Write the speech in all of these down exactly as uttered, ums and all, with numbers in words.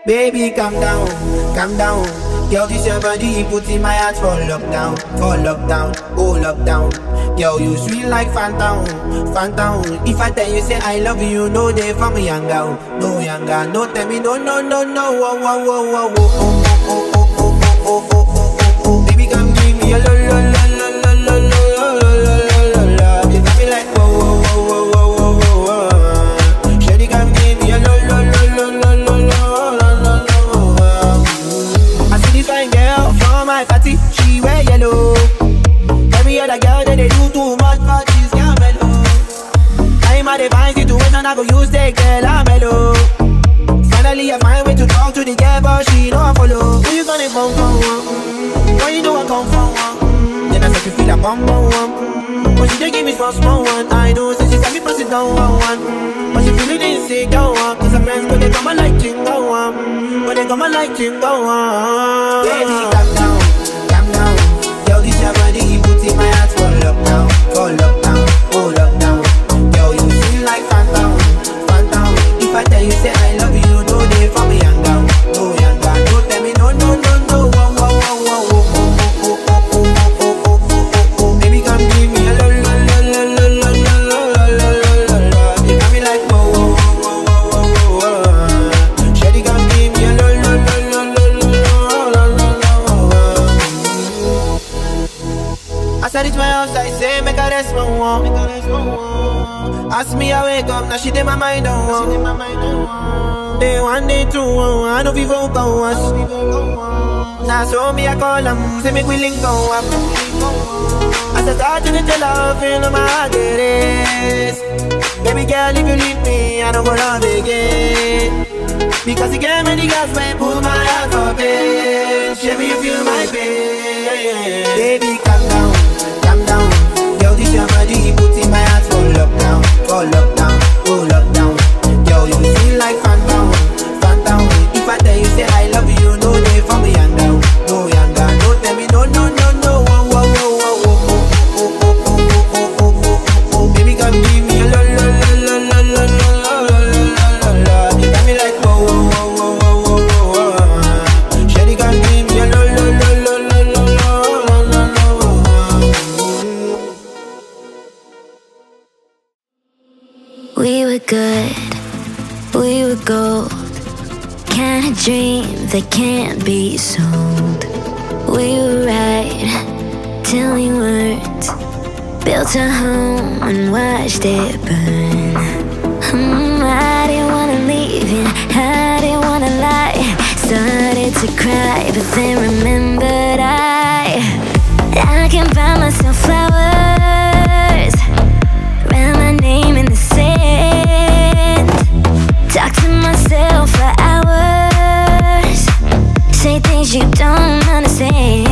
Baby, calm down, calm down. Girl, this your body, put in my heart for lockdown, for lockdown, oh lockdown. Girl, you sweet like phantom, phantom. If I tell you say I love you, no day for me younger, no younger. No tell me no, no, no, no, oh, oh, oh, oh, oh, oh, oh, oh, oh, oh, oh, oh, oh. Baby, come give me a lo, lo, lo, lo, lo, lo, lo, lo, lo, lo, lo. You got me like whoa, whoa, whoa, whoa, whoa, whoa, whoa. Shawty, come give me a lo, lo, lo, lo, lo, lo, lo. My party, she wear yellow. Every other girl that they do too much, but she's girl mellow. I'm at a fine situation, I go use the girl, I'm mellow. Finally I find way to talk to the girl, but she don't follow. Who you gonna come from? Mm-hmm. Why you know I come from? Mm-hmm. Then I start to feel a bum bum one. Mm-hmm. But she just give me small small one. I know, so she got me pressing down one one. Mm-hmm. But she feeling insecure one. Cause her friends, but they come and like chingo one. Mm-hmm. But they come and like chingo one. Baby, calm down. This your body, put in my heart for lockdown, for lockdown, oh lockdown. Girl, you feel like phantom, phantom. If I tell you say I love you, no day for me younger, no younger. No tell me no, no, no, no, oh, oh, oh, oh, oh, oh, oh, oh, oh, oh, oh, oh, oh. Baby, come give me a lo, lo, lo, lo, lo, lo, lo, lo, lo, lo, lo. You got me like whoa, whoa, whoa, whoa, whoa, whoa. Shawty, come give me a lo, lo, lo, lo, lo, lo, lo, lo, lo. As I reach my house, I say, make a rest my one. Ask me, I wake up, now she did my mind on one. Day one, day two, I know people go us. Now so me, I call them, say make we link go up. As I start to tell her, feel my heart it is. Baby girl, if you leave me, I don't go love again. Because you gave me the gas, man, pull my heart for pain. Show me you feel my pain. Baby, calm down. Calm down, girl, this your body, put in my heart for lockdown, for lockdown, oh lockdown. Girl, you feel like phantom, phantom. If I tell you say I love you, no day for me younger, no younger. No tell me no, no, no, no, oh, oh, oh, oh, oh, oh, oh, oh, oh, oh, oh, oh. Baby, come give me a lo, lo, lo, lo, lo, lo, lo, lo, lo. You got me like whoa, whoa, whoa, whoa, whoa, whoa. Shawty, come give me a lo, lo, lo, lo, lo, lo, lo, lo, lo. We were good, we were gold. Kind of dream that can't be sold. We were right till we weren't. Built a home and watched it burn. mm, I didn't wanna leave you, I didn't wanna lie. Started to cry, but then remembered I I can buy myself flowers, write my name in the sand, talk to myself for hours, say things you don't understand.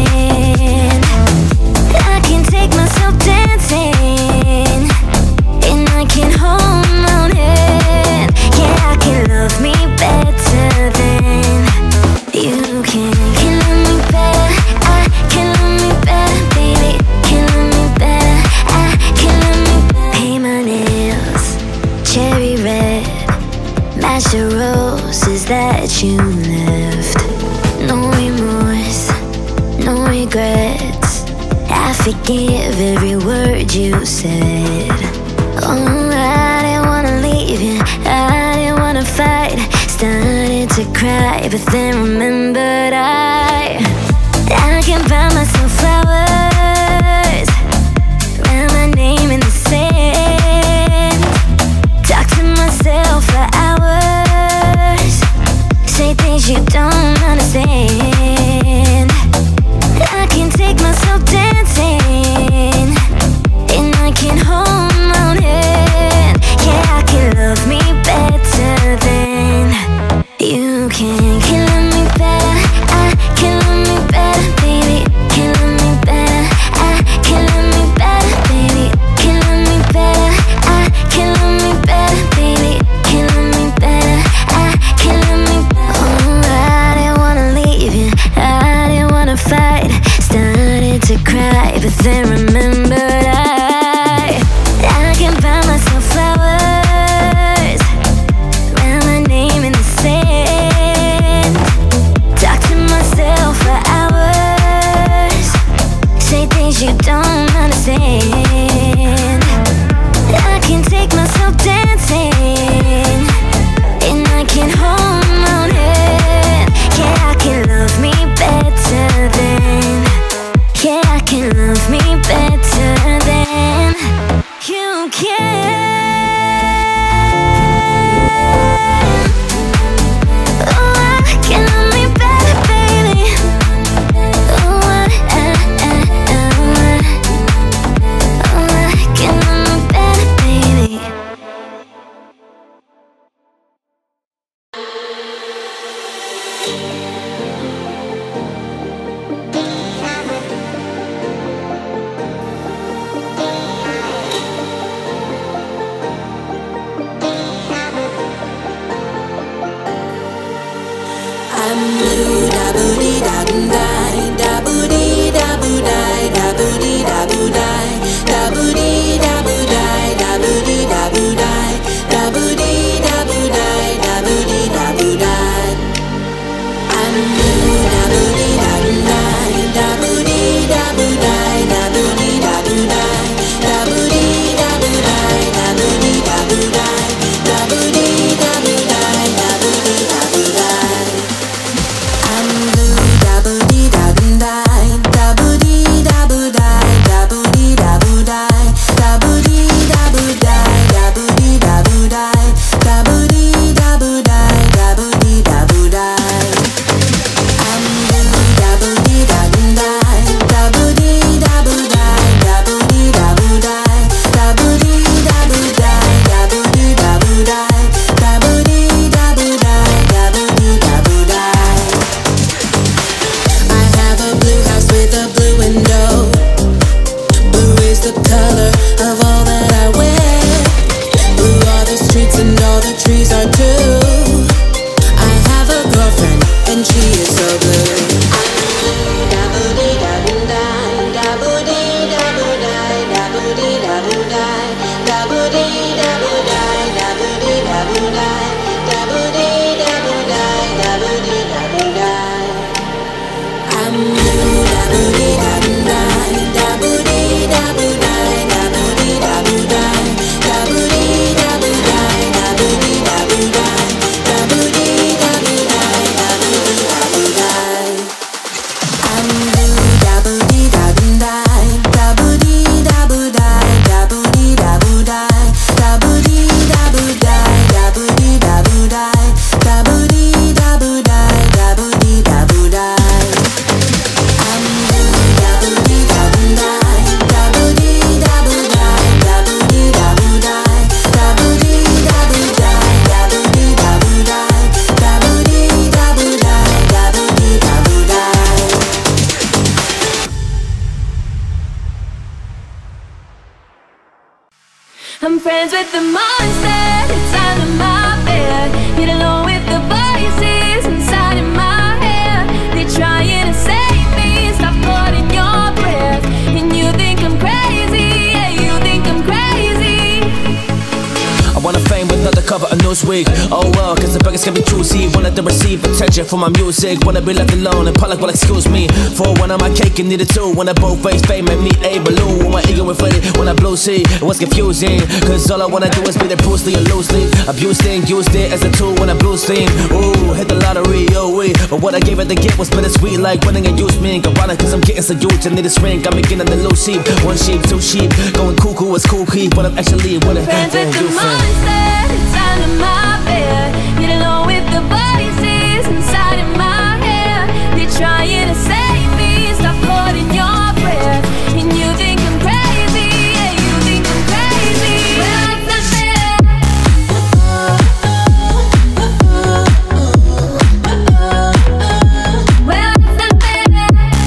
I can take myself dancing, and I can hold my own hand. Yeah, I can love me better than you can. Can love me better, I can love me better, baby. Can love me better, I can love me better. Paint my nails cherry red, match the roses that you left. No remorse, no regrets, I forgive every word you said. Oh, I didn't wanna leave you, I didn't wanna fight. Started to cry, but then remembered I I can buy myself flowers, write my name in the sand, talk to myself for hours, say things you don't understand. I can take myself dancing, and I can hold my own hand. Yeah, I can love me better than you can. Can love me better, I can love me better, baby. Can love me better, I can love me better, baby. Can love me better, I can love me better, baby. Can love me better, I can love me better. Oh, I didn't wanna leave you, I didn't wanna fight. Started to cry, but then remembered I I can buy myself flowers, write my name in the sand, I'm friends with the monster inside of my bed. Get along with the voices inside of my head. They're trying to save me, stop holding your breath. And you think I'm crazy, yeah, you think I'm crazy. I wanna fame with another cover of Newsweek. Oh well, cause the beggars can be choosy. Wanted to receive attention for my music. Wanna be left alone and public will excuse me. For one of my cake and needed two. When I both face fame and me a balloon. When my ego inflated, when I blue sea, it was confusing. Cause all I wanna do is be the Bruce Lee and loosely. Abused it and used it as a tool when I blew steam. Ooh, hit the lottery, oh wait. But what I gave it to get was bittersweet. Like winning and used me. Ironic cause I'm getting so huge and need this ring. I'm beginning to lose sheep. One sheep, two sheep. Going cuckoo is cool key. But I'm actually with it. Friends with the monster inside of my bed. Get along with the voices inside of my head. They're trying to save me, stop holding your breath. And you think I'm crazy, yeah, you think I'm crazy. Well, it's not fair. Well, it's not fair.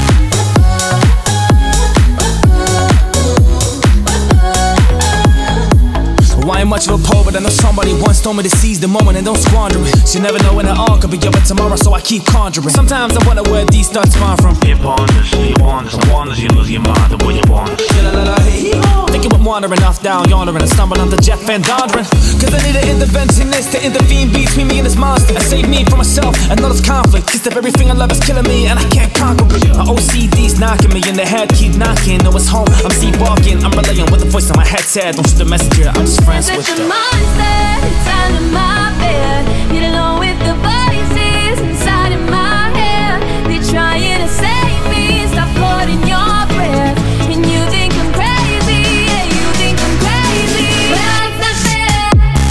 Well, I ain't much of a poet, but I know somebody once told me to seize the moment and don't squander it. You never know when it all could be over tomorrow, so I keep conjuring. Sometimes I wonder where these thoughts come from. You ponders, you wonders, and wonders, you lose your mind the way you want. Thinking we're wandering off down yonder and stumble onto Jeff Van Donderen. Cause I need an interventionist to intervene between me and this monster and save me from myself and all this conflict. Cause if everything I love is killing me and I can't conquer it. My O C D's knocking me in the head, keep knocking. No, it's home, I'm sleepwalking. I'm relaying what the voice in my head said. Don't shoot the messenger, I'm just friends with the them. monster inside of my bed. Get along with the voices inside of my head. They're trying to save me, stop holding your breath. And you think I'm crazy, yeah, you think I'm crazy. Well, it's not fair.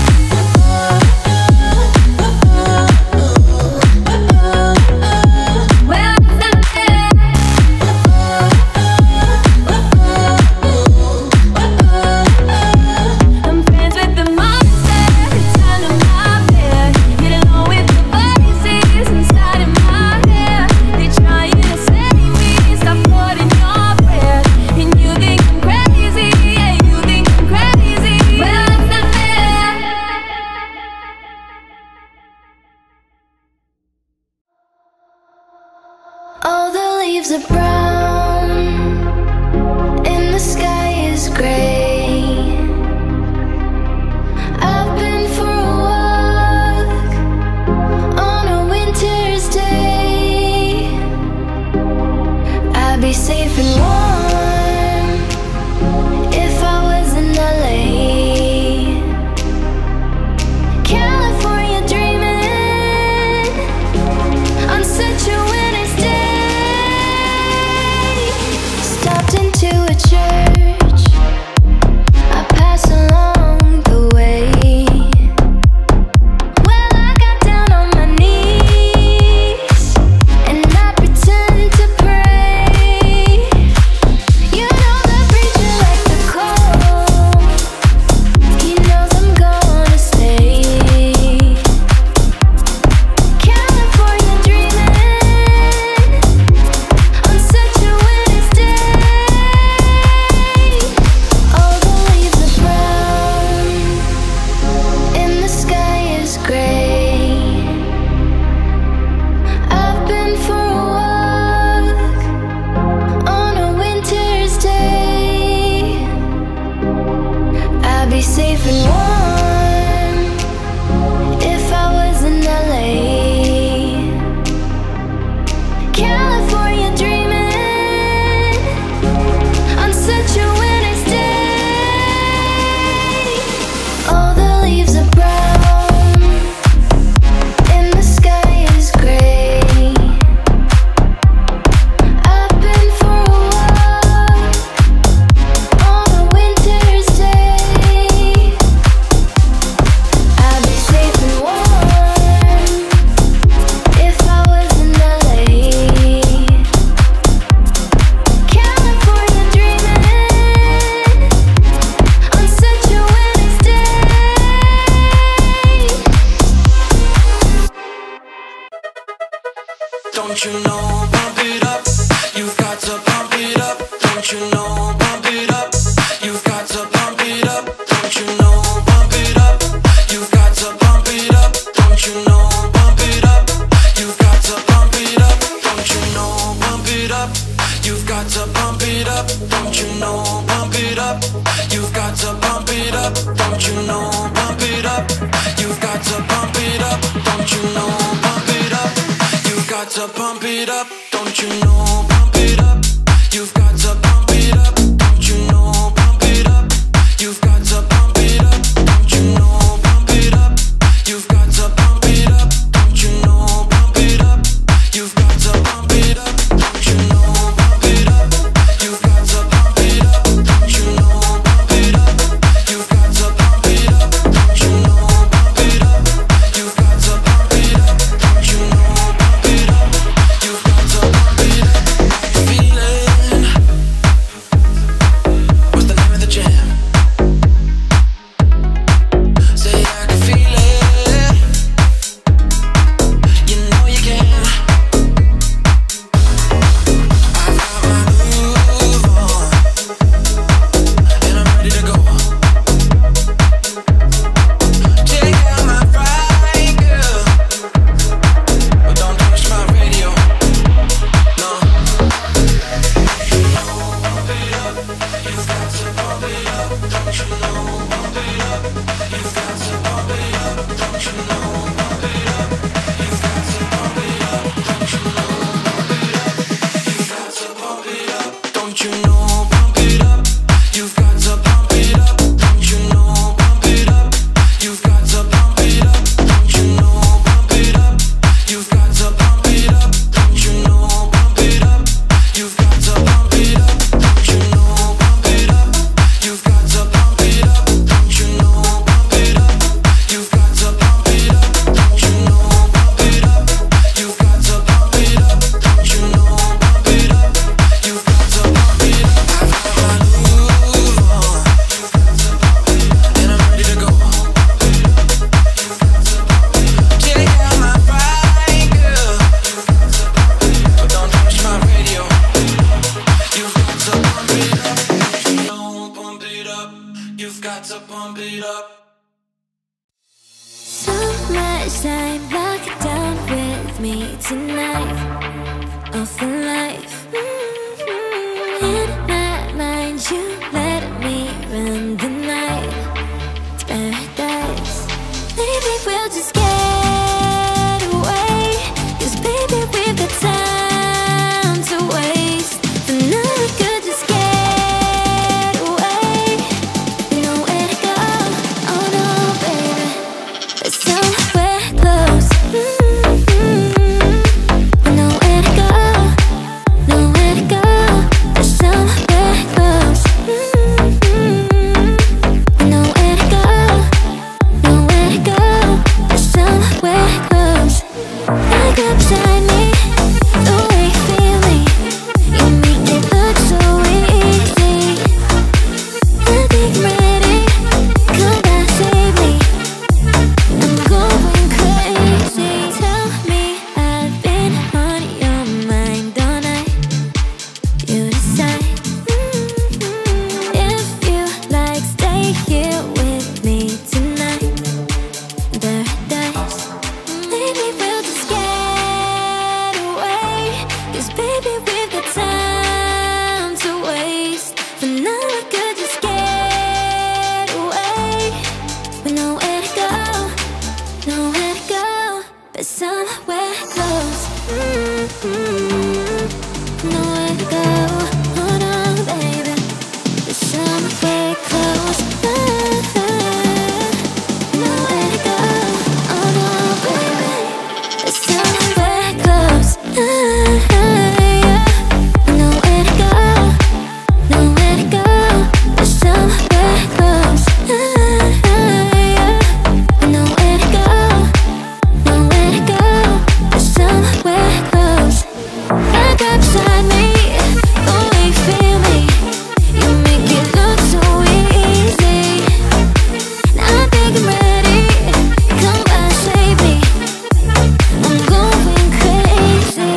Well, it's not fair. I'm friends with the monster inside of my bed. All the leaves are brown and the sky is gray. I've been for a walk on a winter's day. I'd be safe and warm if I was in L A. California dreaming on such a winter's day. Stopped into a church, I pass along the way. Well, I got down on my knees and I pretend to pray. You know the preacher like the cold, he knows I'm gonna stay. California dreaming on such a winter's day. All the leaves are brown and the sky is gray. I've been for a walk on a winter's day. I'd be safe and warm if I was in L A. California dreaming on such a winter's day. All the leaves are brown and the sky is gray. I've been for a walk on a winter's day. I'd be safe and warm if I was in L A. California dreaming on such a winter's day. Don't you know, pump it up, you've got to pump it up. Don't you know, pump it up, you've got to pump it up. Don't you know, pump it up, you've got to pump it up. Don't you know, pump it up, you've got to pump it up. Don't you know, pump it up, you've got to pump it up. Don't you know, pump it up, you've got to pump it up. Don't you know, pump it up, you've got to pump it up. Don't you know, pump it up, you've got to pump it up. Don't you know, pump it up, you've got to pump it up. Don't you know, pump it up, you've got to pump it up. Don't you know, pump it up, you've got to pump it up. Don't you know, pump it up, you've got to pump it up. Don't you know, pump it up, you've got to pump it up. Don't you know, pump it up, you've got to pump it up. Don't you know, pump it up, you've got to pump it up. Don't you know, pump it up, you've got to pump it up. Feeling, what's the name of the jam? Say I can feel it, you know you can. I've got my groove on, and I'm ready to go. Check out my ride, girl, but don't touch my radio, no. Pump it up, you've got to pump it up. Don't you know, pump it up, you've got to pump it up. Don't you know, pump it up, you've got to pump it up. Don't you know, pump it up, you've got to pump it up. Don't you know, pump it up, you've got to pump it up. Don't you know, pump it up, you've got to pump it up. Don't you know, pump it up, you've got to pump it up. Don't you know, pump it up, you've got to pump it up. Don't you know, pump it up, you've got to pump it up. Don't you know, pump it up, you've got to pump it up. Don't you know, pump it up, you've got to pump it up. Don't you know, pump it up, you've got to pump it up. I've got my groove on, and I'm ready to go. Check out my ride, girl, but don't touch my radio. You've got to pump it up, you know, pump it up. You've got to pump it up. So much time, lock it down with me tonight. of the life. In my mind, you let me run the night. It's paradise. Maybe we'll just get away, 'cause baby we've got time to waste. For now we could just get away. We know where to go. Oh no, baby, there's somewhere close. Mm-hmm. We know where to go. Know where to go. There's somewhere close. Mm-hmm. We know where to go. Know where to go. There's somewhere close. Back up beside me, the way you feel me. You make it look so easy. I think I'm ready. Come back, save me. I'm going crazy. Tell me I've been on your mind all night. You decide. Mm-hmm. If you like, stay here with me tonight. Paradise. Maybe we'll just get away, 'cause baby we've got time to waste. For now we could just get away. We know where to go. Know where to go. But somewhere close. Mm-hmm. Know where to go. Hold on, baby. But somewhere close. Know where to go. Oh no, baby. But somewhere close. Know where to go. Know where to go. But somewhere close. Know where to go. Know where to go. But somewhere close. Back up beside me, the way you feel me. You make it look so easy. Now I think I'm ready. Come by, save me. I'm going crazy.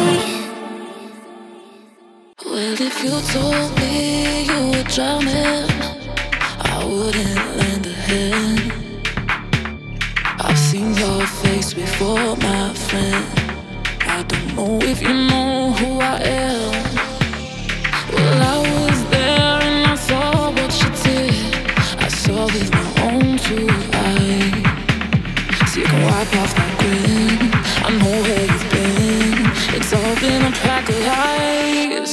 Well, if you told me you were drowning, I wouldn't lend a hand. I've seen your face before, my friend. I don't know if you know who I am. Well, I was there and I saw what you did. I saw with my own two eyes. So you can wipe off that grin. I know where you've been. It's all been a pack of lies.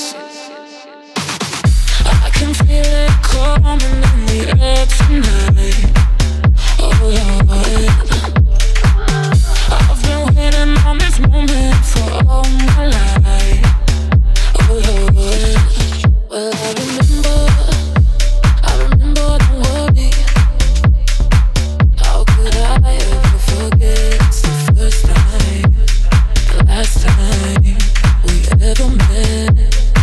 I can feel it coming in the air tonight. Oh Lord, I've been waiting on this moment for all my life. Oh Lord, well I remember, I remember the worry. How could I ever forget? It's the first time, the last time we ever met.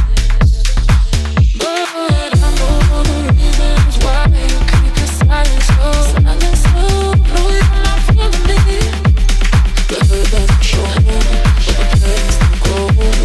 But I know the reasons why you keep your silence low. Silence low, no you're not feeling me. The hurt doesn't show, but the pain still grows.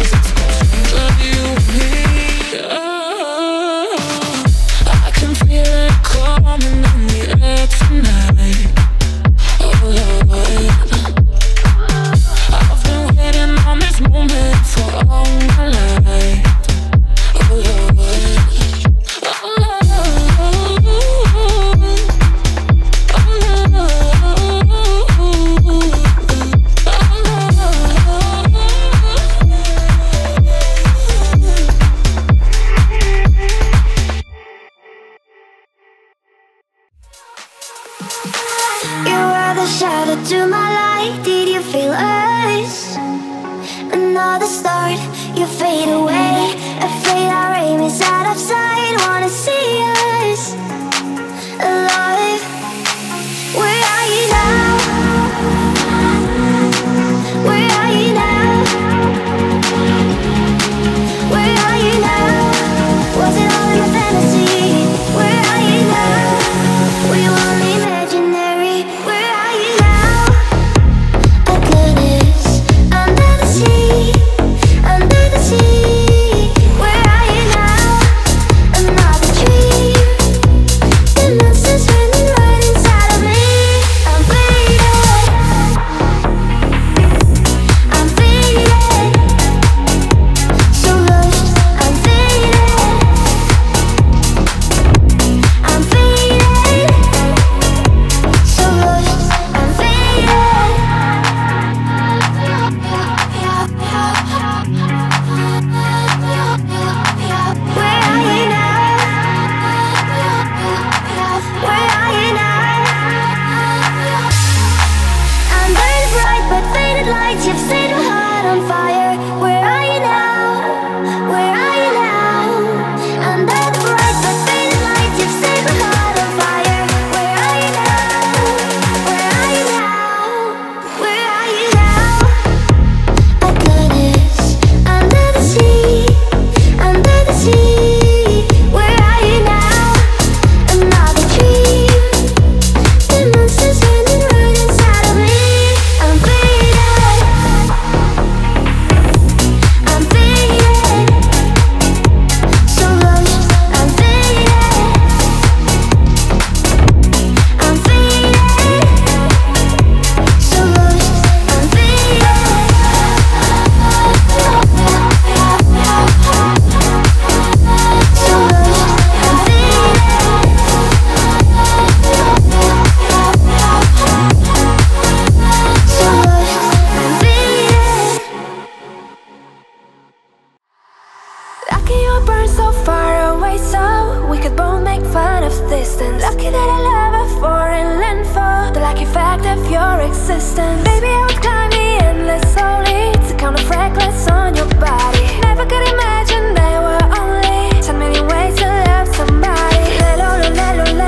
could both make fun of distance. Lucky that I love a foreign land for the lucky fact of your existence. Baby, I would climb the endless slowly to count the fragments on your body. Never could imagine there were only ten million ways to love somebody. Le lo lo le lo le,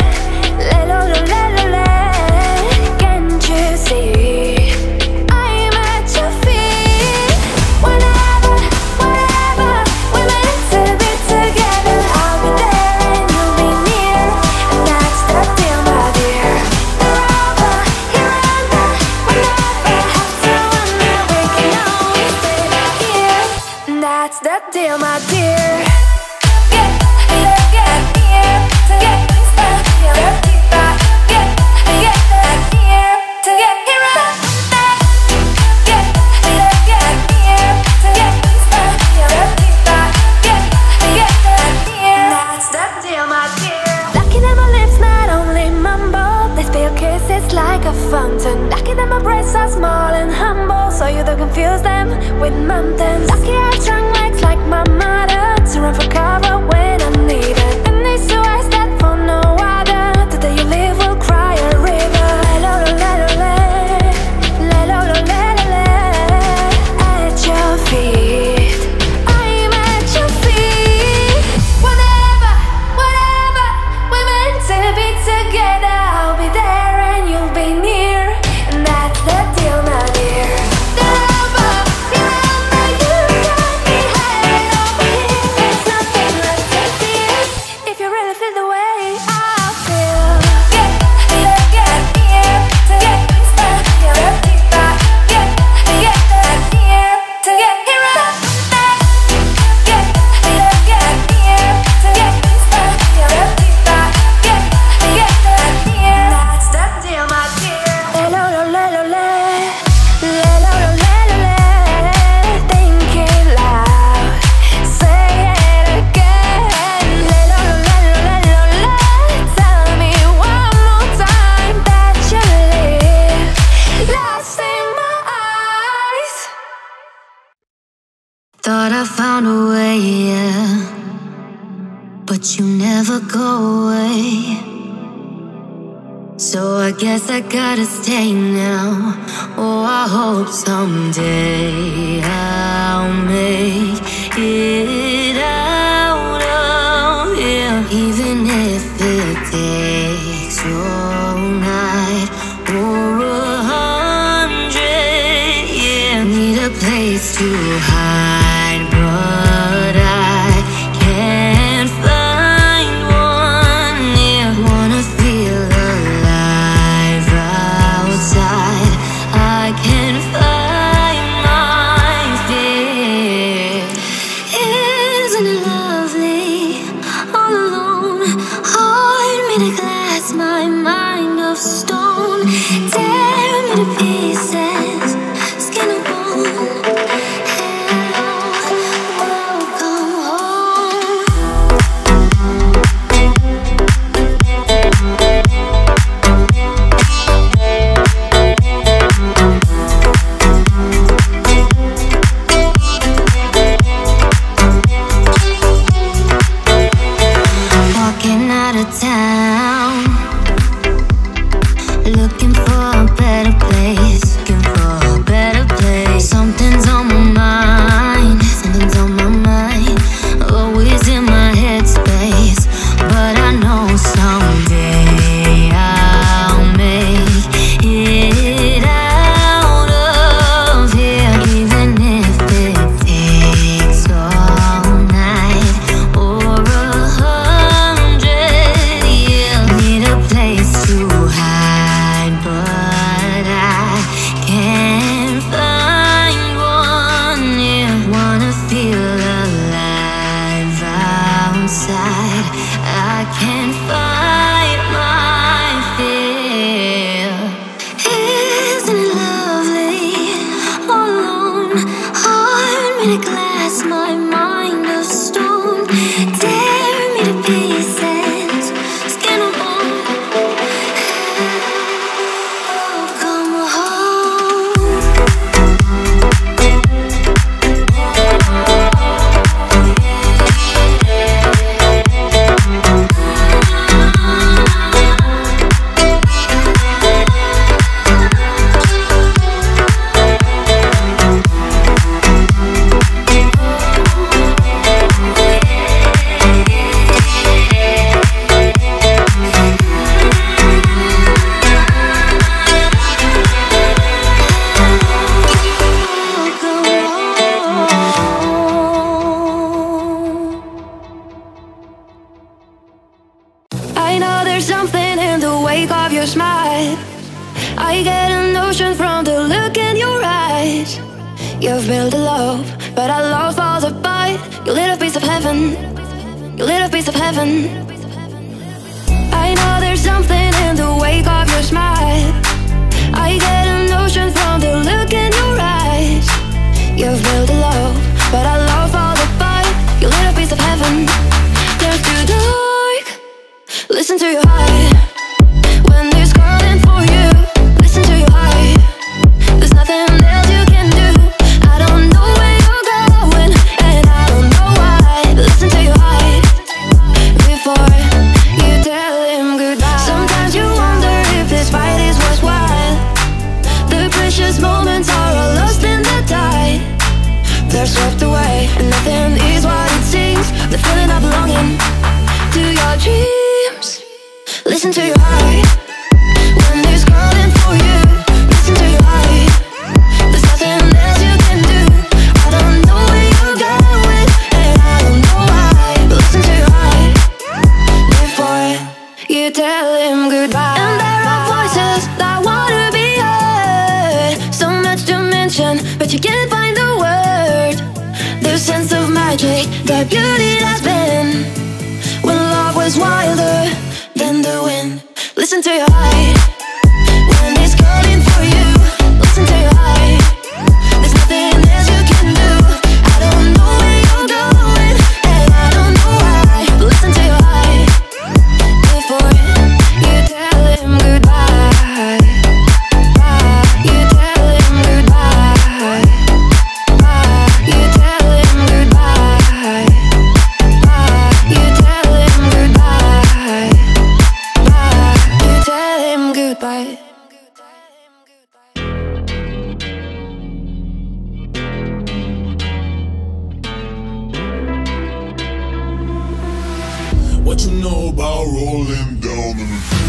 le lo lo le lo le. Can't you see? I'm at your feet. Whenever, wherever we're meant to be together, I'll be there and you'll be near, and that's the deal, my dear. You're over, you're under, we never have to wonder. We can always stay right here, and that's the deal, my dear. Get, get, get here to get this back here. Get, get, get here to get here up there. Get, get, get here to get this back here. Get, get, get here. That's the deal, my dear. Lucky that my lips not only mumble, they spill kisses like a fountain. Lucky that my breasts are small and humble, so you don't confuse them with mountains. Lucky I have strong legs like my mother to run for cover when I need it. And these two eyes that for no other, the day you leave will cry a river. Le lo lo le lo le, le lo lo le lo le. At your feet, I'm at your feet. Whenever, wherever we're meant to be together, I'll be there and you'll be near, and that's the deal, my dear. Over, you're under, you got me headed over here. There's nothing left to fear if you really feel the way I feel. Get, get, get here to get this back here. Get, get, get here to get here up there. Get, get, get here to get this back here. Get, get, get here. That's the deal, my dear. Le lo lo le lo le, le lo lo le lo le. Think it loud, say it again. Le lo lo le lo le lo le. Tell me one more time that you live lost in my eyes. Thought I found a way, yeah, but you never go away. So I guess I gotta stay now. Oh, I hope someday I'll make it out of here, even if it takes all night or a hundred. Yeah, need a place to hide, but I can't find one. Yeah, wanna feel alive outside. I can find my fear. Isn't it lovely? All alone, heart made of glass, my mind of stone. Tear me to pieces, skin and bone. Hello, I get a notion from the look in your eyes. You've built a love, but our love falls apart. You lit a piece of heaven, you lit a piece of heaven. I know there's something in the wake of your smile. I get a notion from the look in your eyes. You've built a love, but our love falls apart. You lit a piece of heaven. There's too dark. Listen to your heart. When there's calling for you, listen to your heart. There's nothing else you can do. I don't know where you're going, and I don't know why. Listen to your heart before you tell him goodbye. Sometimes you wonder if this fight is worthwhile. The precious moments are all lost in the tide. They're swept away, and nothing is what it seems. The feeling of belonging to your dreams. Listen to your heart. When there's calling for you, listen to your heart. There's nothing else you can do. I don't know where you're going, and I don't know why. Listen to your heart before you tell him goodbye. And there are voices that wanna be heard. So much to mention, but you can't find the word. The sense of magic, the beauty that's been when love was wilder than the wind. Listen to your heart. When it's calling for you, listen to your heart. There's nothing else you can do. I don't know where you're going, and I don't know why. Listen to your heart before you tell him goodbye. You tell him goodbye. You tell him goodbye. You tell him goodbye. You tell him goodbye. What you know about rolling down in the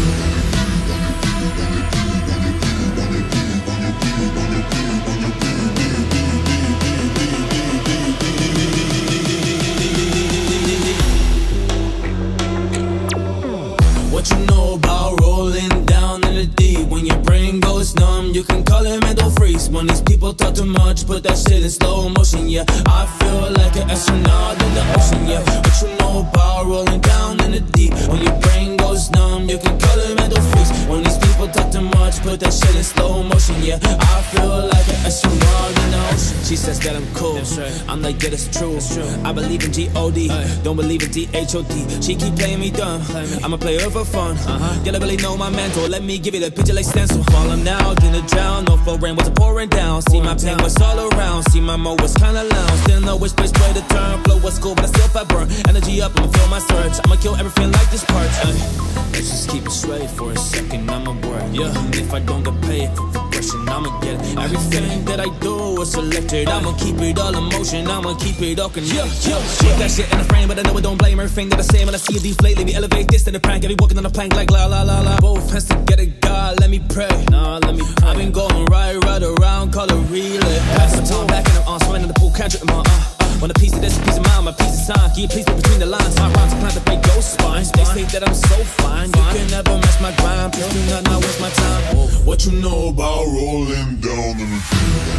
What you know about rolling down in the deep? When your brain goes numb, you can call it mental freeze. When these people talk too much, put that shit in slow motion, yeah. I feel like an astronaut in the ocean, yeah. What you know about rolling down in the deep? When your brain goes numb, you can call it mental freeze. When these people talk too much, put that shit in slow motion, yeah. I feel like an astronaut in the ocean. She says that I'm cool, I'm like, yeah, that's true. I believe in G O D, don't believe in D H O D. She keep playing me dumb, I'm a player for fun. Uh-huh. You don't really know my mental, let me give you the picture like stencil. Falling out in the drown, no flow rain was pouring down. See my pain was all around, see my mo was kinda lounge. Didn't know which place way to turn, flow was cool but I still felt burn. Energy up, I'ma feel my surge, I'ma kill everything like this part. uh, Let's just keep it straight for a second, I'ma work. Yeah, if I don't get paid for progression, I'ma get it. Everything that I do is selected, I'ma keep it all in motion, I'ma keep it all connected. Yeah, yeah, put that shit in the frame, but I know I don't blame everything that I say. When I see a deflate, let me elevate this to the prank. I be walking on a plank like la la la la. Both hands together, God, let me pray. Nah, let me pray. I've been going right, right around, call it relay. Pass the time back and I'm on, swing in the pool, can't trip in my uh. Want a piece of this, a piece of mine, my piece of sign. Can you please read between the lines? My rhymes are planned to break your spine. They say that I'm so fine, you can never match my grind. Please do not not waste my time. What you know about rolling down in the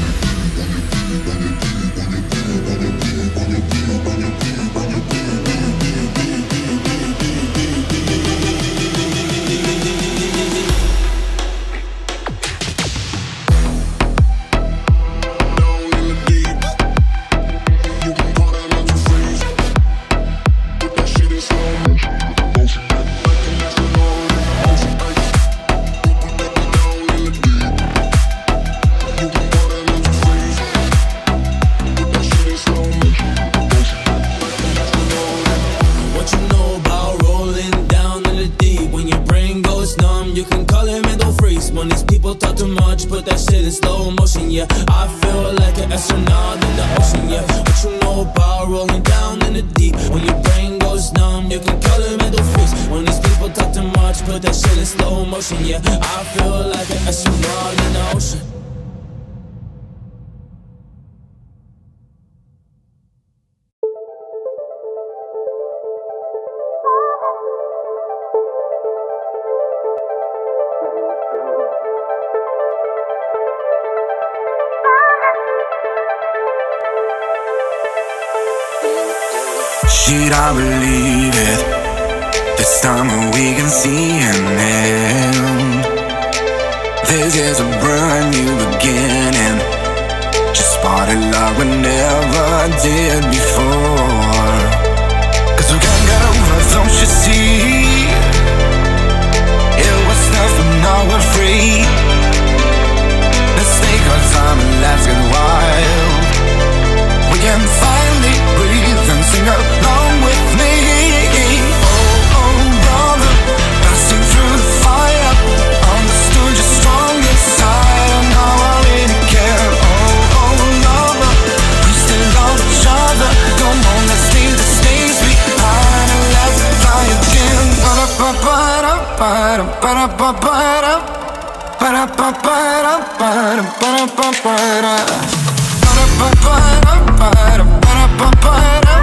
put that shit in slow motion, yeah. I feel like an astronaut in the ocean, yeah. What you know about rolling down in the deep? When your brain goes numb, you can call it mental freeze. When these people talk too much, put that shit in slow motion, yeah. I feel like an astronaut in the ocean. Should I believe it? This time we can see an end. This is a brand new beginning. Just spotted like we never did before. Cause we can't get over, don't you see? It was nothing, now we're free. Let's take our time and let's get wild. We can finally breathe and sing along with me. Oh, oh, brother, passing through the fire. Understood you're strong inside and how I really care. Oh, oh, lover, we still love each other. Come on, let's leave the stage behind and let's fly again. Ba-da-ba-ba-da, ba-da-ba-ba-da, ba-da-ba-ba-da, ba-da-ba-ba-da, ba-da-ba-ba-da, ba-da-ba-ba-da.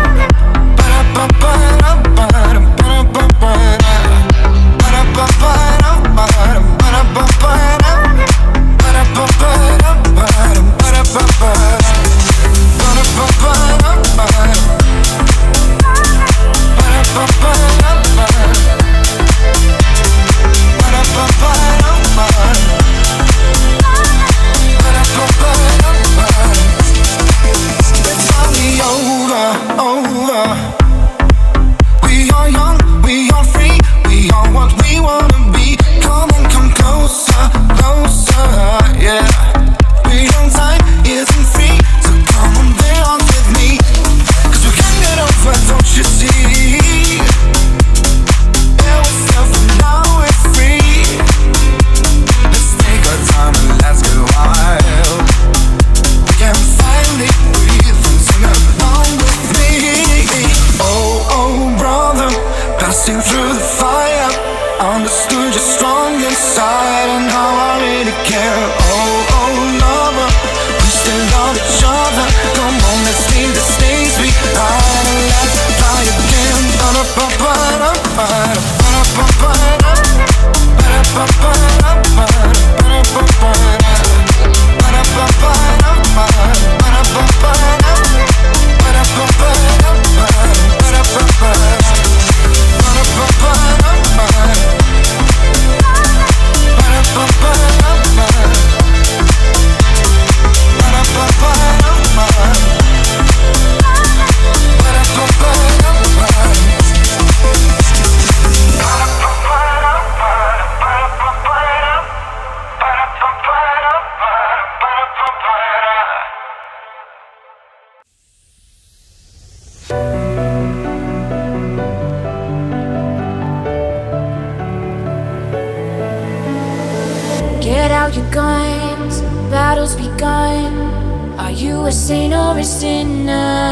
Get out your guns, battle's begun. Are you a saint or a sinner?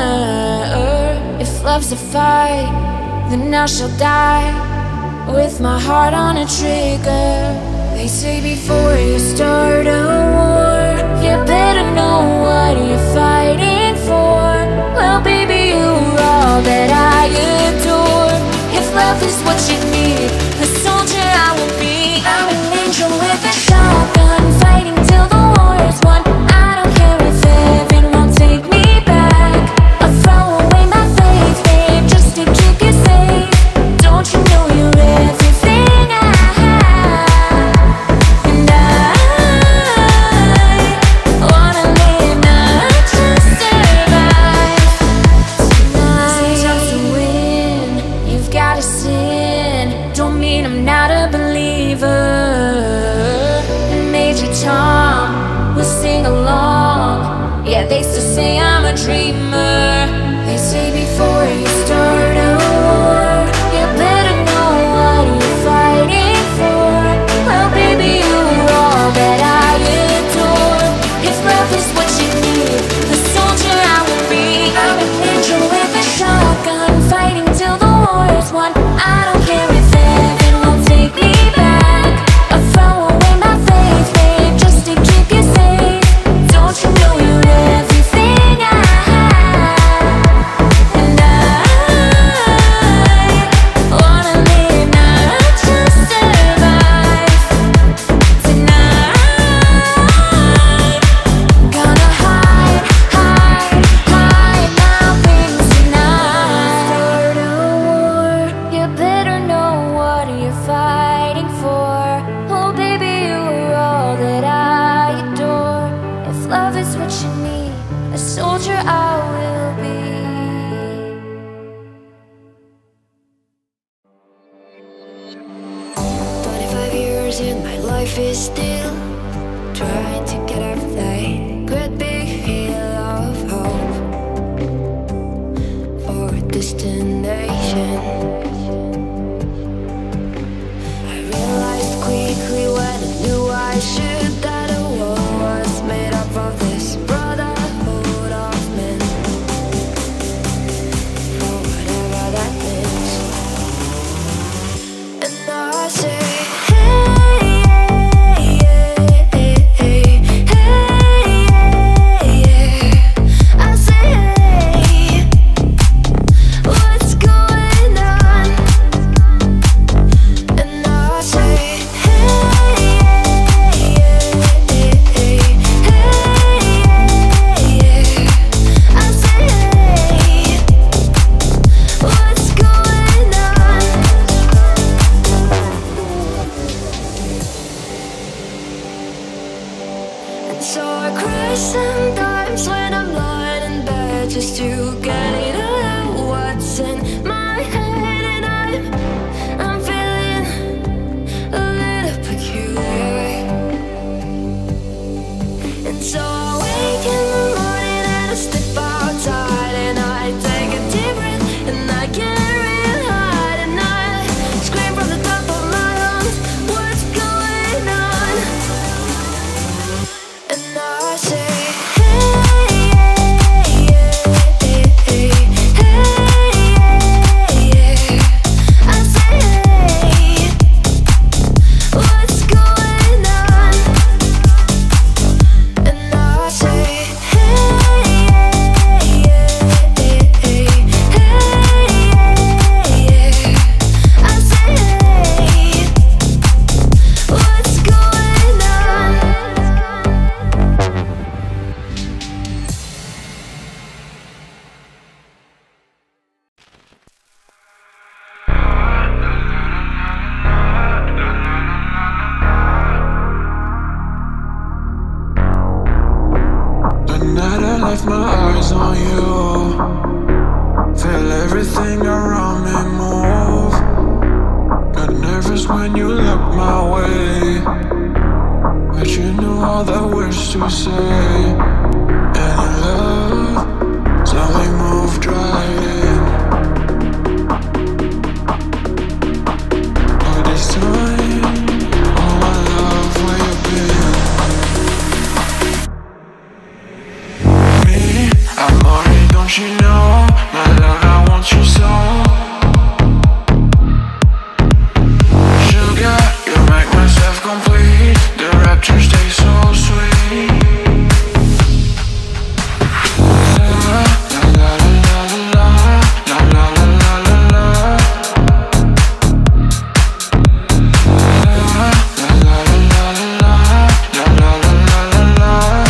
If love's a fight, then I shall die with my heart on a trigger. They say before you start a war, you better know what you're fighting for. Well, baby, you're all that I adore. If love is what you need, a soldier I will be. I'm an angel with a shotgun, fighting till the war is won. I don't care if heaven won't take me back. I'll throw away my faith, babe, just to keep you safe. Don't you know you're everything I have? And I wanna live, not just survive tonight. Sometimes to win, you've gotta sin. Don't mean I'm not a believer. Major Tom will sing along. Yeah, they still say I'm a dreamer. They say before you start a war, you better know what you're fighting for. Well, baby, you're all that I adore. If love is what you need, the soldier I will be. I'm an angel with a shotgun, fighting till the war is won. I don't care if heaven won't take me back. I'll throw away my faith, babe, just to keep you safe. Don't you know you're everything I have? And I where I will be. Twenty-five years and my life is still trying to get out of that great big hill of hope for a destination. I realized quickly when I knew I should that the world was made up of this brotherhood of men, for whatever that means. And now I say, so I cry sometimes when I'm lying in bed just to get it out what's in my head, and I'm I'm feeling a little peculiar. And so I wake in the morning and I step outside and I take a deep breath and I get real high and I scream from the top of my lungs, what's going on? And now I say, my eyes on you, feel everything around me move. Got nervous when you look my way, but you knew all the words to say. And in love, something moved right in. All this time, all my love, where you been? Amore, don't you know, my love, I want you so. Sugar, you make myself complete. The rapture stays so sweet. La la la la la la la la la la la. La la la la la la la la la la.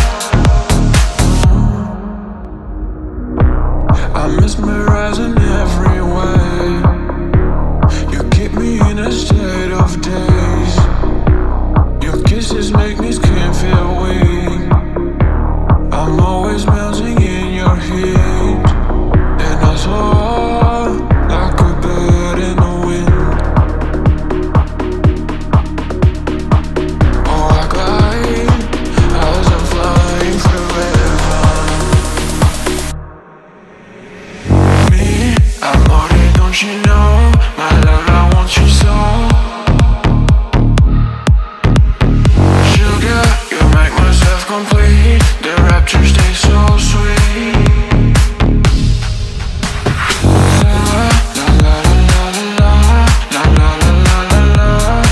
I'm mesmerizing every way. You keep me in a state of daze. Your kisses make me skin feel weak. I'm always melting in your heat, and I soar like a bird in the wind. Oh, I glide as I'm flying forever. Amore, don't you know, my love, I want you so. Sugar, you make myself complete. The rapture stays so sweet. La la la la la la la la la la la.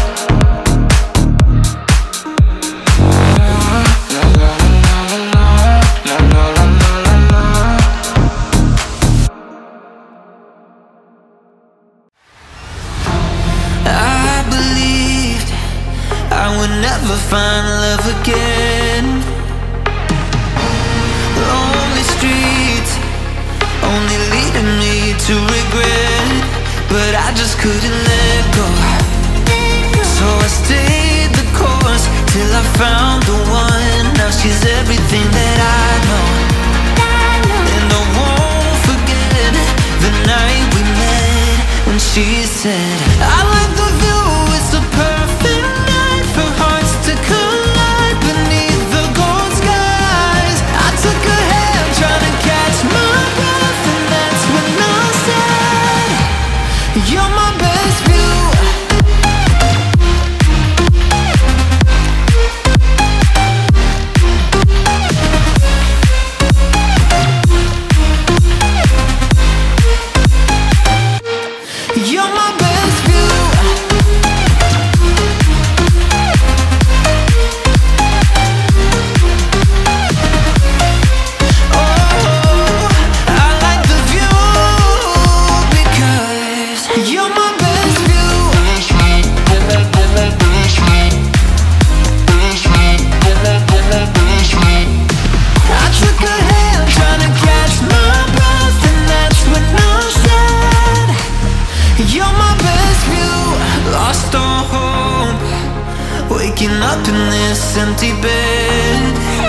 La la la la la la la la la la. I would never find love again. Lonely streets, only leading me to regret. But I just couldn't let go. So I stayed the course till I found the one. Now she's everything that I know. said, I like the view, it's a perfect night for hearts to collide beneath the gold skies. I took her hand trying to catch my breath, and that's when I said, you're my best view. You're my best view. Oh, I like the view because you're my best view. I took her hand trying to catch my breath, and that's when I said, you're my best view. Lost all hope, waking up in this empty bed.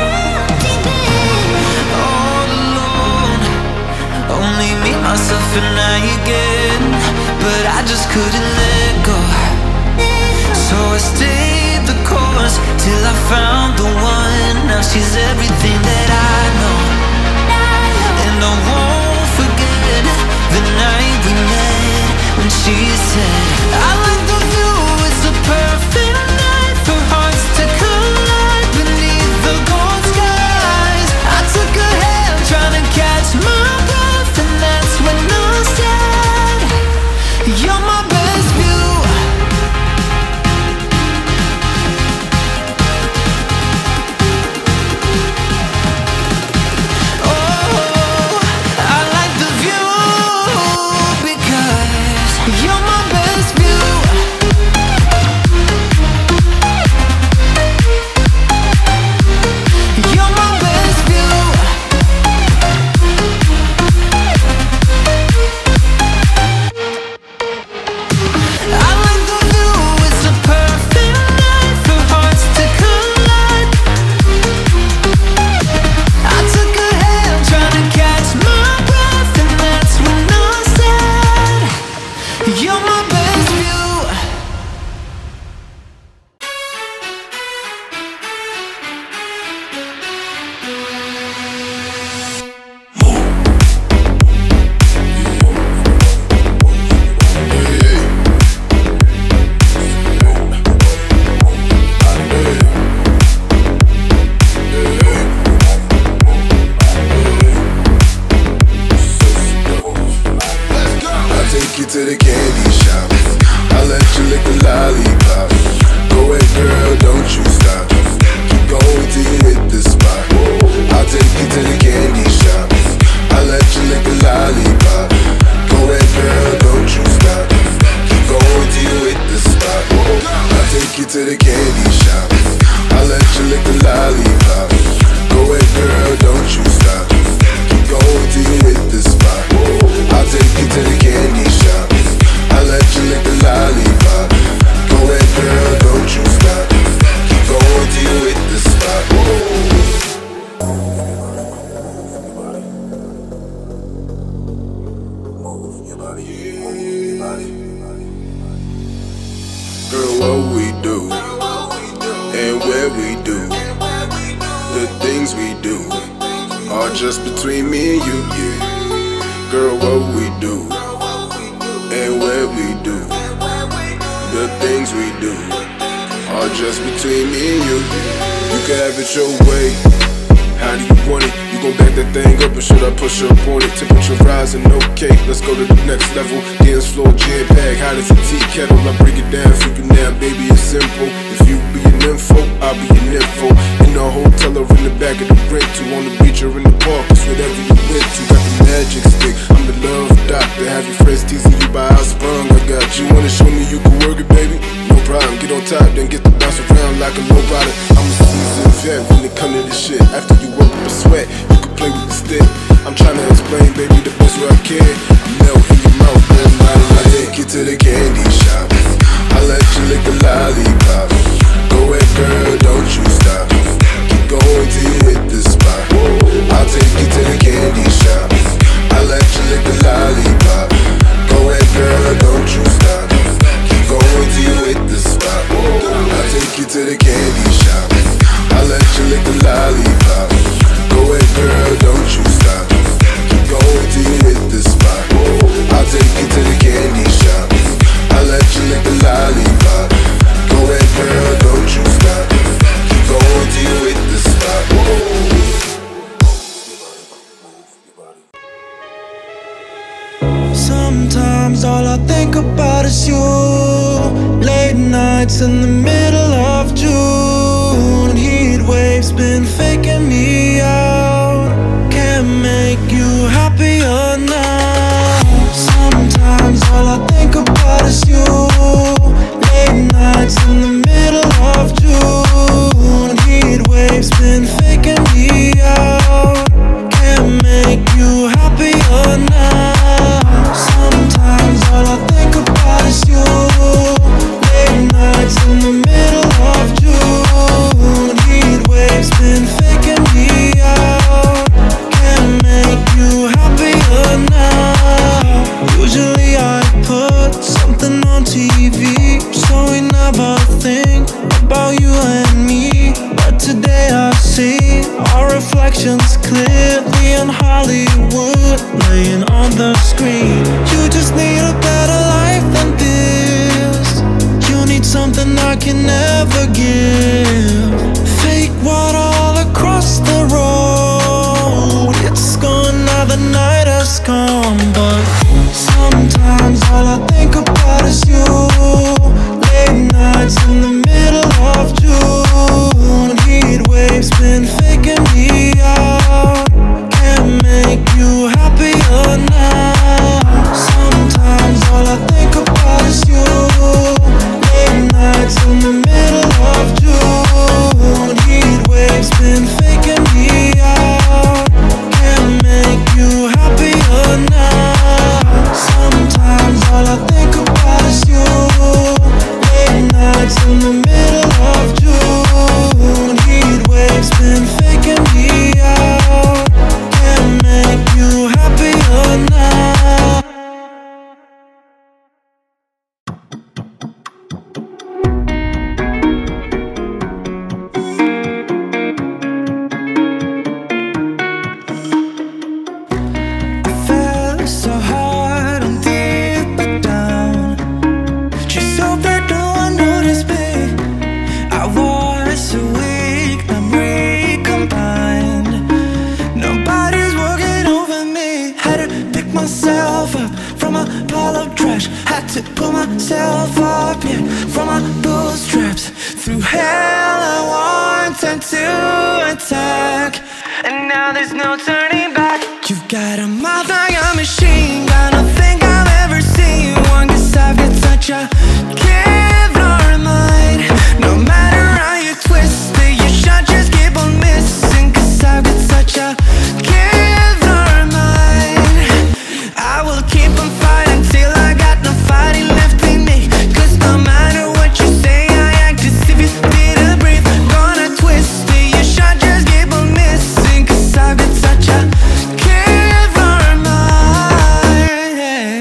All alone, only me, myself and I again. But I just couldn't let go, so I stayed the course till I found the one. Now she's everything that I know, and I won't forget the night we met, when she said, I like the view, it's a perfect night for hearts to collide beneath the gold skies. I took her hand trying to catch my breath, and that's when I said, you're my best view. Oh, I like the view because you're my best view. You're my best view. I like the view, it's a perfect night for hearts to collide. I took her hand trying to catch my breath, and that's when I said, you're my best view. I'll take you to the candy shop. I'll let you lick the lollipop. Go ahead, girl, don't you stop. Keep going till you hit the spot. I'll take you to the candy shop. I'll let you lick the lollipop. Go ahead, girl, don't you stop. Keep going till you hit the spot. I'll take you to the candy shop. I'll let you lick the lollipop. Go ahead, girl, don't you stop. Keep going till you hit the spot. I'll take you to the candy shop. I'll let you lick the lollipop. Go ahead, girl, don't you stop. Keep going till you hit the spot. Move your body, move your body. Girl, what we do, and where we do, the things we do, are just between me and you, yeah. Girl, what we do, and where we do, the things we do, are just between me and you. You can have it your way. How do you want it? You gon' back that thing up, or should I push up on it? Temperature rising, okay, let's go to the next level. Dance floor, jam pack, hot as a tea kettle. I break it down for you now, baby, it's simple. If you be an info, I'll be an info. In the hotel or in the back of the rental, on the beach or in the park, it's whatever you went to. Got the magic stick, I'm the love doctor. Have your friends teasing you by how I sprung. I got you, wanna show me you can work it, baby? No problem, get on top, then get to bounce around like a low rider. I'm a seasoned vet when it come to this shit. After you work up a sweat, you can play with the stick. I'm trying to explain, baby, the best way I can. I melt in your mouth, man, I take you to the candy shop. I'll let you lick the lollipop. Go ahead, girl, don't you stop. Keep going till you hit the spot. I'll take you to the candy shop. I'll let you lick the lollipop. Go ahead, girl, don't you stop. Sometimes all I think about is you. Late nights in the middle of June. Heat waves been faking me out. Can't make you happier now. Sometimes all I think about is you. Late nights in the middle of June. Heat waves been faking me out. Can't make you happier now. Sometimes all I think about is you. Late nights in the middle of June. Heat waves been faking me out. Can't make you happier now. Usually I put something on T V, so we never think about you and me. But today I see our reflections clearly in Hollywood, laying on the screen. You just need a better life than this. You need something I can never give. Fake water all across the road. It's gone now, the night has come. But sometimes all I think about is you. Late nights in the middle of June. Heat waves been faking me out. Can't make you happier now. Sometimes all I think about is you. Late nights in the middle of June. Heat waves been faking me out. Can't make you happier now. Sometimes all I think about is you. Late nights in the middle of June. Heat waves been faking me out. Can't make you happier now. I fell so hard and deep down, just so that no one noticed me. I was so weak, I'm recombined. Nobody's walking over me. Had to pick myself up from a pile of trash. Had to pull myself up, yeah, from my bootstraps. Through hell I wanted to attack, and now there's no turning back. You've got a mouth like a machine gun. I think I've ever seen one, 'cause I've got such a Kevlar mind. No matter how you twist it, your shot just keep on missing. 'Cause I've got such a Kevlar mind. I will keep on fighting till I got no fighting left in me. 'Cause no matter what you say, I act as if you didn't breathe. Gonna twist it, your shot just keep on missing. 'Cause I've got such a Kevlar mind.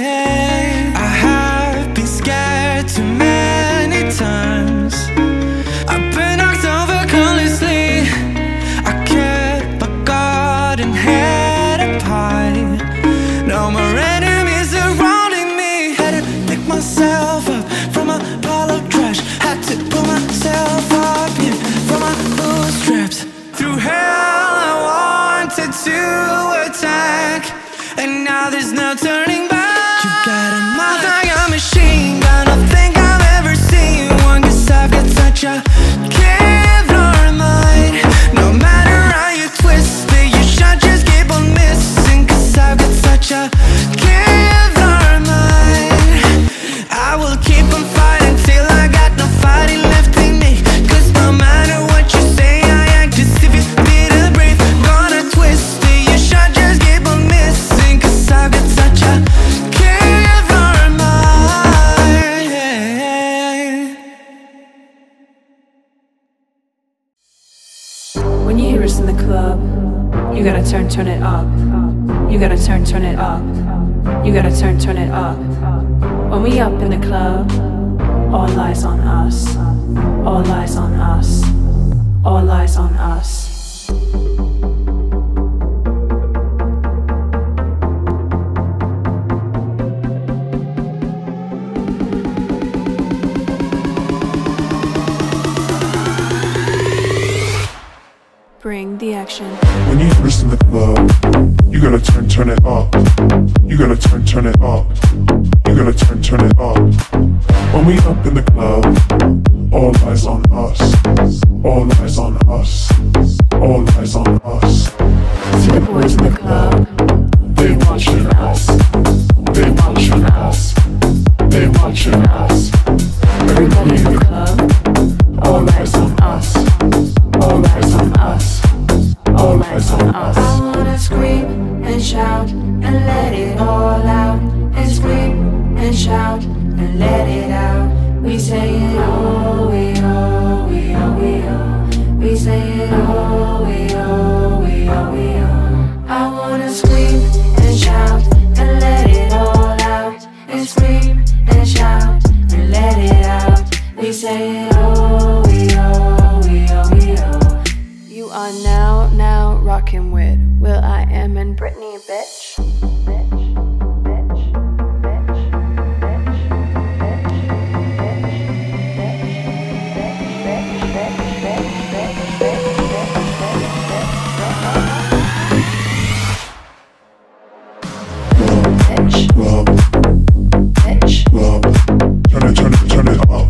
I have been scared too many times. I've been knocked over carelessly. I kept my guard and head up high. No more enemies surrounding me. Had to pick myself up from a pile of trash. Had to pull myself up, yeah, from my bootstraps. Through hell I wanted to attack, and now there's no turning back. You got a mouth like a machine gun. I think I've ever seen one, 'cause I've got such a Kevlar mind. No matter how you twist it, your shot just keep on missing. 'Cause I've got such a Kevlar mind. I will keep on fighting till I got no fighting left in me. 'Cause no matter what you say, I act as if you didn't breathe. Gonna twist it, your shot just keep on missing. 'Cause I've got such a Kevlar mind. When you hear us in the club, you gotta turn, turn it up. You gotta turn, turn it up. You gotta turn, turn it up. When we up in the club, all eyes on us. All eyes on us. All eyes on us. Bring the action. When you first in the club, you gotta turn, turn it up. You gotta turn, turn it up. You gotta turn, turn it up. When we up in the club, all eyes on us. All eyes on us. All eyes on us. See the boys in the club, They watching us. They watching us. They watching us. everybody in the club, all eyes on us. All eyes on us. All eyes on us. I wanna scream and shout and let it all out. And scream and shout and let it out. We say it all, we all, we all, we all. We say it all, we all, we all, we all. I wanna scream and shout and let it all out. And scream and shout and let it out. We say it all, we all, we all, we all. You are now, now rocking with Will I Am and Britney, bitch. Club, Bitch. club. Turn it, turn it, turn it up.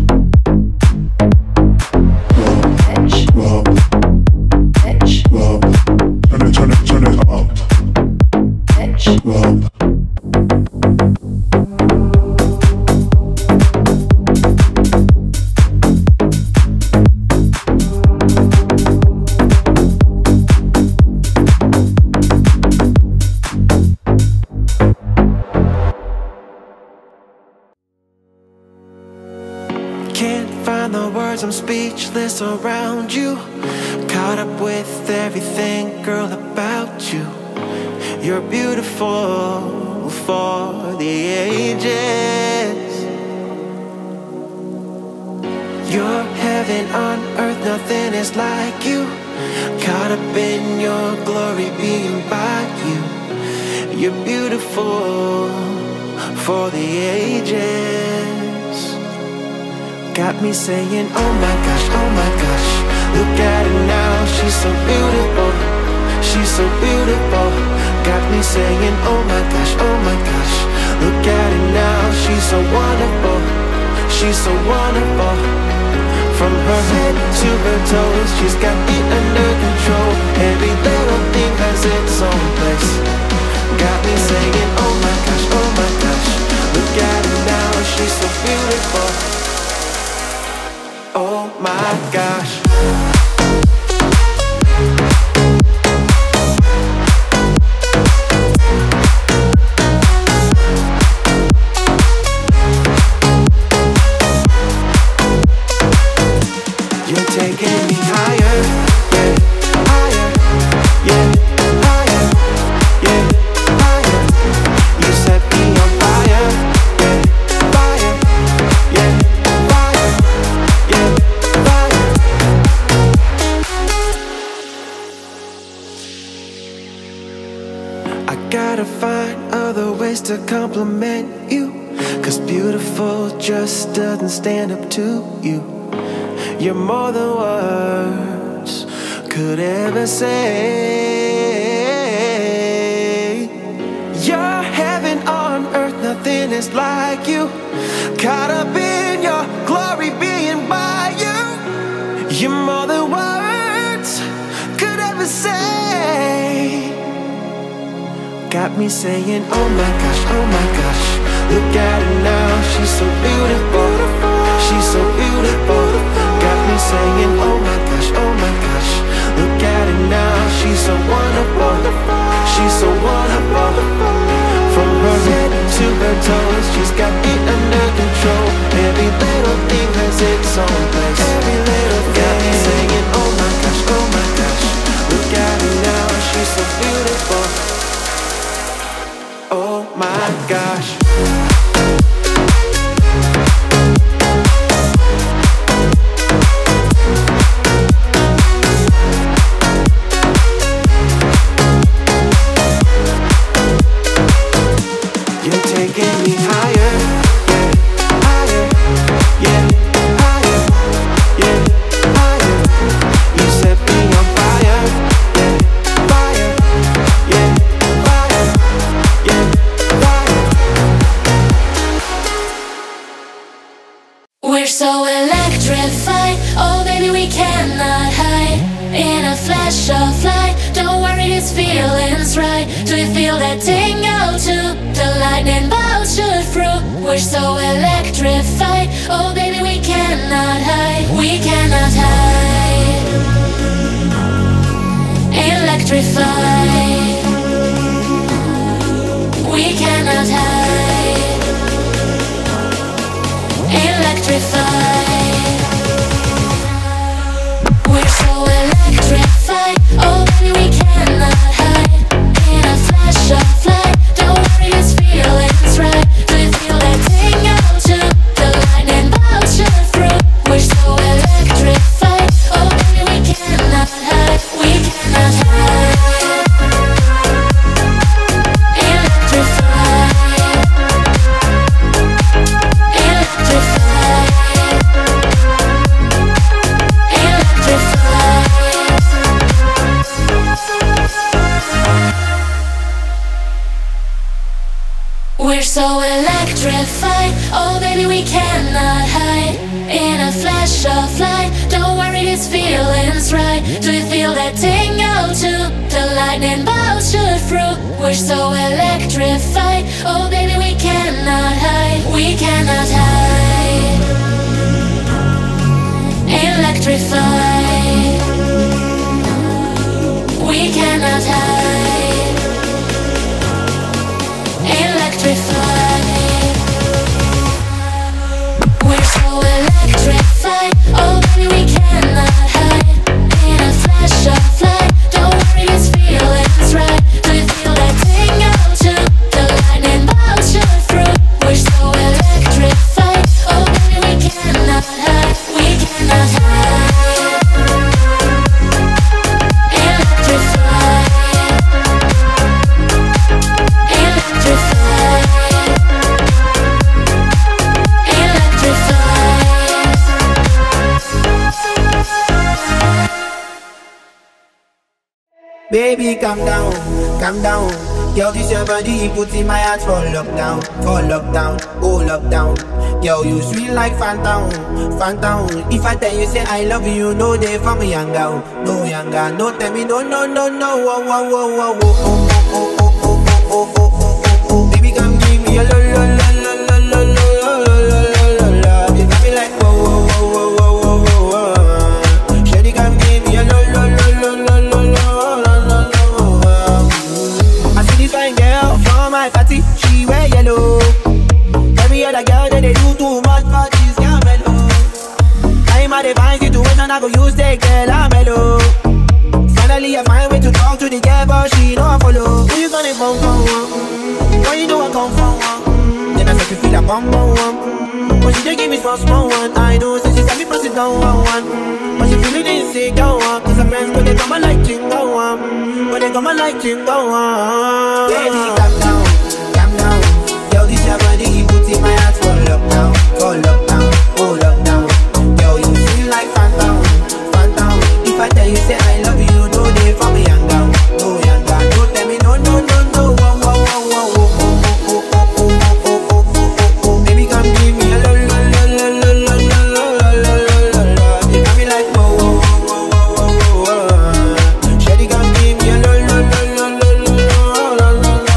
Bitch. Club, Bitch. club. Turn it, turn it, turn it up. Bitch. Club. Can't find the words, I'm speechless around you. Caught up with everything, girl, about you. You're beautiful for the ages. You're heaven on earth, nothing is like you. Caught up in your glory, being by you. You're beautiful for the ages. Got me saying, oh my gosh, oh my gosh. Look at her now, she's so beautiful. She's so beautiful. Got me saying, oh my gosh, oh my gosh. Look at her now, she's so wonderful. She's so wonderful. From her head to her toes, she's got it under control. Every little thing has its own place. Got me saying, oh my gosh, oh my gosh. Look at her now, she's so beautiful. Oh my gosh. You're taking me higher, yeah, higher, yeah, higher, yeah, higher. You set me on fire, yeah, fire, yeah, fire, yeah, fire. I gotta find other ways to compliment you, 'cause beautiful just doesn't stand up to you. You're more than words could ever say. You're heaven on earth, nothing is like you. Caught up in your glory, being by you. You're more than words could ever say. Got me saying, oh my gosh, oh my gosh. Look at her now, she's so beautiful. She's so beautiful. Got me saying, oh my gosh, oh my gosh. Look at her now, she's so wonderful. She's so wonderful. From her head to her toes, she's got it under control. Every little thing has its own place. Every little thing. Got me saying, oh my gosh, oh my gosh. Look at her now, she's so beautiful. Oh my gosh. You're taking me higher, yeah, higher, yeah, higher, yeah, higher. You set me on fire, yeah, fire, yeah, fire, electrify. Oh baby, we cannot hide in a flash of light. Don't worry, this feeling's right. Do you feel that tingle too? The lightning bolts shoot through. We're so electrified. Oh baby, we cannot hide. We cannot hide. Electrified. We cannot hide. Electrified. We're so electrified. Oh baby, we cannot hide in a flash of light. Don't worry, this feeling's right. Do you feel that tingle too? The lightning bolts shoot through. We're so electrified. Oh baby, we cannot hide. We cannot hide. We're so electrified. Oh baby, we cannot hide in a flash of light. Don't worry, this feeling's right. Do you feel that tingle too? The lightning bolts shoot through. We're so electrified. Oh baby, we cannot hide. We cannot hide. Electrified. We cannot hide. Electrified. We're so electrified. Oh baby, we cannot hide in a flash of light. Don't worry, this feeling's right. Do you feel that tingle too? The lightning bolts shoot through. We're so electrified. Oh baby, we cannot hide. We cannot hide. Electrified. Electrified. Baby, calm down, calm down. Girl, this your body, put in my heart for lockdown, for lockdown, oh lockdown. Girl, you sweet like phantom, phantom. If I tell you say I love you, no day for me younger, no younger. No tell me no, no, no, no, oh, oh, oh, oh, oh, oh, oh, oh, oh, oh, oh, oh, oh, oh. Baby, come give me a lo, lo, lo, lo, lo, lo, lo, lo, lo, lo, lo. You got me like whoa, whoa, whoa, whoa, whoa, whoa, whoa. Shawty, come give me a lo, lo, lo, lo, lo, lo, lo. My party, she wear yellow. Every other girl that they do too much, but she's girl mellow. I'm at a fine situation, I go use the girl, I'm mellow. Finally I find way to talk to the girl, but she know I follow. Who you gonna phone for? Mm-hmm. Why you know I come for one? Mm-hmm. Then I start to feel a bum bum one. Mm-hmm. But she just give me small small one. I know, so she said me pass it down one one. Mm-hmm. But she feeling insecure one. Cause her friends, but they come and like chingo one. Mm-hmm. But they come and like chingo one. Baby, calm down. Girl, this your body, put in my heart for lockdown, for lockdown, oh lockdown. Girl, you feel like phantom, phantom. If I tell you say I love you, no day for me younger, no younger. Don't tell me no, no, no, no, oh, oh, oh, oh, oh, oh, oh, oh, oh, oh, oh, oh, oh. Baby, come give me a lo, lo, lo, lo, lo, lo, lo, lo, lo, lo, lo. You got me like whoa, whoa, whoa, whoa, whoa, whoa, whoa. Shawty, come give me a lo, lo, lo, lo, lo, lo, lo, lo, lo.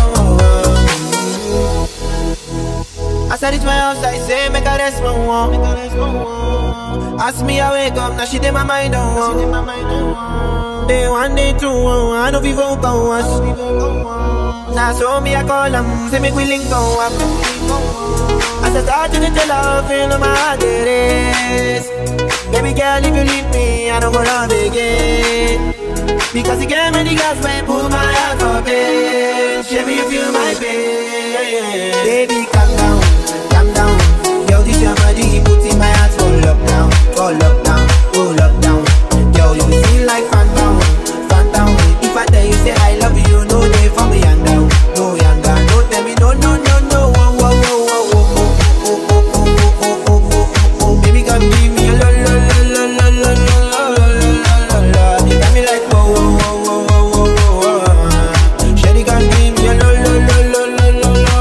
As I reach my house, I say, make a rest, my one. Ask me, I wake up, now she did my mind on one. Day one, day two, I know people go us. Now so me, I call them, say make we link go up. As I start to tell her, feel my heart it is. Baby girl, if you leave me, I don't go love again. Because you gave me the gas, man, pull my heart for pain. Show me you feel my pain. Baby, calm down. Calm down, girl, this your body, put in my heart for lockdown, for lockdown, oh lockdown. Girl, you feel like phantom, phantom. If I tell you say I love you, no day for me younger, no younger. No tell me no, no, no, no, oh, oh, oh, oh, oh, oh, oh, oh, oh, oh, oh, oh, oh. Baby, come give me a lo, lo, lo, lo, lo, lo, lo, lo, lo, lo. You got me like whoa, whoa, whoa, whoa, whoa, whoa, whoa. Shawty, come give me a lo, lo, lo, lo, lo, lo, lo.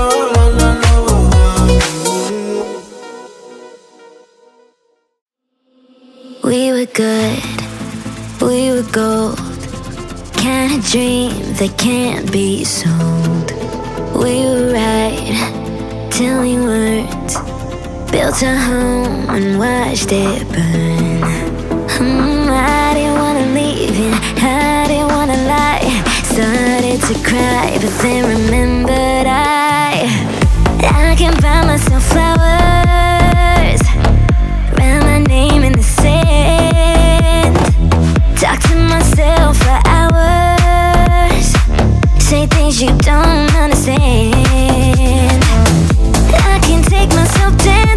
of gold, kind of dream that can't be sold. We were right till we weren't. Built a home and watched it burn. mm, I didn't wanna leave you, I didn't wanna lie. Started to cry, but then remembered I I can buy myself flowers, write my name in the sand, talk to myself for hours, say things you don't understand. I can take myself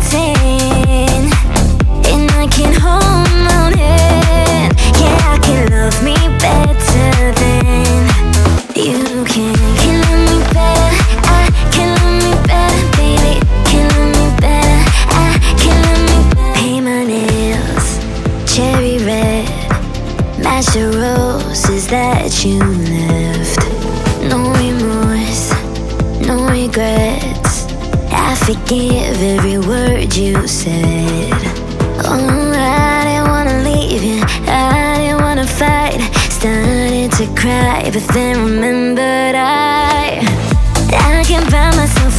dancing, and I can hold my own hand. Yeah, I can love me better than you can. Can love me better, I can love me better, baby. Can love me better, I can love me better. Paint my nails cherry red, match the roses that you left. No remorse, no regrets, I forgive every word you said. Oh, I didn't wanna leave you, I didn't wanna fight. Started to cry, but then remembered I I can buy myself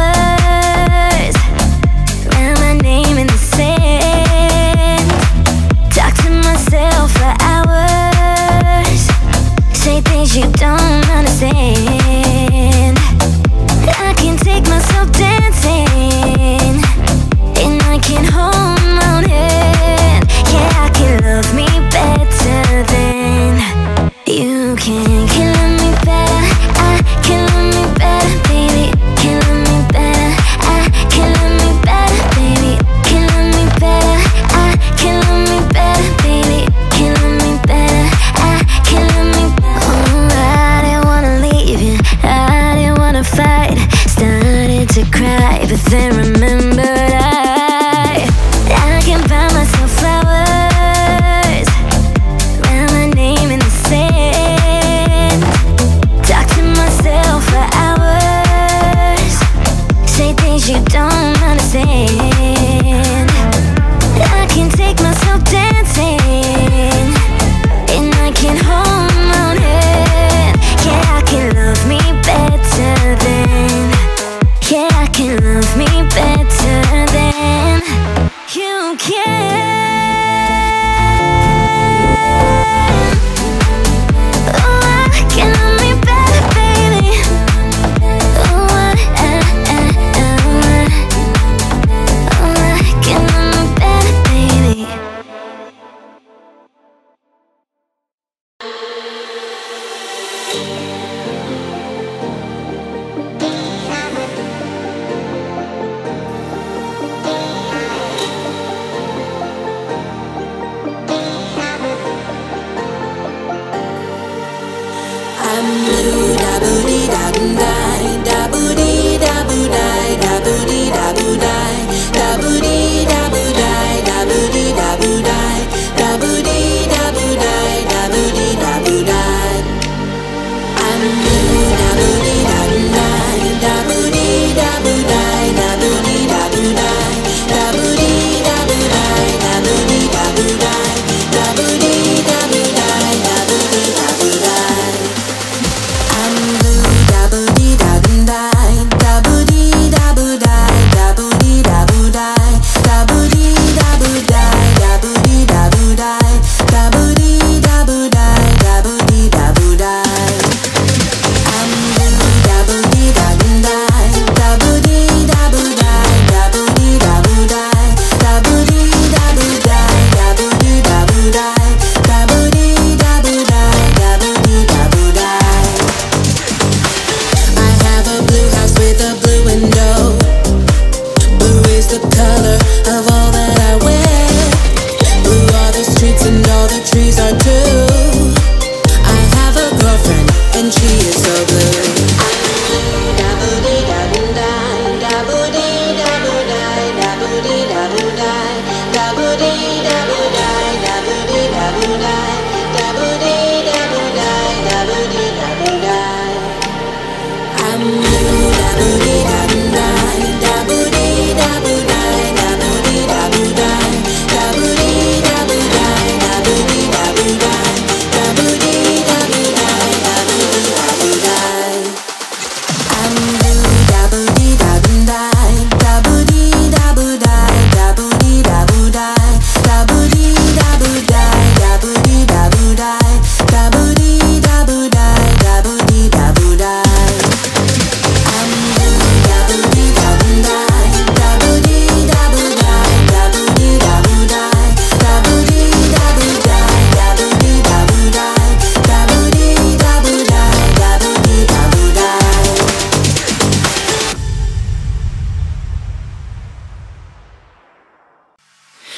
flowers, write my name in the sand, talk to myself for hours, say things you don't understand. I can take myself dancing, and I can hold my own hand. Yeah, I can love me better than you can. Can love me better, I can love me better, baby. Can love me better, I can love me better, baby. Can love me better, I can love me better, baby. Can love me better, I can love me better. Oh, I didn't wanna leave you, I didn't wanna fight. Started to cry, but then remembered I I can buy myself flowers, write my name in the sand, talk to myself for hours, say things you don't understand. I can take myself dancing, and I can hold my own hand. Yeah, I can love me better than Yeah, I can love me better than you can. Oh, I can love me better, baby. Oh, I, I, I, I,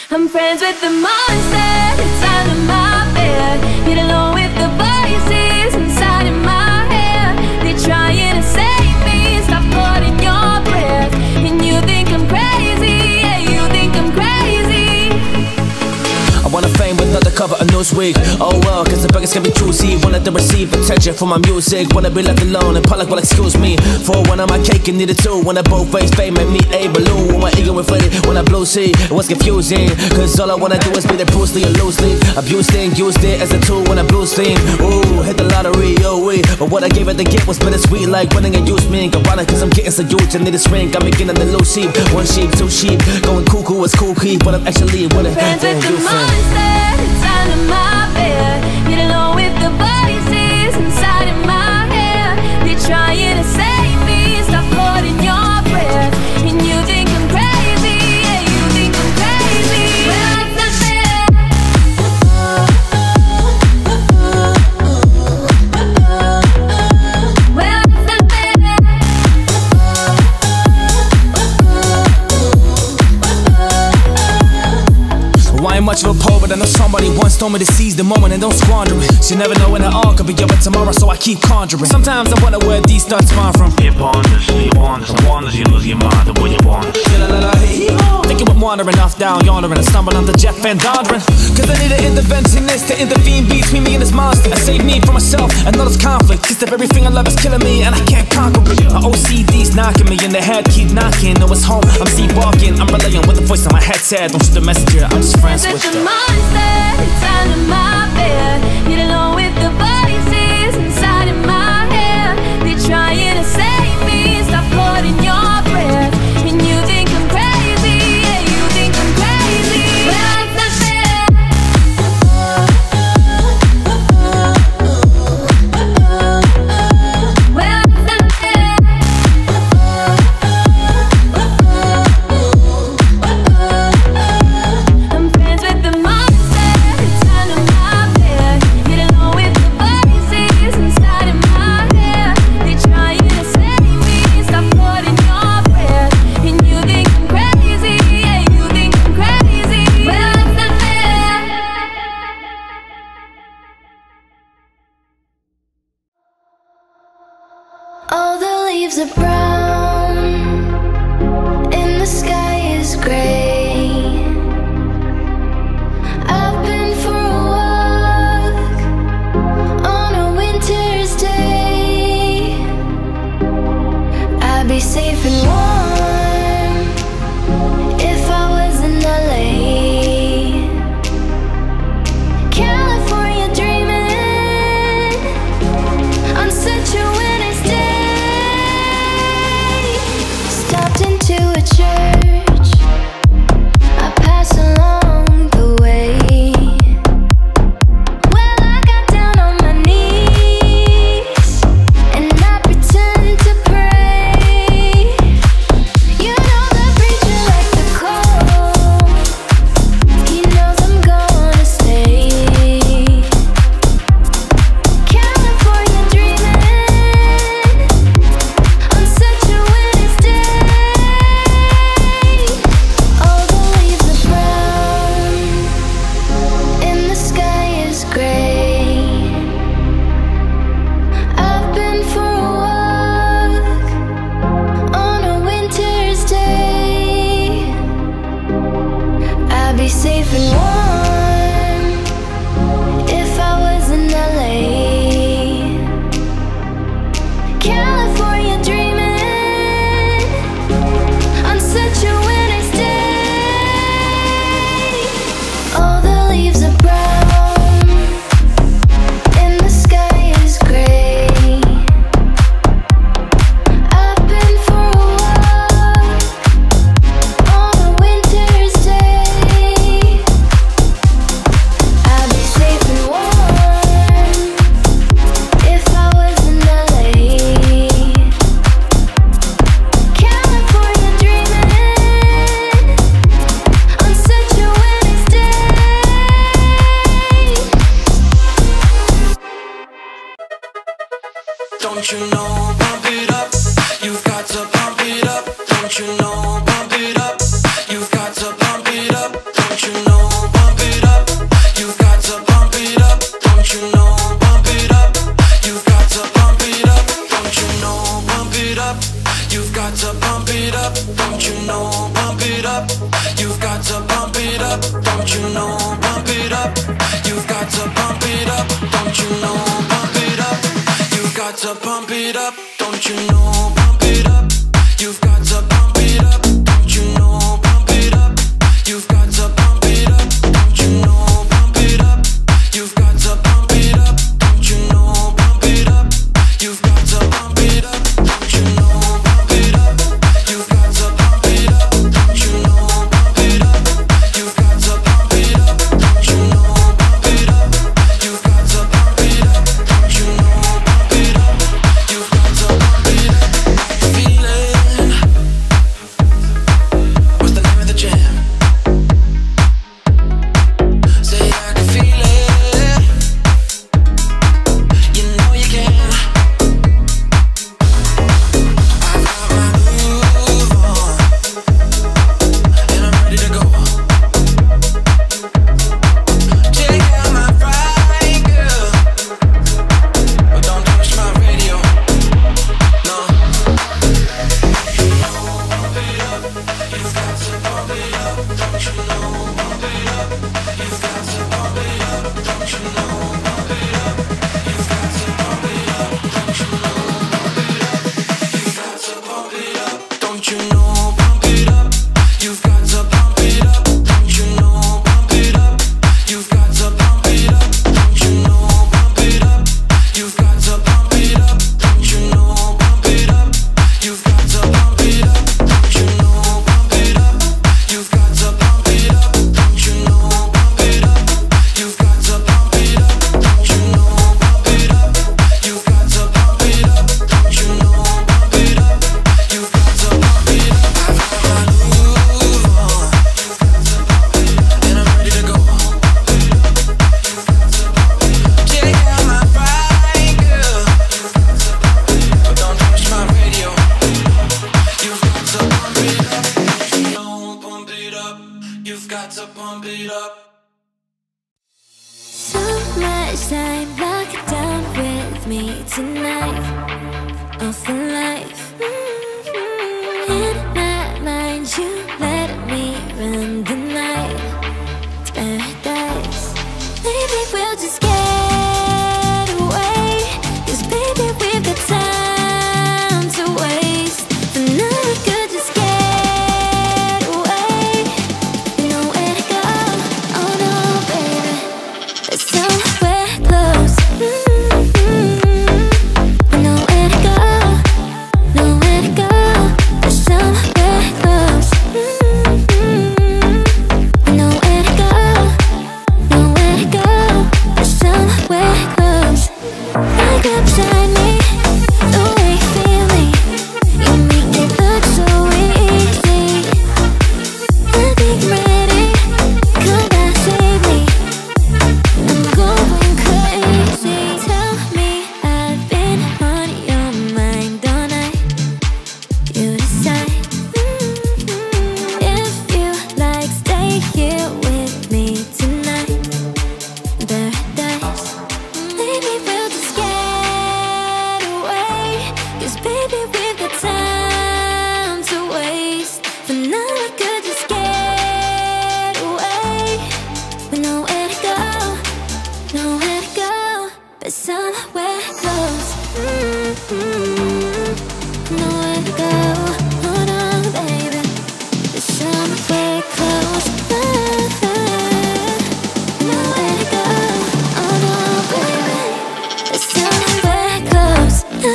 I'm friends with the monster that's under my bed. Get along with the voices inside of my head. They're trying to save me, stop holding your breath. And you think I'm crazy, yeah, you think I'm crazy. I wanna fame with another cover of Newsweek. Oh well, cause the beggars can be choosy. Wanted to receive attention from my music. Wanna be left alone and public will excuse me. For one of my cake and needed two. When I both face fame and me a balloon. When my ego inflated, when I blue sea, it was confusing. Cause all I wanna do is be the Bruce Lee and loosely. Abused it and used it as a tool when I blues theme. Ooh, hit the lottery, oh wait. But what I gave it to get was bittersweet. Like winning and use me. Ironic cause I'm getting so huge. I need a ring, I'm beginning to lose sheep. One sheep, two sheep, going cuckoo is cool key. But I'm actually what it Friends with the monster that's under my bed. Get along with the voices inside of my head. They're trying to save me, stop holding your breath. And you think I'm crazy, yeah, you think I'm crazy. Well, it's not fair. Well, it's not fair. Well, I ain't much of a poet, but I know somebody once told me to seize the moment and don't squander it. You never know when it all could be over tomorrow, so I keep conjuring. Sometimes I wonder where these thoughts come from. You ponders, you wonders, wonders, you lose your mind, the way you want. Thinking we're wandering off down yonder and I stumble on the Jeff Van Dondren. Cause I need an interventionist to intervene between me and this monster and save me from myself and all this conflict. Cause if everything I love is killing me and I can't conquer it. My O C D's knocking me in the head, keep knocking. No, it's home, I'm sleepwalking. I'm relaying what the voice in my head said. Don't shoot the messenger, I'm just friends with the them. monster that's under my bed. Get along with the voices inside of my head. They're trying to save me, stop holding your breath. And you think I'm crazy, yeah, you think I'm crazy. Well, it's not fair. Well, it's not fair. I'm friends with the monster that's under my bed. Get along with the voices inside of my head. They're trying to save me, stop holding your breath. And you think I'm crazy, yeah, you think I'm crazy. Well, it's not fair. All the leaves are brown and the sky is gray. I've been for a walk on a winter's day. I'd be safe and warm if I was in L A. California dreaming on such a winter's day. Stopped into a church, I pass along the way. Well, I got down on my knees and I pretend to pray. You know the preacher like the cold, he knows I'm gonna stay. California dreaming on such a winter's day. All the leaves are brown and the sky is gray. I've been for a walk on a winter's day. I'd be safe and warm if I was in L A. California dreaming on such a winter's day. All the leaves are brown and the sky is gray. I've been for a walk on a winter's day. to pump it up, don't you know? Pump it up. You've got to pump it up, don't you know? Pump it up. You've got to pump it up, don't you know? Pump it up. You've got to pump it up, don't you know? Pump it up. You've got to pump it up, don't you know? Pump it up. You've got to pump it up, don't you know? Pump it up. You've got to pump it up, don't you know? Pump it up. You've got to pump it up, don't you know? Pump it up. You've got to pump it up, don't you know? Pump it up. You've got to pump it up, don't you know? Pump it up. You've got to pump it up, don't you know? Pump it up. You've got to pump it up. Feeling. What's the name of the jam? Say I can feel it. You know you can. I've got my groove on, and I'm ready to go. Check out my ride, girl, but don't touch my radio. No. Pump it up. You've got to pump it up, don't you know? Pump it up. You've got to pump it up, don't you know? Pump it up. You've got to pump it up, don't you know? Pump it up. You've got to pump it up, don't you know? Pump it up. You've got to pump it up, don't you know? Pump it up. You've got to pump it up, don't you know? Pump it up. You've got to pump it up, don't you know? Pump it up. You've got to pump it up, don't you know? Pump it up. You've got to pump it up, don't you know? Pump it up. You've got to pump it up, don't you know? Pump it up. You've got to pump it up, don't you know? Pump it up. You've got to pump it up. I've got my groove on, and I'm ready to go. Check out my ride, girl, but don't touch my radio. You've got to pump it up, don't pump it up. You've got to pump it up. So much time locked down with me tonight. Oh, for life. Mm-hmm. In my mind, you let me run the night. It's paradise. Maybe we'll just get away. 'Cause baby, we've got time to waste. For now, we could just get away. We know where to go. Oh no, baby. There's somewhere close. Mm-hmm. We know where to go. Know where to go. There's somewhere close. Mm-hmm. We know where to go. Know where to go. There's somewhere close. Like up beside me, the way you feel me, you make it look so easy. I think I'm ready. Come back, save me. I'm going crazy. Tell me I've been on your mind all night. You decide. Mm-hmm. If you like, stay here with me tonight. Paradise. Maybe we'll just get away. 'Cause baby, we've got time to waste. For now, we could just get away. We know where to go. Know where to go. But somewhere close. Mm-hmm. Know where to go. Hold on, baby. But somewhere close. Know where to go. Oh no, baby. But somewhere close.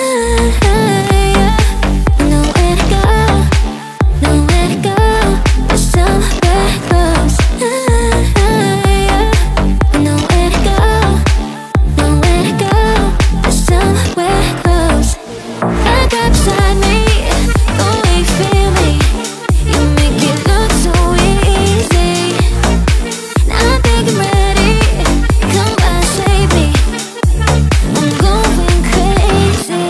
Know where to go. Know where to go. But somewhere close. Know where to go. Know where to go. But somewhere close. Like up beside me, the way you feel me, you make it look so easy. Now I think I'm ready. Come by, save me. I'm going crazy.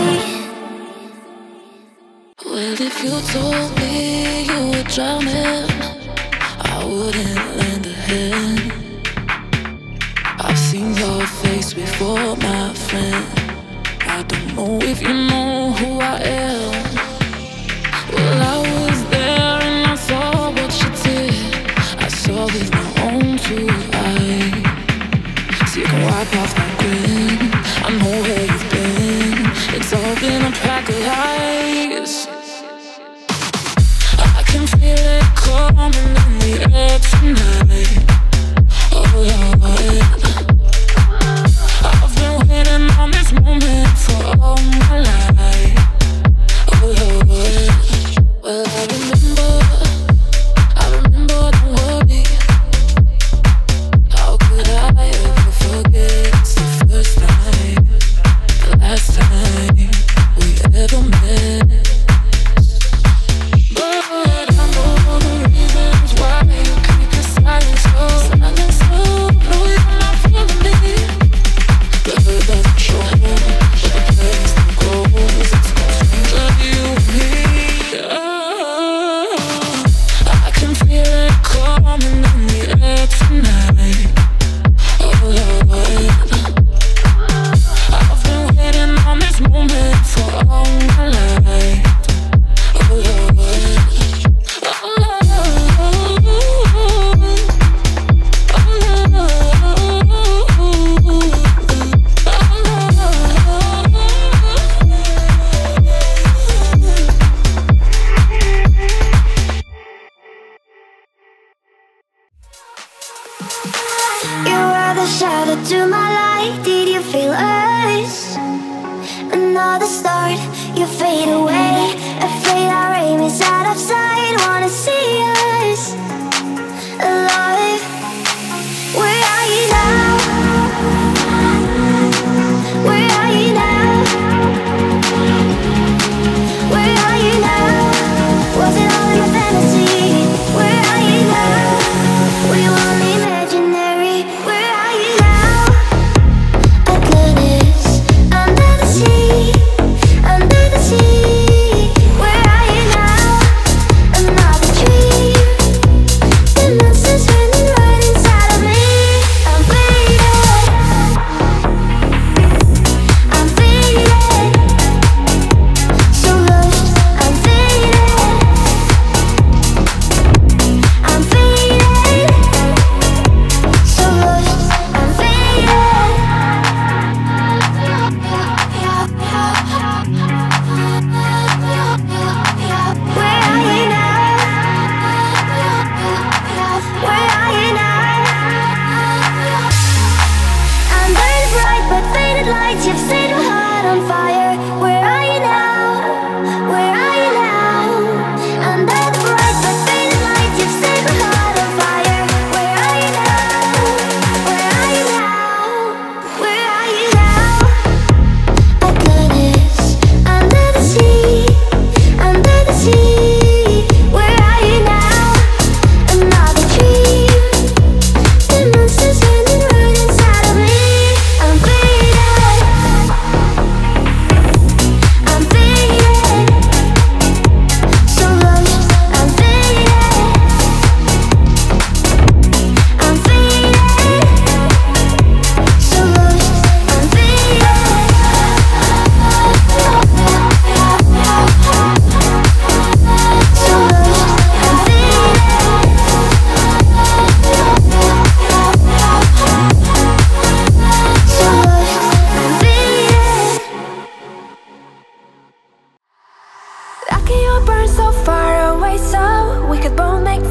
Well, if you told me you were drowning, I wouldn't lend a hand. I've seen your face before, my friend. I don't know if you know who I am. Well,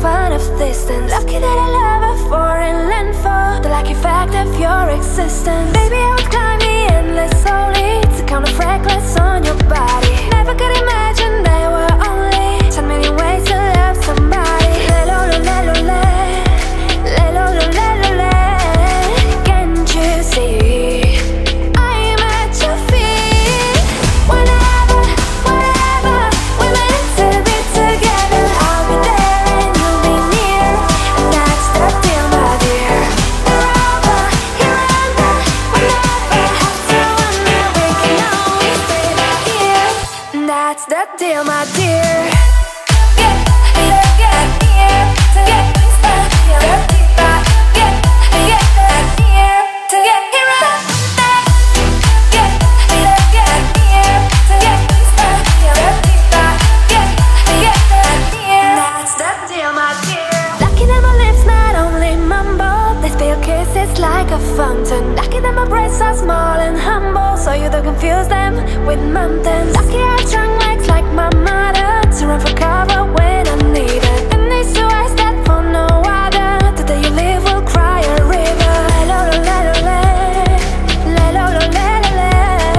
fun of distance. Lucky that I love a foreign land for the lucky fact of your existence. Baby, I would climb the endless slowly to count the freckles on your body. Never could imagine there were only ten million ways to love somebody. Le lo lo le lo le, le lo lo le lo le. Can't you see? I'm at your feet. Whenever, wherever we're meant to be together, I'll be there and you'll be near, and that's the deal, my dear. You're over, you're under, we'll never have to wonder. We can always stay right here, and that's the deal, my dear. Yeah, yeah, yeah, yeah, to get this back, yeah, back, yeah, yeah, yeah, to get here right back. Yeah, yeah, yeah, yeah, to get this back, yeah, back, yeah, yeah, yeah, that's the deal, my dear. Lucky that my lips not only mumble, they spill kisses like a fountain. Lucky that my breasts are small and humble, so you don't confuse them with mountains. Lucky I have strong legs like my mother to run for cover when I need it. And these two eyes that for no other, the day you leave will cry a river. Le lo lo le lo le, le lo lo le lo le.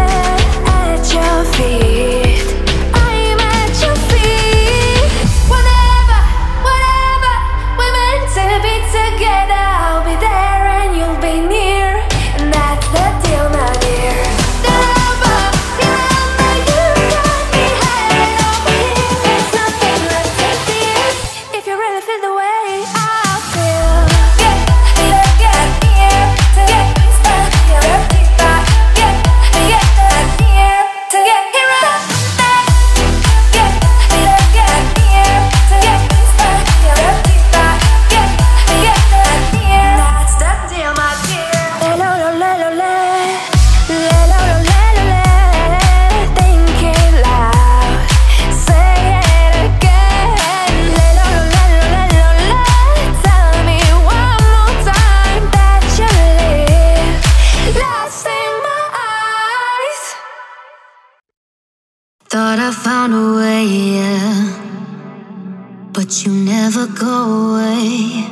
At your feet, I'm at your feet. Whenever, wherever we're meant to be together, I'll be there and you'll be near, and that's the deal, my dear. Never, never, you got me headed over here. There's nothing left to fear if you really feel the way I feel. Yeah, yeah, yeah, yeah, to get this back, yeah, back, yeah, yeah, yeah, to get here right back. Yeah, yeah, yeah, yeah, to get this back, yeah, back, yeah, yeah, yeah, that's the deal, my dear. Le lo lo le lo le, le lo lo le lo le. Think it loud, say it again. Le lo lo le lo le lo le. Tell me one more time that you live, lost in my eyes. Thought I found a way, yeah, but you never go away.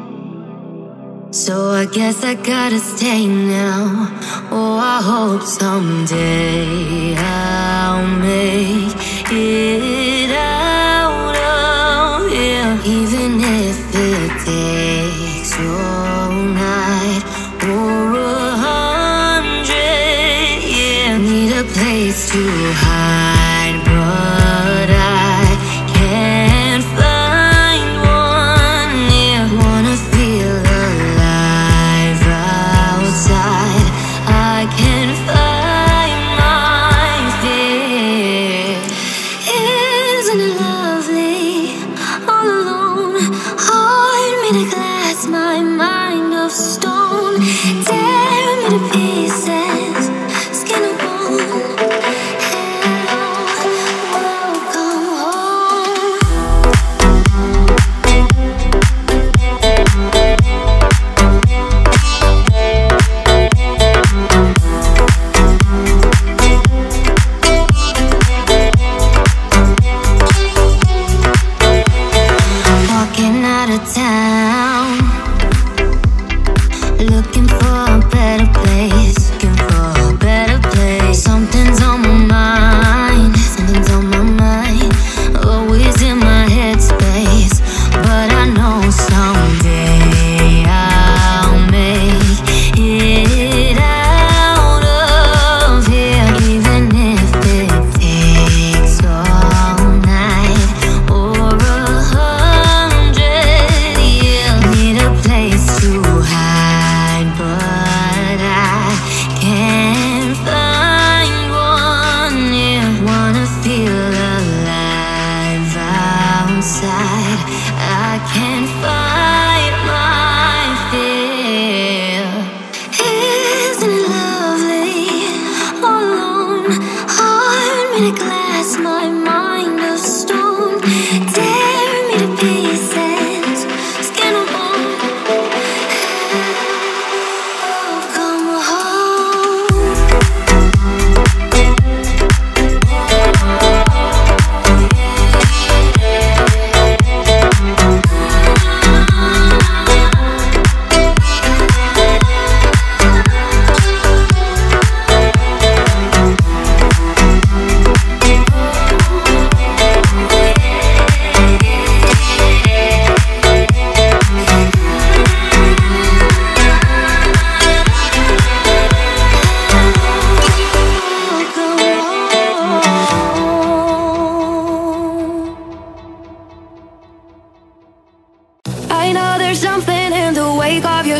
So I guess I gotta stay now. Oh, I hope someday I'll make it out of here, even if it takes all night or a hundred. Yeah, need a place to hide, but I can't find one. Yeah, wanna feel alive outside. I can't find my fear. Isn't it lovely? All alone, heart made of glass, my mind of stone. Tear me to pieces, skin and bone. Welcome home. Walking out of town, looking for a better place, looking for a better place. Something's on my mind, something's on my mind, always in my headspace. But I know someday I'll make it out of here, even if it takes all night or a hundred years. Need a place to hide, but I can't find one. Yeah, wanna feel alive outside. I can't fight my fear. Isn't it lovely? All alone, heart made of glass, my mind of stone. Tear me to pieces, skin and bone. Welcome home.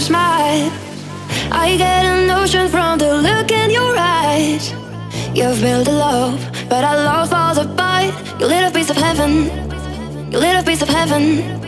your smile. I get a notion from the look in your eyes. You've built a love, but our love falls apart. You lit a piece of heaven. You lit a piece of heaven.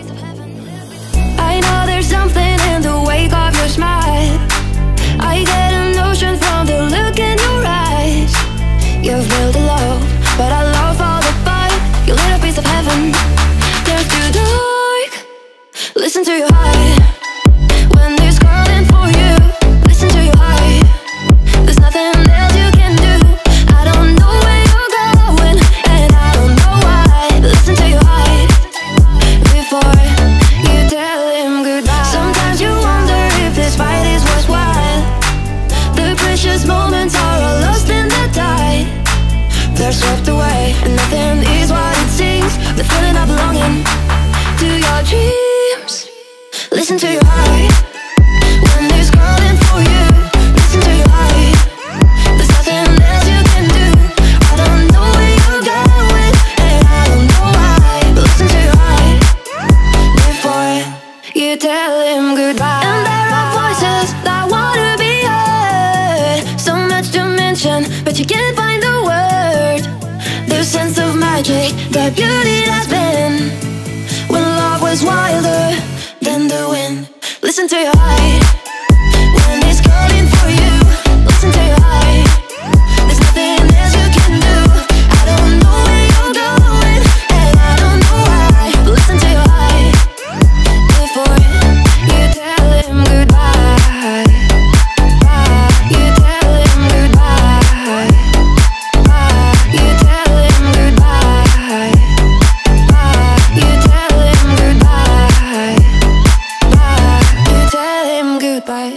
I know there's something in the wake of your smile. I get a notion from the look in your eyes. You've built a love, but our love falls apart. You lit a piece of heaven. There's too dark. Listen to your heart. When there's calling for you, listen to your heart. There's nothing else you can do. I don't know where you're going, and I don't know why. Listen to your heart before you tell him goodbye. Sometimes you wonder if this fight is worthwhile. The precious moments are all lost in the tide. They're swept away, and nothing is what it seems. The feeling of belonging to your dreams. Listen to your heart. When there's calling for you, listen to your heart. There's nothing else you can do. I don't know where you're going, and I don't know why. But listen to your heart before you tell him goodbye. And there are voices that wanna be heard. So much to mention, but you can't find the word. The sense of magic, the beauty that's been when love was wilder than the wind. Listen to your heart. When it's calling for you, listen to your heart. There's nothing else you can do. I don't know where you're going, and I don't know why. But listen to your heart before you tell him goodbye. You tell him goodbye. You tell him goodbye. You tell him goodbye. You tell him goodbye.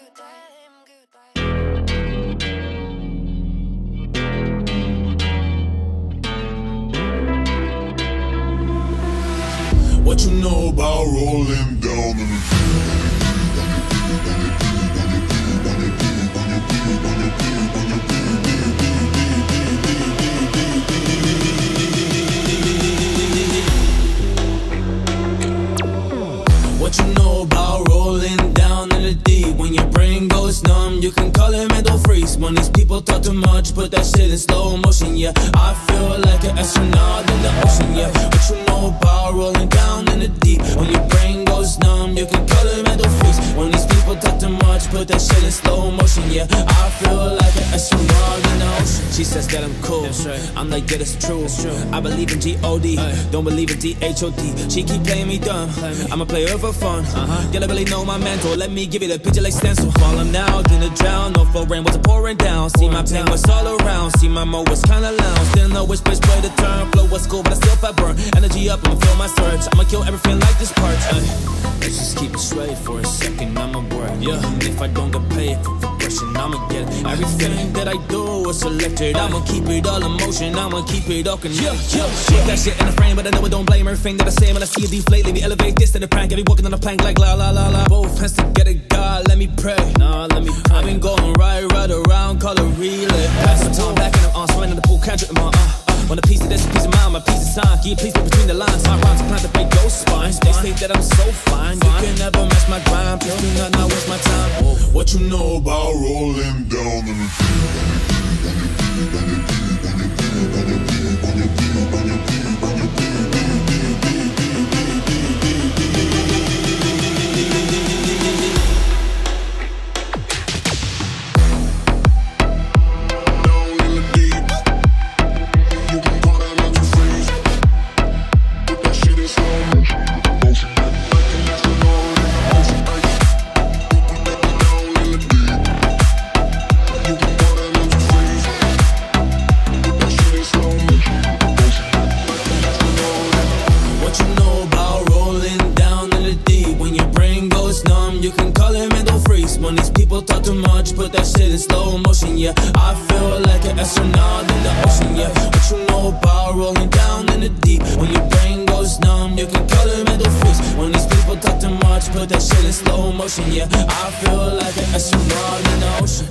What you know about rolling down in the What you know about rolling down in the deep? When your brain goes numb, you can call it mental freeze. When these people talk too much, put that shit in slow motion, yeah. I feel like an astronaut in the ocean, yeah. What you know about rolling down in the deep? When your brain goes numb, you can call it mental freeze. When these people talk too much, put that shit in slow motion, yeah. I feel like an astronaut in the ocean. She says that I'm cool, right. I'm like, yeah, that's true. true. I believe in G O D, Aye. Don't believe in D H O D. She keep playing me dumb, I'm a player for fun. Uh-huh. You don't really know my mental, let me give you the picture like stencil. Falling out in the drown, no flow rain was pouring down. See my pain was all around, see my mo was kinda lounge. Didn't know which place way to turn, flow was cool but I still felt burn. Energy up, I'ma feel my surge, I'ma kill everything like this part. Ay. Let's just keep it straight for a second, I'ma work. Yeah, and if I don't get paid for progression, I'ma get it. Everything that I do is selected, I'ma keep it all in motion, I'ma keep it all connected. Yeah, yeah, yeah. That shit in the frame, but I know I don't blame everything that I say. When I see you deflate, let me elevate this to the prank. I be walking on a plank like la la la la. Both hands together, God, let me pray. Nah, let me pray. I've been going right, right around, call it relay. Pass the time back and I'm on, swinging in the pool, can't in my uh. Want a piece of this, a piece of mine, my piece of sign. Can you please read between the lines? My rhymes are planned to break your spine. They say that I'm so fine, you can never match my grind. Please do not not waste my time. What you know about rolling down in the yeah, I feel like an astronaut in the ocean.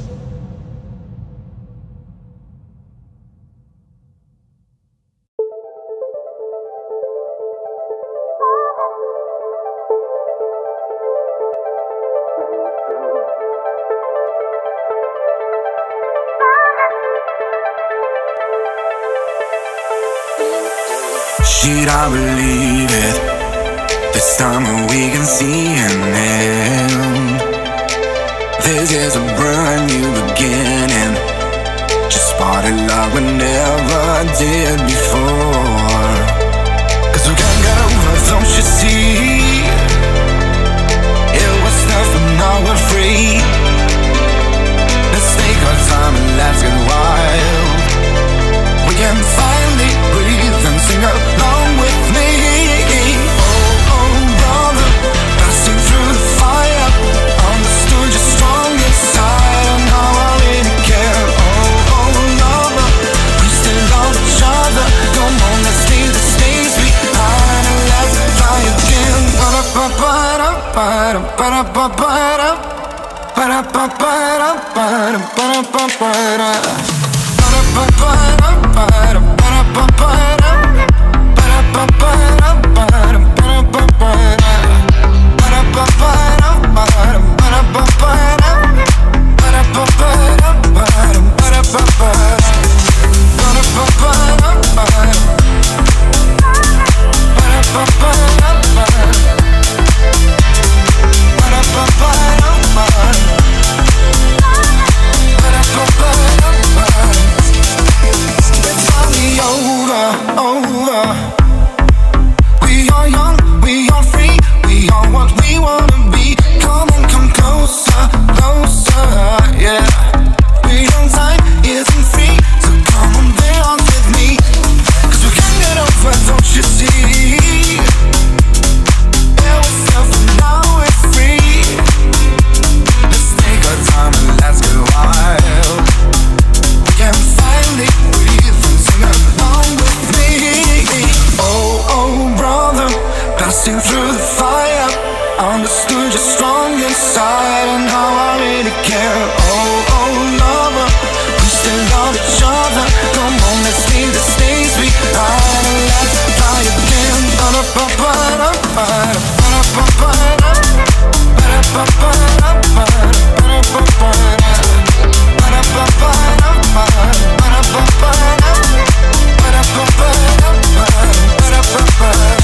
Did I believe it? This time we can see an end. This is a brand new beginning. Just spotted like we never did before. Cause we can't get over, don't you see? It was tough but now we're free. Let's take our time and let's get wild. We can finally breathe and sing along with me. Oh, oh, brother, passing through the fire. Understood you're strong inside and how I really care. Oh, oh, lover, we still love each other. Come on, let's leave the space behind and let's fly again. Ba-da-ba-ba-da, ba-da-ba-ba-da, ba-da-ba-ba-da, ba-da-ba-ba-da, ba-da-ba-ba-da, ba-da-ba-ba-da, ba-da-ba-ba-da, ba-da-ba-ba-da, ba-da-ba-ba-da, ba-da-ba-ba-da, ba-da-ba-ba-da, ba-da-ba-ba-da, it's finally over, over. We are young, we are free, we are what we wanna be. Come on, come closer, closer, yeah. We don't time isn't free, so come on, dance with me. Cause we can't get over, don't you see? It was tough and now we're free. Let's take our time and let's get wild. We can finally breathe and sing along with me. Oh, oh, brother, passing through the fire. Understood you're strong inside and how I really care. Oh, oh, lover, we still love each other. Come on, let's leave the space behind and let's fly again. Ba-da-ba-ba-da, ba-da-ba-ba-da, ba-da-ba-ba-da, ba-da-ba-ba-da, ba-da-ba-ba-da, ba-da-ba-ba-da, ba-da-ba-ba-da, ba-da-ba-ba-da.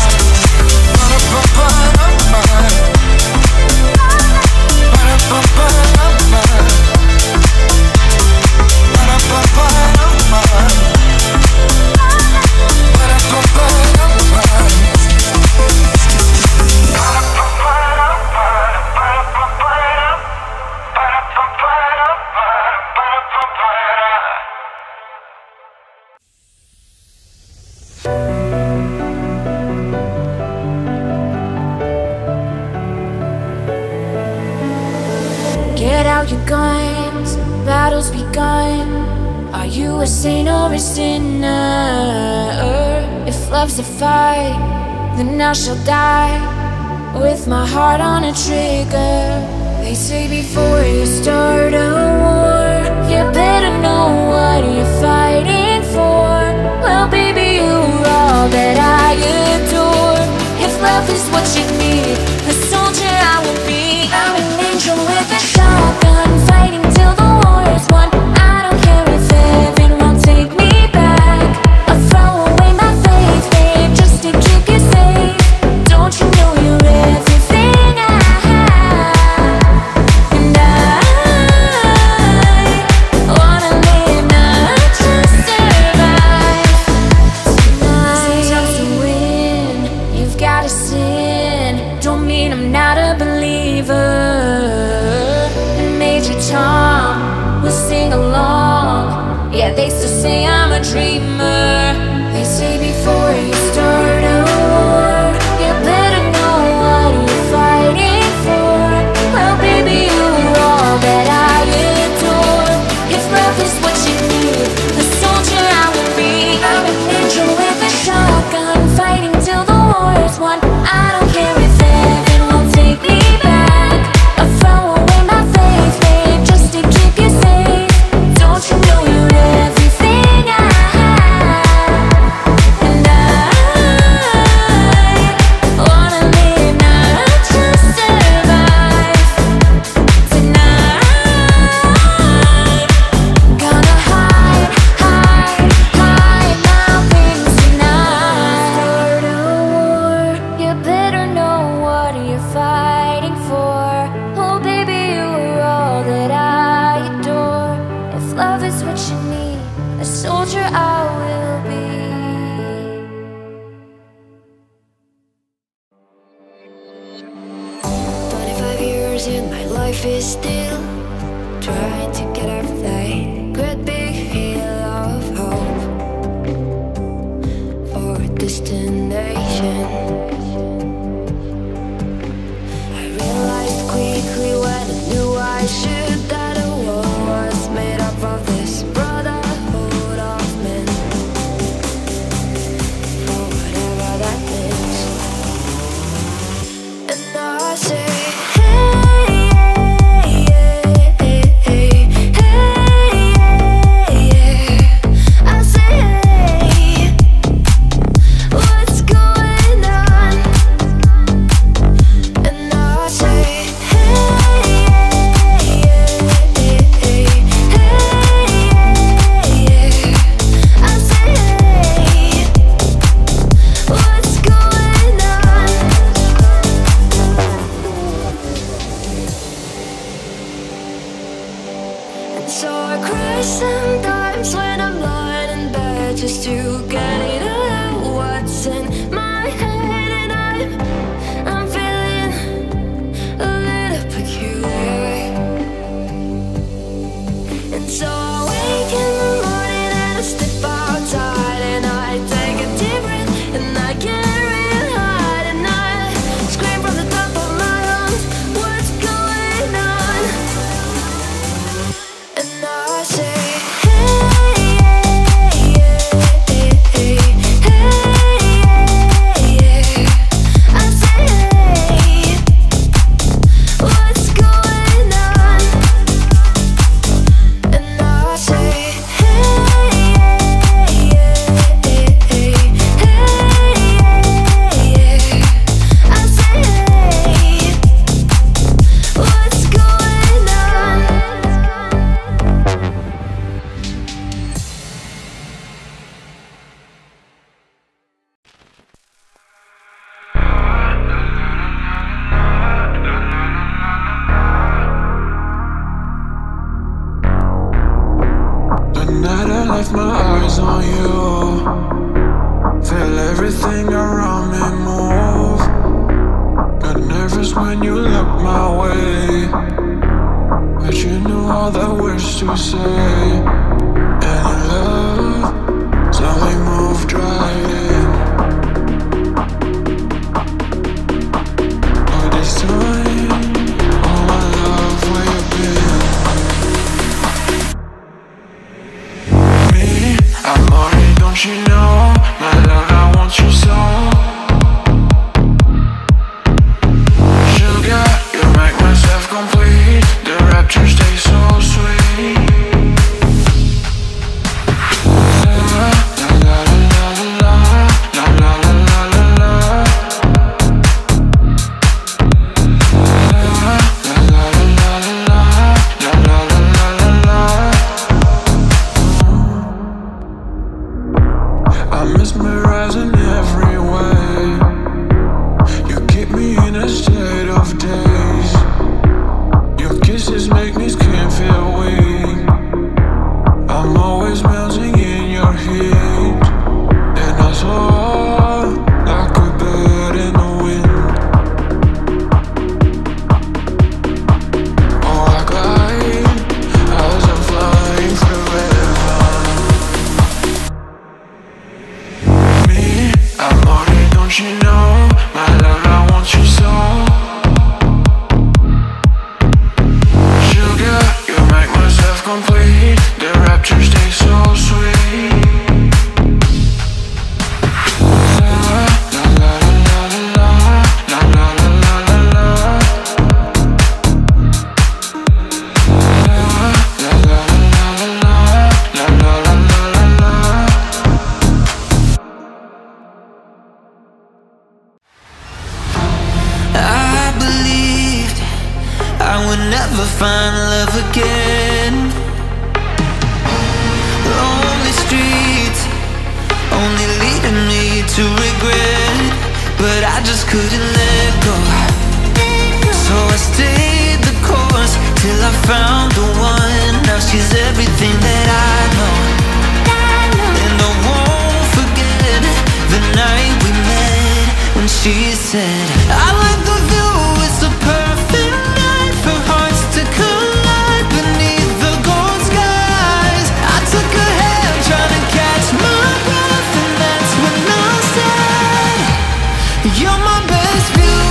Get out your guns, battle's begun. Are you a saint or a sinner? If love's a fight, then I shall die with my heart on a trigger. They say before you start a war, you better know what you're fighting for. Well, baby, you're all that I adore. If love is what you need, a soldier I will be. I'm an angel with a shotgun, fighting till the war is won. I don't care if heaven won't take me back. I'll throw away my faith, babe, just to keep you safe. Don't you know you're everything I have? And I wanna live, not just survive tonight. Sometimes to win, you've gotta sin. Don't mean I'm not a believer. Major Tom will sing along. Yeah, they still say I'm a dreamer. They say before you start a war, you better know what you're fighting for. Well, baby, you're all that I adore. If love is what you need, the soldier I will be. I'm an angel with a shotgun, fighting till the war is won. I don't care if heaven won't take me back. I'll throw away my faith, babe, just to keep you safe. Don't you know you're everything I have? years and my life is still trying to get our flight. Great big hill of hope for a destination. I realized quickly when I knew I should that the world was made up of this brotherhood of men. For whatever that means. And I say, so I cry sometimes when I'm lying in bed just to get it out what's in my head, and I'm I'm feeling a little peculiar. And so I wake in the morning and I step outside and I take a deep breath and I get real high and I scream from the top of my lungs, what's going on? And I say, left my eyes on you. Feel everything around me move. Got nervous when you looked my way, but you knew all the words to say. And your love slowly moved right in. But this time, oh my love, where you been? Amore, don't you know, my love, I want you so. Sugar, you make myself complete. The rapture stays so sweet. La la la la la la la la la la la. La la la la la la la la la la. I'm mesmerizing every way. You keep me in a state of daze. Your kisses make me skin feel weak. I'm always melting in your heat, and I soar like a bird in the wind. Oh, I glide as I'm flying through heaven. Amore, don't you know, my love, I want you so. Sugar, you make myself complete. The rapture stays so sweet. La la la la la la la la la la la. La la la la la la la la la la. I believed I would never find love again. Lonely streets only leading me to regret, but I just couldn't let go. So I stayed the course till I found the one. Now she's everything that I know, and I won't forget the night we met when she said, I like the view, it's a perfect night You're my best view.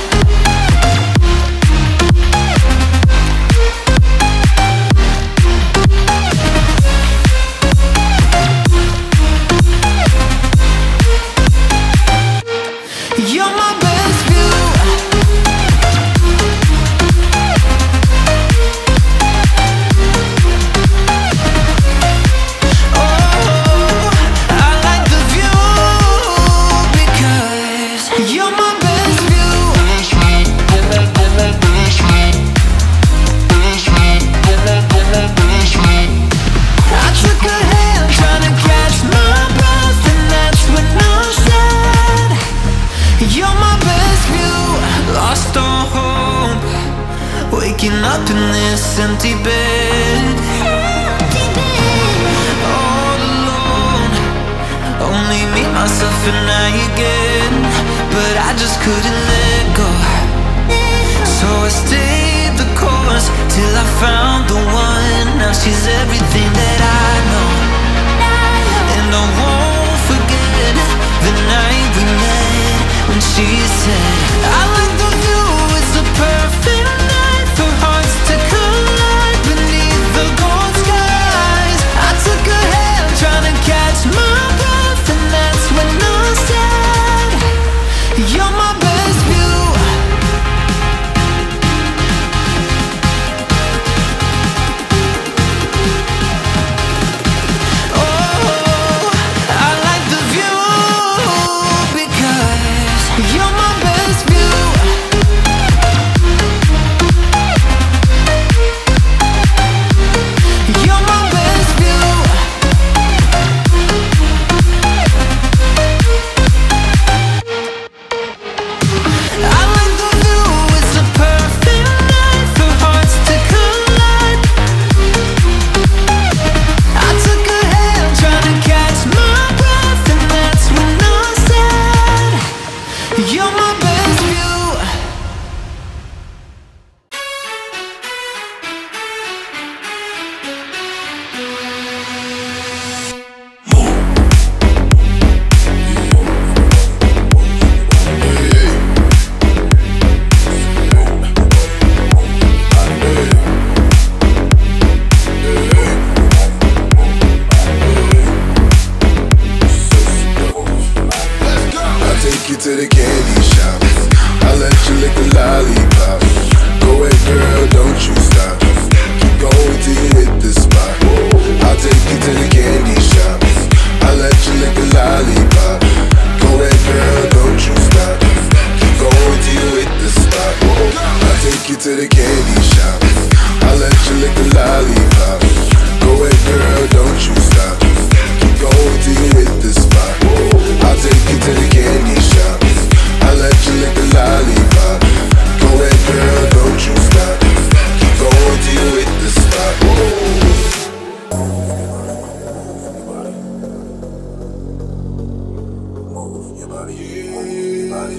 You're my best view. Oh, I like the view because you're my best view. I took a hand trying to catch my breath, and that's when I said, you're my best view. Lost all hope, waking up in this empty bed. All alone, only me, myself and I again. But I just couldn't let go, so I stayed the course till I found the one. Now she's everything that I know, and I won't forget the night we met when she said, I like the view, it's a perfect night for hearts to collide beneath the gold skies. I took her hand trying to catch my breath, and that's when I said, you're my best view. Oh, I like the view because you're my best view. You're my best view. I like the view, it's a perfect night for hearts to collide. I took her hand trying to catch my breath, and that's when I said, you're my best view. I'll take you to the candy shop. I'll let you lick the lollipop. Go ahead, girl, don't you stop. Keep going till you hit the spot. I'll take you to the candy shop. I'll let you lick the lollipop. Go ahead, girl, don't you stop. Keep going till you hit the spot. I'll take you to the candy shop. I'll let you lick the lollipop. Go ahead, girl, don't you stop. Keep going till you hit the spot. I'll take you to the candy shop. I'll let you lick the lollipop. Go ahead, girl, don't you stop. Keep going till you hit the spot. Move your body, move your body.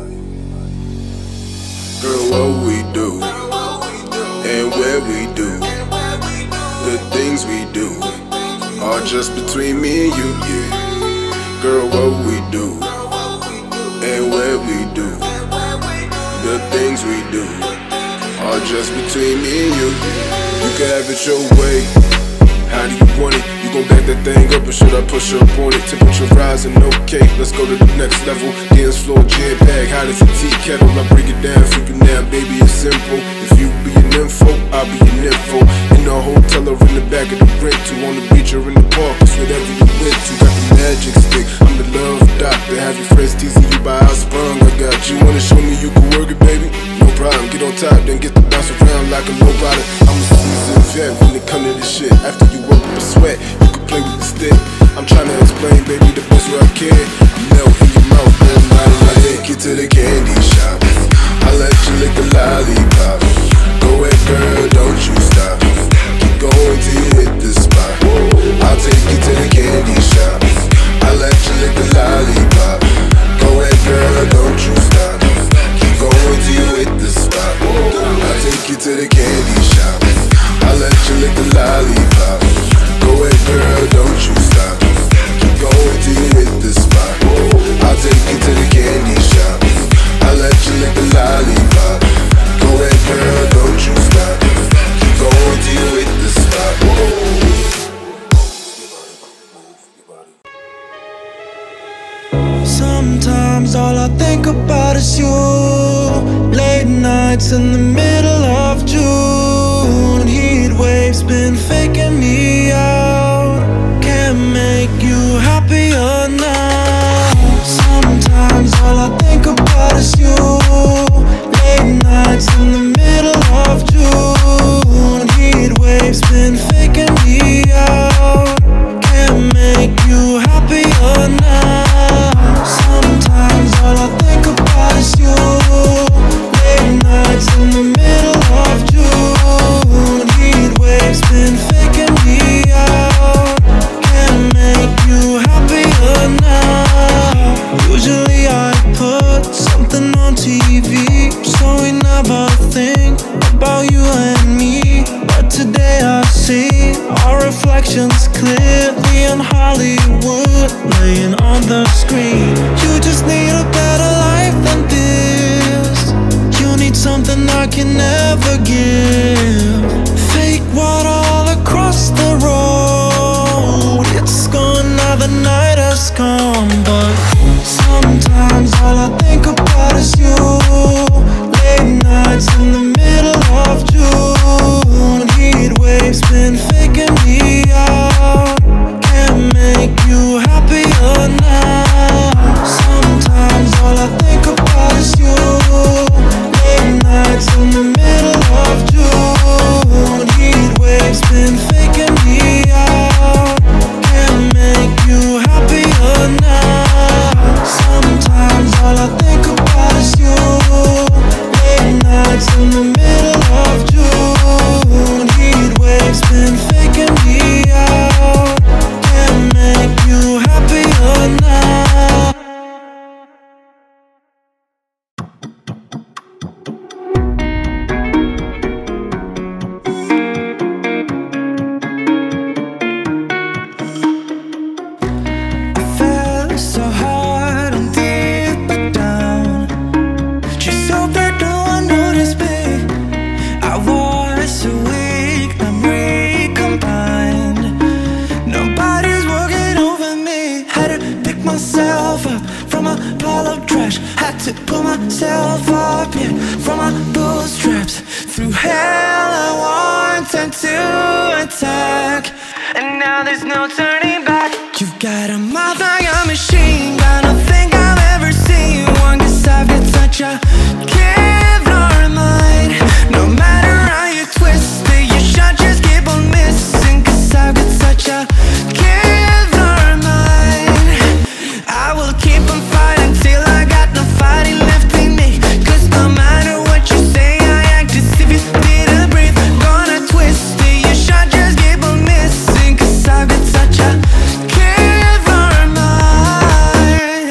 Girl, what we do, and where we do, the things we do, are just between me and you, yeah. Girl, what we do, and where we do, the things we do, are just between me and you. You can have it your way. How do you want it? You gon' back that thing up, or should I push up on it? Temperature rising, okay, let's go to the next level. Dance floor, jam bag, hot as a tea kettle. I break it down for you now, baby, it's simple. If you be an info, I'll be an info. In the hotel or in the back of the rental, on the beach or in the park, it's whatever you went to. Got the magic stick, I'm the love doctor. Have your friends teasing you by how sprung I got you. Wanna show me you can work it, baby? No problem, get on top, then get to bounce around like a nobody. I'm a seasoned vet when it come to this shit. After you work up a sweat, you can play with the stick. I'm trying to explain, baby, the best way I can. Melt in your mouth, everybody. I take you to the candy shop. I let you lick the lollipop. Go ahead, girl, don't you stop. Keep going till you hit the spot. I'll take you to the candy shop. I let you lick the lollipop. Go ahead, girl, don't you stop. Keep going till you hit the spot. I'll take you to the candy shop. I let you lick the lollipop. Go ahead, girl, don't you stop. Keep going till you hit the spot. I'll take you to the candy shop. think about is you. Late nights in the middle of June. Heat waves been faking me out. Can't make you happier now. Sometimes all I think about is you. Late nights in the middle of June. Heat waves been faking me out. Can't make you happier now. Sometimes all I think about is you. Late nights in the middle of June. Heat waves been faking me out. Can't make you happier now. Usually I put something on T V, so we never think about you and me. But today I see our reflections clearly in Hollywood, laying on the screen. You just need a better life than this. You need something I can never give. Fake water all across the road. It's gone now, the night has come. But sometimes all I think about is you. Late nights in the middle of June. Heat waves been faking me out. Can't make you happier now. Sometimes all I think about is you. Late nights in the middle of June. Heat waves been faking me out. Can't make you happier now. Sometimes all I think about is you. Late nights in the middle of June. Heat waves been faking me out. Can't make you happier now. I fell so hard and deep down, just so that no one noticed me. I was so weak, I'm recombined. Nobody's working over me. Had to pick myself up from a pile of trash. Had to pull myself up, yeah, from my bootstraps. Through hell I wanted to attack, and now there's no turning back. You've got a mouth like a machine gun. I think I've ever seen one, 'cause I've got such a Kevlar mind. No matter how you twist it, your shot just keep on missing. 'Cause I've got such a Kevlar mind. I will keep on fighting till I got no fighting left in me. 'Cause no matter what you say, I act as if you didn't breathe. Gonna twist it, your shot just keep on missing. 'Cause I've got such a Kevlar mind.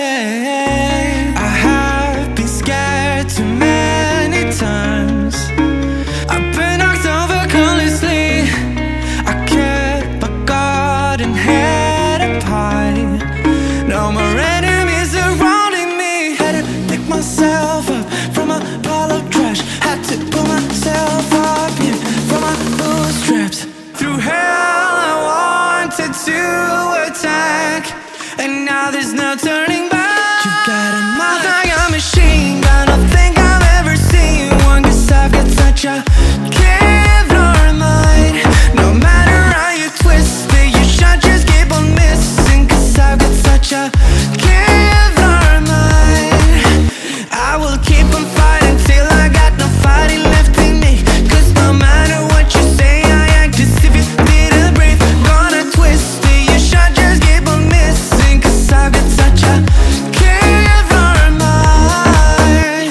I have been scared too many times. I've been knocked over carelessly. I kept my guard and head up high. No more enemies surrounding me. Had to pick myself up from a pile of trash. Had to pull myself up, yeah, from my bootstraps. Through hell I wanted to attack, and now there's no turning back. You've got a mouth like a machine gun. I think I've ever seen one, 'cause I've got such a Kevlar mind. No matter how you twist it, your shot just keep on missing. 'Cause I've got such a Kevlar mind. I will keep on fighting till I got no fighting left in me. 'Cause no matter what you say, I act as if you didn't breathe. Gonna twist it, your shot just keep on missing. 'Cause I've got such a Kevlar mind.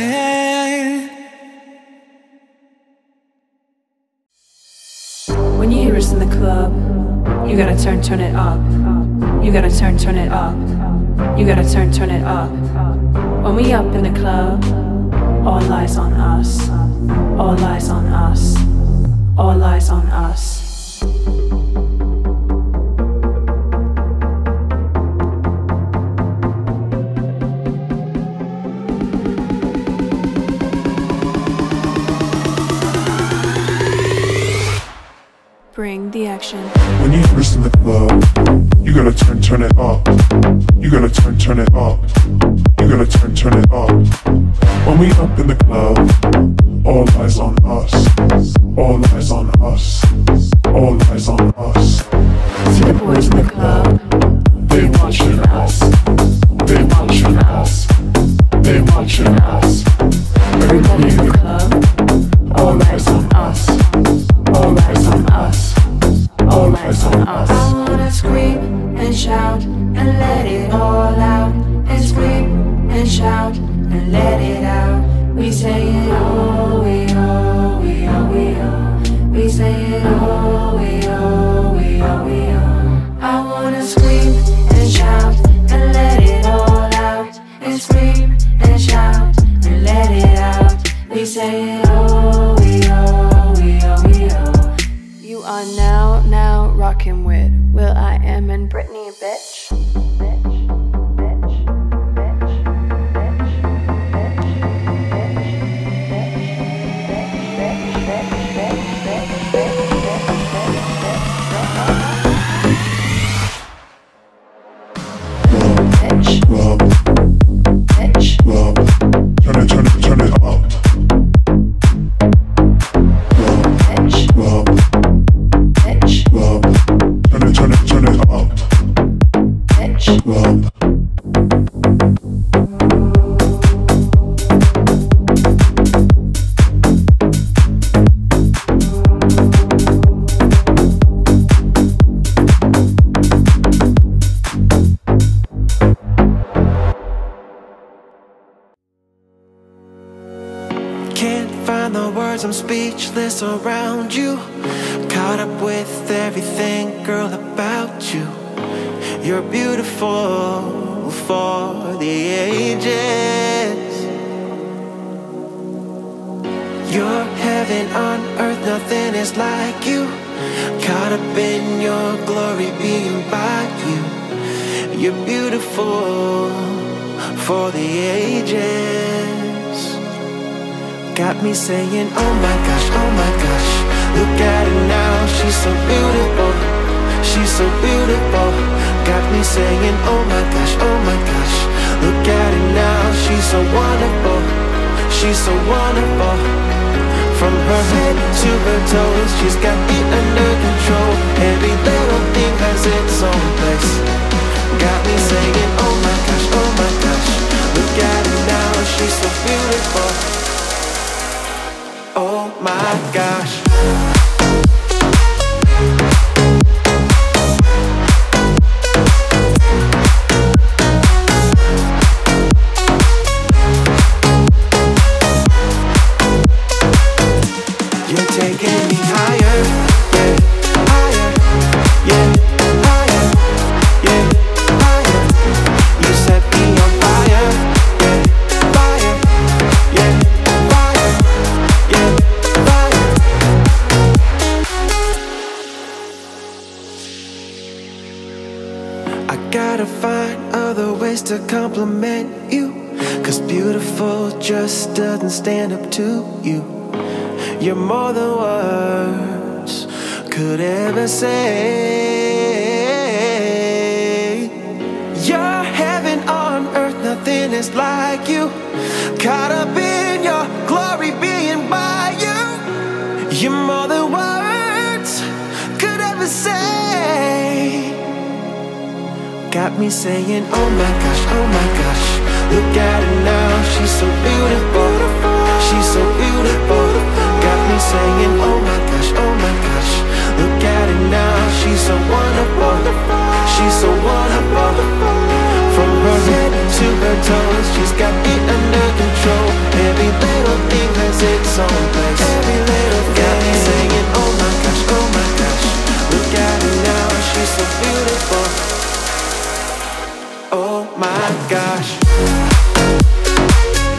When you hear us in the club, you gotta turn, turn it up. You gotta turn, turn it up. You gotta turn, turn it up. When we up in the club, all eyes on us. All eyes on us. All eyes on us. Bring the action. When you first in the club, you gotta turn, turn it up. You gotta turn, turn it up. You You gotta turn, turn it up. When we up in the club, all eyes on us. All eyes on us. All eyes on us. See the boys in the club, They watching us. They watching us. They watching us. everybody in the club, all eyes on us. All eyes on us. All eyes on us. I wanna scream and shout and let it all out. And scream and shout and let it out. We say it oh, we oh, we oh, we oh. We say it oh, we oh, we oh, we oh. I wanna scream and shout and let it all out. And scream and shout and let it out. We say it oh, we oh, we oh, we oh. You are now, now rocking with Will I Am and Britney, bitch. Club. Bitch. Club. Turn it, turn it, turn it up. Bitch. Club. Bitch. Club. Turn it, turn it, turn it up. Bitch. Club. Can't find the words, I'm speechless around you. Caught up with everything, girl, about you. You're beautiful for the ages. You're heaven on earth, nothing is like you. Caught up in your glory, being by you. You're beautiful for the ages. Got me saying, oh my gosh, oh my gosh. Look at her now, she's so beautiful. She's so beautiful. Got me saying, oh my gosh, oh my gosh. Look at her now, she's so wonderful. She's so wonderful. From her head to her toes, she's got it under control. Every little thing has its own place. Got me saying, oh my gosh, oh my gosh. Look at her now, she's so beautiful. Oh my gosh. You're taking me higher, yeah, higher, yeah, higher, yeah, higher. You set me on fire, yeah, fire, yeah, fire, yeah, fire. I gotta find other ways to compliment you, 'cause beautiful just doesn't stand up to you. You're more than words could ever say. You're heaven on earth, nothing is like you. Caught up in your glory, being by you. You're more than words could ever say. Got me saying, oh my gosh, oh my gosh. Look at her now, she's so beautiful. She's so beautiful. Got me saying, oh my gosh, oh my gosh. Look at her now, she's so wonderful. She's so wonderful. From her head to her toes, she's got it under control. Every little thing has its own place. Every little thing. Got me saying, oh my gosh, oh my gosh. Look at her now, she's so beautiful. Oh my gosh.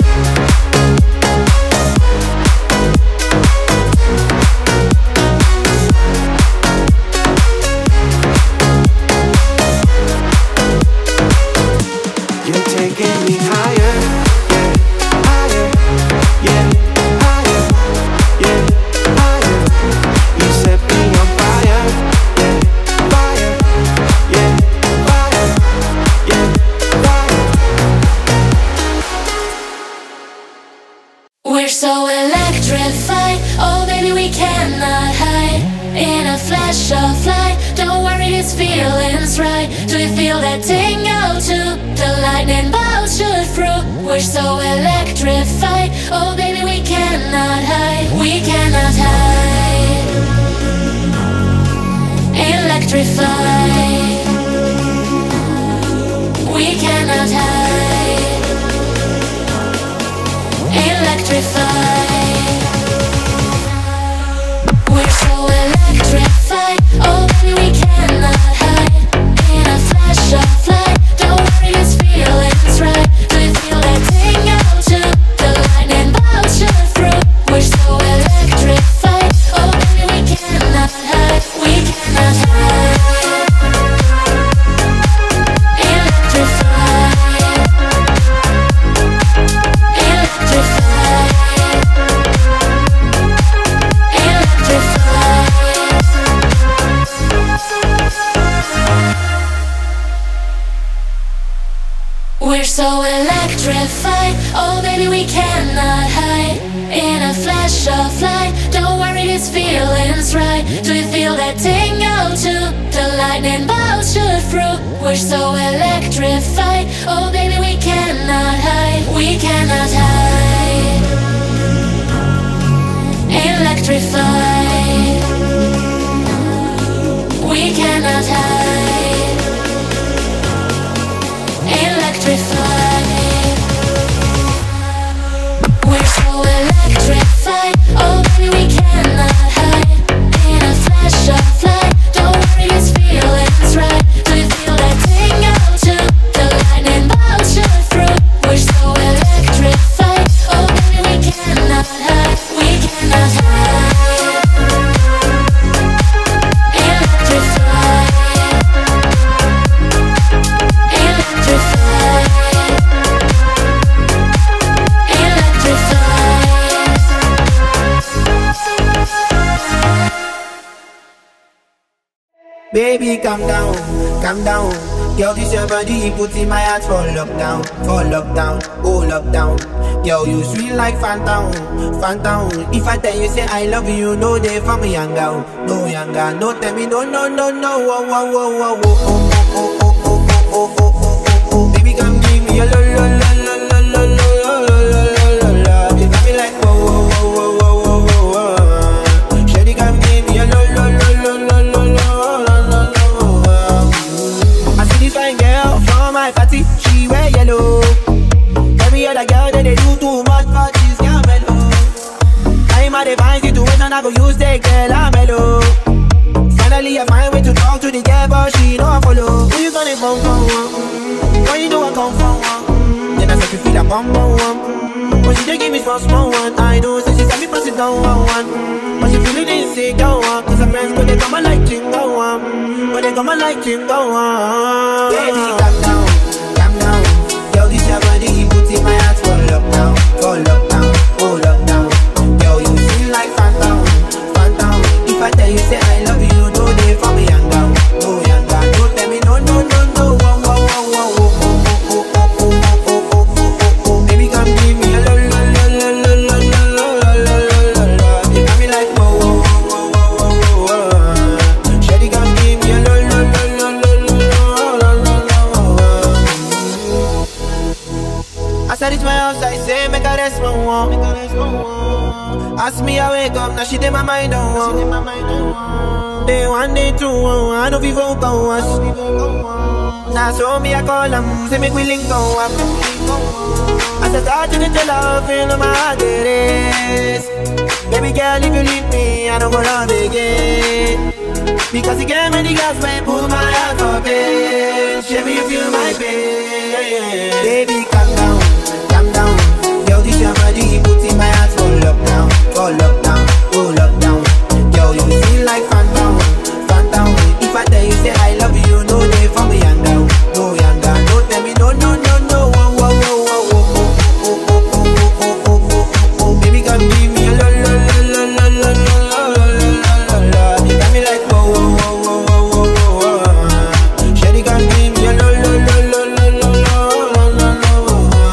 We're so electrified, oh baby we cannot hide. In a flash of light, don't worry this feeling's right. Do you feel that tingle too? The lightning bolts shoot through. We're so electrified, oh baby we cannot hide. We cannot hide. Electrified. We cannot hide. Electrified. We're so electrified, oh baby we cannot hide. In a flash of light, don't worry this feeling's right. Do you feel that tingle too? The lightning bolts shoot through. We're so electrified, oh baby we cannot hide. We cannot hide. Electrified. Electrified. We're so electrified, oh baby we cannot hide. In a flash of light, don't worry this feeling's right. Do you feel that tingle too? The lightning bolts shoot through. We're so electrified, oh baby we cannot hide. We cannot hide. Electrified. We cannot hide. Electrified. We're so electrified, oh baby we cannot hide. In a flash of light, don't worry this feeling's right. Do you feel that tingle too? The lightning bolts shoot through. We're so electrified, oh baby we cannot hide. We cannot hide. Electrified. Electrified. Baby, calm down, calm down. Girl, this your body, put in my heart for lockdown, for lockdown, oh lockdown. Girl, you sweet like phantom, phantom. If I tell you say I love you, no day for me young girl, no young girl. No tell me no, no, no, no, oh, oh, oh, oh, oh, oh, oh, oh, oh, oh, oh, oh, oh. Baby, come give me a lo, lo, lo, lo, lo, lo, lo, lo, lo, lo, lo. You got me like whoa, whoa, whoa, whoa, whoa, whoa, whoa. Shawty, come give me a lo, lo, lo, lo, lo, lo, lo. My party, she wear yellow. Every other girl that they do too much, but she's girl mellow. I'm at a fine situation, I go use the girl, I'm mellow. Finally I find way to talk to the girl, but she know I follow. Who you gonna come for? Mm-hmm. Why you know I come for? Mm-hmm. Then I start to feel a bum bum one. Mm-hmm. But she just give me small small one. I know, so she tell me pass it down one one. Mm-hmm. But she feeling insecure one. Cause her friends, but they come and like chingo one. Mm-hmm. But they come and like chingo one. Baby, calm down. Girl, this your body, put in my heart for lockdown, for lockdown, oh lockdown. Girl, you feel like phantom, phantom. If I tell you say I love you, no day for me young girl, no young girl. Don't tell me no, no, no, no, oh, oh, oh, oh, oh, oh, oh, oh, oh, oh, oh, oh, oh. Baby, come give me a lo, lo, lo, lo, lo, lo, lo, lo, lo, lo, lo. You got me like whoa, whoa, whoa, whoa, whoa, whoa. Shawty, come give me a lo, lo, lo, lo, lo, lo, lo, lo, lo. As I reach my house, I say, make a rest, one one. Ask me, I wake up, now she did my mind on one. Day one, day two, I know people go us. Now so me, I call them, say make we link go up. As I start to get your love, feel my heart it is. Baby girl, if you leave me, I don't go love again. Because you gave me the gas, man, pull my heart for pain. Show me you feel my pain. Baby, calm down. Girl, this your body, put in my heart for lockdown, for lockdown, oh lockdown. Girl, you feel like phantom, phantom. If I tell you say I love you, no day for me young girl, no young girl. Don't tell me no, no, no, no, oh, oh, oh, oh, oh, oh, oh, oh, oh, oh, oh, oh, oh. Baby, come give me a lo, lo, lo, lo, lo, lo, lo, lo, lo, lo. You got me like whoa, whoa, whoa, whoa, whoa, whoa. Shawty, come give me a lo, lo, lo, lo, lo, lo, lo, lo, lo.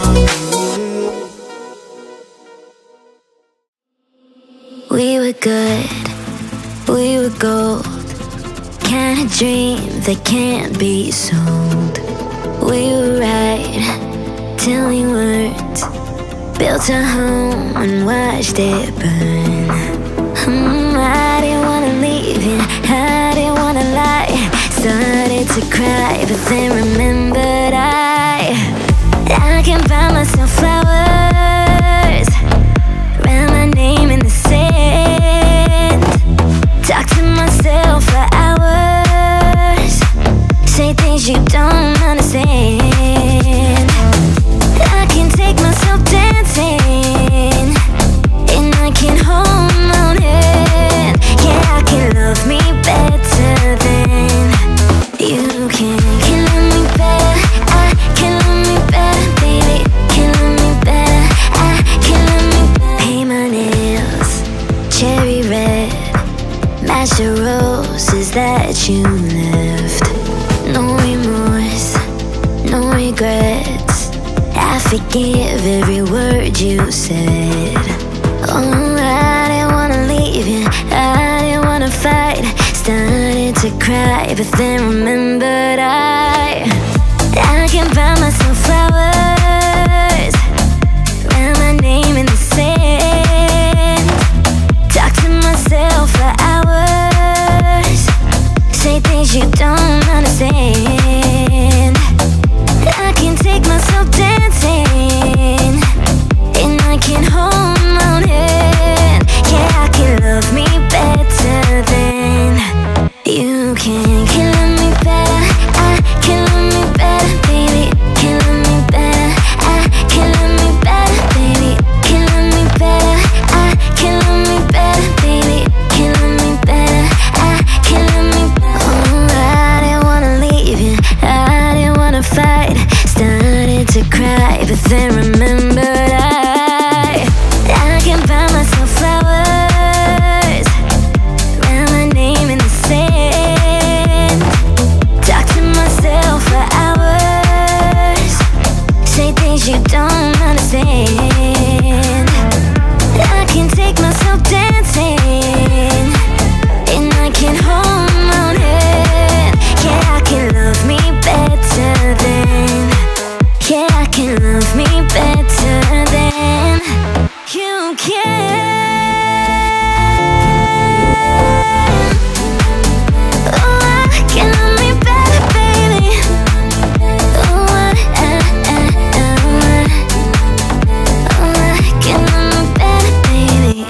were good, we were gold. Kind of dream that can't be sold. We were right till we weren't. Built a home and watched it burn. mm, I didn't wanna leave you, I didn't wanna lie. Started to cry, but then remembered I I can buy myself flowers, write my name in the sand, talk to myself for hours, say things you don't understand. I can take myself dancing, and I can hold my own hand. Yeah, I can love me better than you can. Can love me better, I can love me better, baby. Can love me better, I can love me better. Paint my nails cherry red, match the roses that you left. No remorse, no regrets, I forgive every word you said. Oh, I didn't wanna leave you, I didn't wanna fight. Started to cry, but then remembered I I can buy myself flowers, write my name in the sand, talk to myself for hours, say things you don't understand. I can take myself dancing, and I can hold my own hand. Yeah, I can love me better than you can. Can love me better, I can love me better, baby. Can love me better, I can love me better, baby. Can love me better, I can love me better, baby. Can love me better, I can love me better. Oh, I didn't wanna leave you, I didn't wanna fight. Started to cry, but then remembered I I can buy myself flowers, write my name in the sand, talk to myself for hours, say things you don't understand. I can take myself dancing, and I can hold my own hand. Yeah, I can love me better than Yeah, I can love me better than you can. Oh, I can love me better, baby. Oh, I, I, I, I, oh, I can love me better, baby.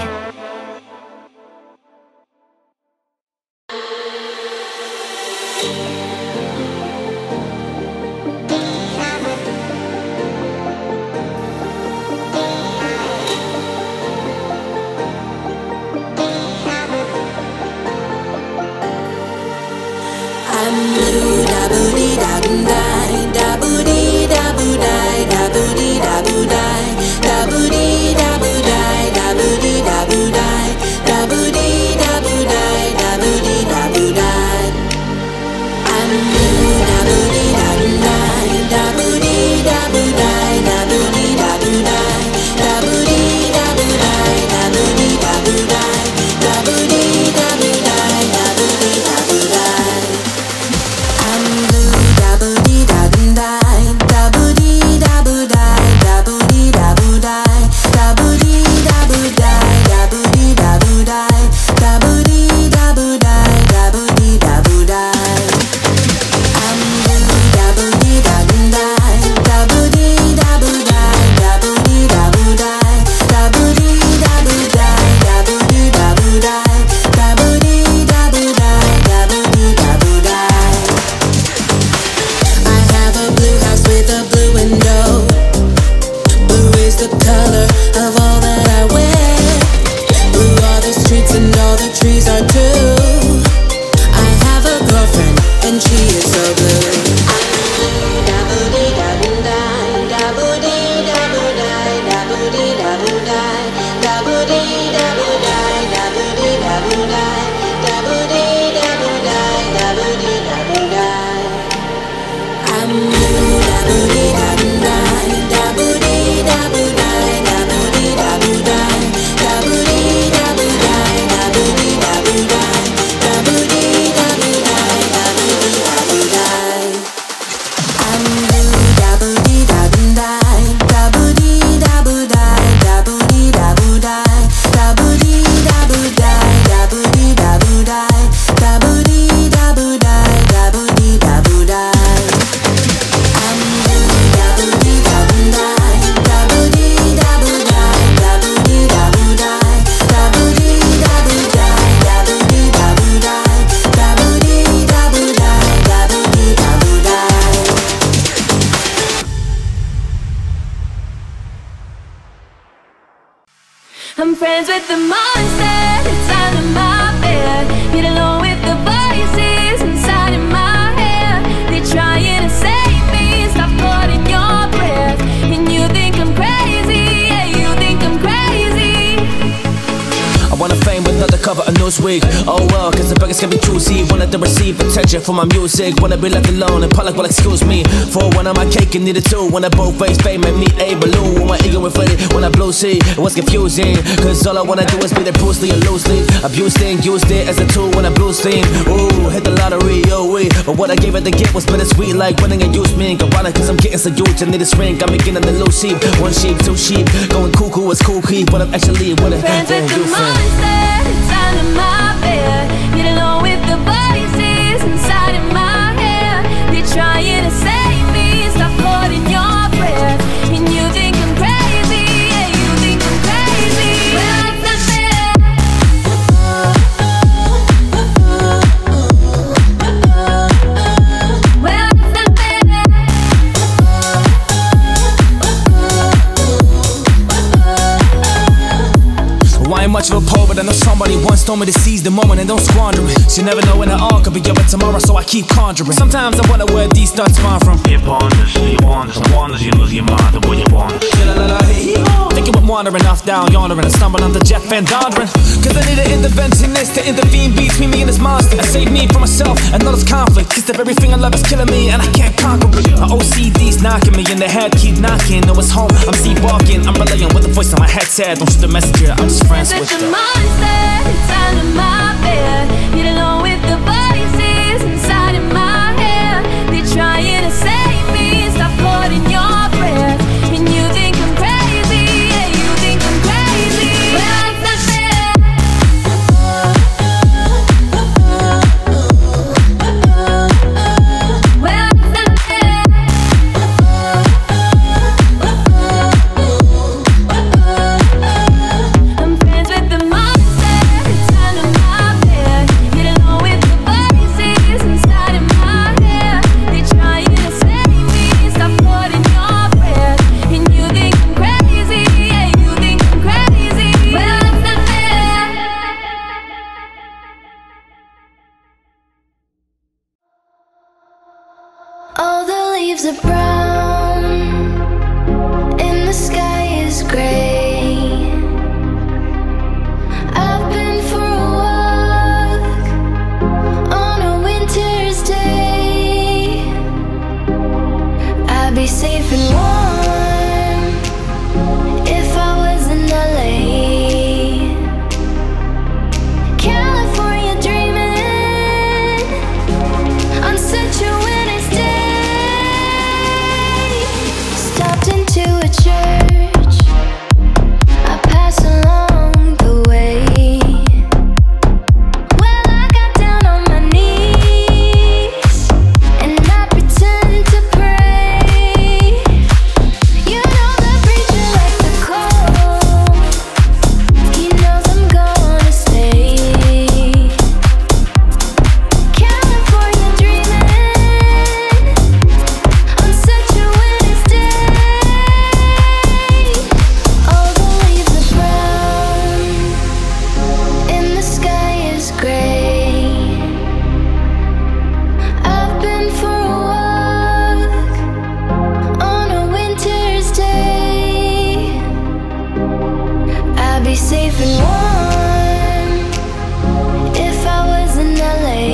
I'm blue, da booty da boom die, da booty da boo die, da booty da boo die, da booty da boo die, da booty da boo die, da booty da boo die, da booty da boo die. I'm blue, da booty da boom die, da booty da boo die, da booty da boo die, da booty da boo die, da booty da boo die, da booty da boo die, da booty da boo die. I'm blue, da booty da boom die, da booty da boo die, da booty da boo die, da booty da boo die, da booty da boo die, da booty da boo die, da booty da boo die. I'm blue, da booty da boom die, da booty da boo die, da booty da boo die, da booty da boo die, da booty da boo die, da booty da boo die, da booty da boo die. I have a blue house with a blue window. Blue is the color of all that I wear. Blue are the streets and all the trees are too. I have a girlfriend and she is so blue. Da booty da boom die, da booty da boo die, da booty da boo die, da booty da boo die, da booty da boo die, da booty da boo die, da booty da boo die. I'm blue, da booty da boom die, da booty da boo die, da booty da boo die, da booty da boo die, da I'm friends with the monster that's under my bed. Get along with the voices inside of my head. They're trying to save me, stop holding your breath. And you think I'm crazy, yeah, you think I'm crazy. I wanna fame with another cover of Newsweek. Oh well, cause the beggars can be choosy. Wanted to receive attention for my music. Wanna be left alone and public will excuse me. For one of my cake and needed two. When I both face fame made me a balloon. When my ego inflated, when I blew see, it was confusing. Cause all I wanna do is be the Bruce Lee and loosely. Abused it and used it as a tool when I blew steam. Ooh, hit the lottery, oh we. But what I gave it to get was bittersweet. Like winning a used me. Ironic cause I'm getting so huge. I need a ring, got me getting the loose sheep. One sheep, two sheep, going cuckoo, it's cool key. But I'm actually with it. Friends with the monster that's under my bed. Get along with the voices inside of my head. They're trying to save me, stop holding your breath. And you think I'm crazy, yeah, you think I'm crazy. Well, it's not fair. Well, it's not fair. Well, I ain't much of a poet, but I know somebody once told me to seize the moment and don't squander it. You never know when it all could be over tomorrow, so I keep conjuring. Sometimes I wonder where these thoughts come from. You ponders, you wonders, and wonders, you lose your mind and what you want. Thinking I'm wandering off down yonder and I stumble on the Jeff Van Dondren. Cause I need an interventionist to intervene between me and this monster and save me from myself and all this conflict. Cause if everything I love is killing me and I can't conquer it. My O C D's knocking me in the head, keep knocking. No, it's home, I'm sleepwalking. I'm relaying what the voice on my head said. Don't shoot the messenger, I'm just friends with the the monster that's under my bed. Get along with the voices inside of my head. They're trying to save me, stop holding your breath. And you think I'm crazy, yeah, you think I'm crazy. Well, it's not fair. Well, it's not fair. I'm friends with the monster that's under my bed. Get along with the voices inside of my head. They're trying to save me, stop holding your breath. And you think I'm crazy, yeah, you think I'm crazy. Well, it's not fair. All the leaves are brown and the sky is gray. I've been for a walk on a winter's day. I'd be safe and warm if I was in L A. California dreaming on such a winter's day. Stopped into a church, I pass along the way. Well, I got down on my knees and I pretend to pray. You know the preacher like the cold, he knows I'm gonna stay. California dreaming on such a winter's day. All the leaves are brown and the sky is gray. I've been for a walk on a winter's day. I'd be safe and warm if I was in L A.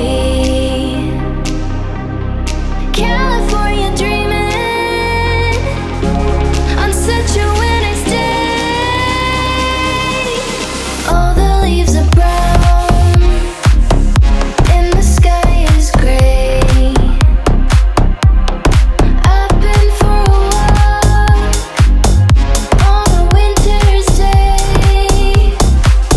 California dreaming on such a winter's day. All the leaves are brown and the sky is gray. I've been for a walk on a winter's day.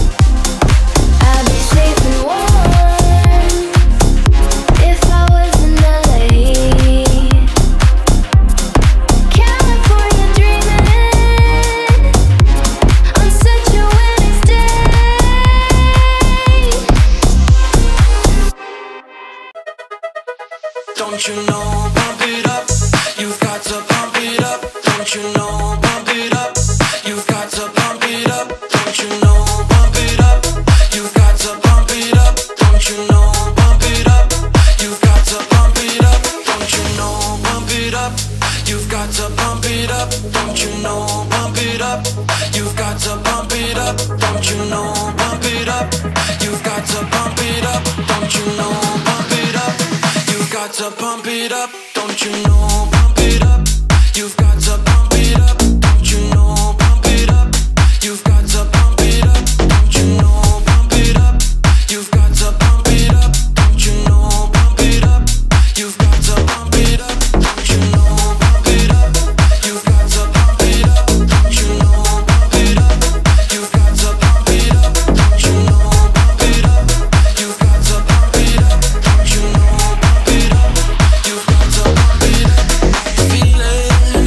You've got to pump it up, don't you know? Pump it up. You've got to pump it up, don't you know? Pump it up. You've got to pump it up, don't you know? Pump it up. You've got to pump it up, don't you know? Pump it up. You've got to pump it up, don't you know? Pump it up. You've got to pump it up, don't you know? Pump it up. You've got to pump it up, don't you know? Pump it up. You've got to pump it up, don't you know? Pump it up. You've got to pump it up, don't you know? Pump it up. You've got to pump it up, don't you know? Pump it up. You've got to pump it up. Feeling.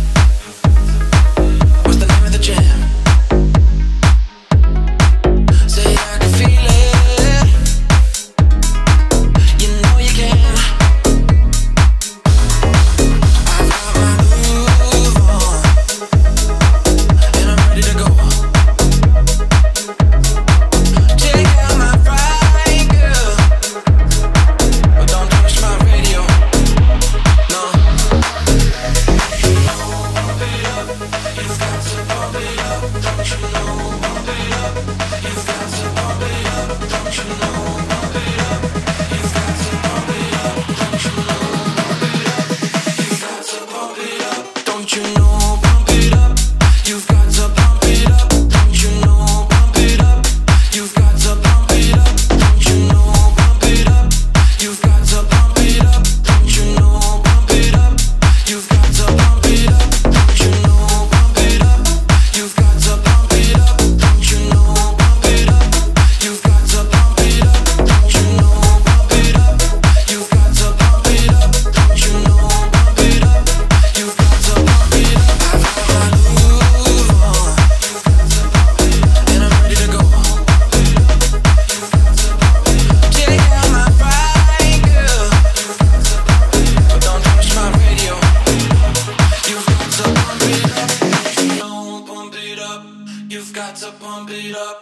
What's the name of the jam? Say I can feel it. You know you can. I've got my groove on, and I'm ready to go. Check out my ride, girl, but don't touch my radio. No. Pump it up. You've got to pump it up, don't you know? Pump it up. You've got to pump it up, don't you know? Pump it up. You've got to pump it up, don't you know? Pump it up. You've got to pump it up, don't you know? Pump it up. You've got to pump it up, don't you know? Pump it up. You've got to pump it up, don't you know? Pump it up. You've got to pump it up, don't you know? Pump it up. You've got to pump it up, don't you know? Pump it up. You've got to pump it up, don't you know? Pump it up. You've got to pump it up, don't you know? Pump it up. You've got to pump it up, don't you know? Pump it up. You've got to pump it up. I've got my groove on, and I'm ready to go. Check out my ride, girl, but don't touch my radio. You've got to pump it up, you know, pump it up. You've got to pump it up.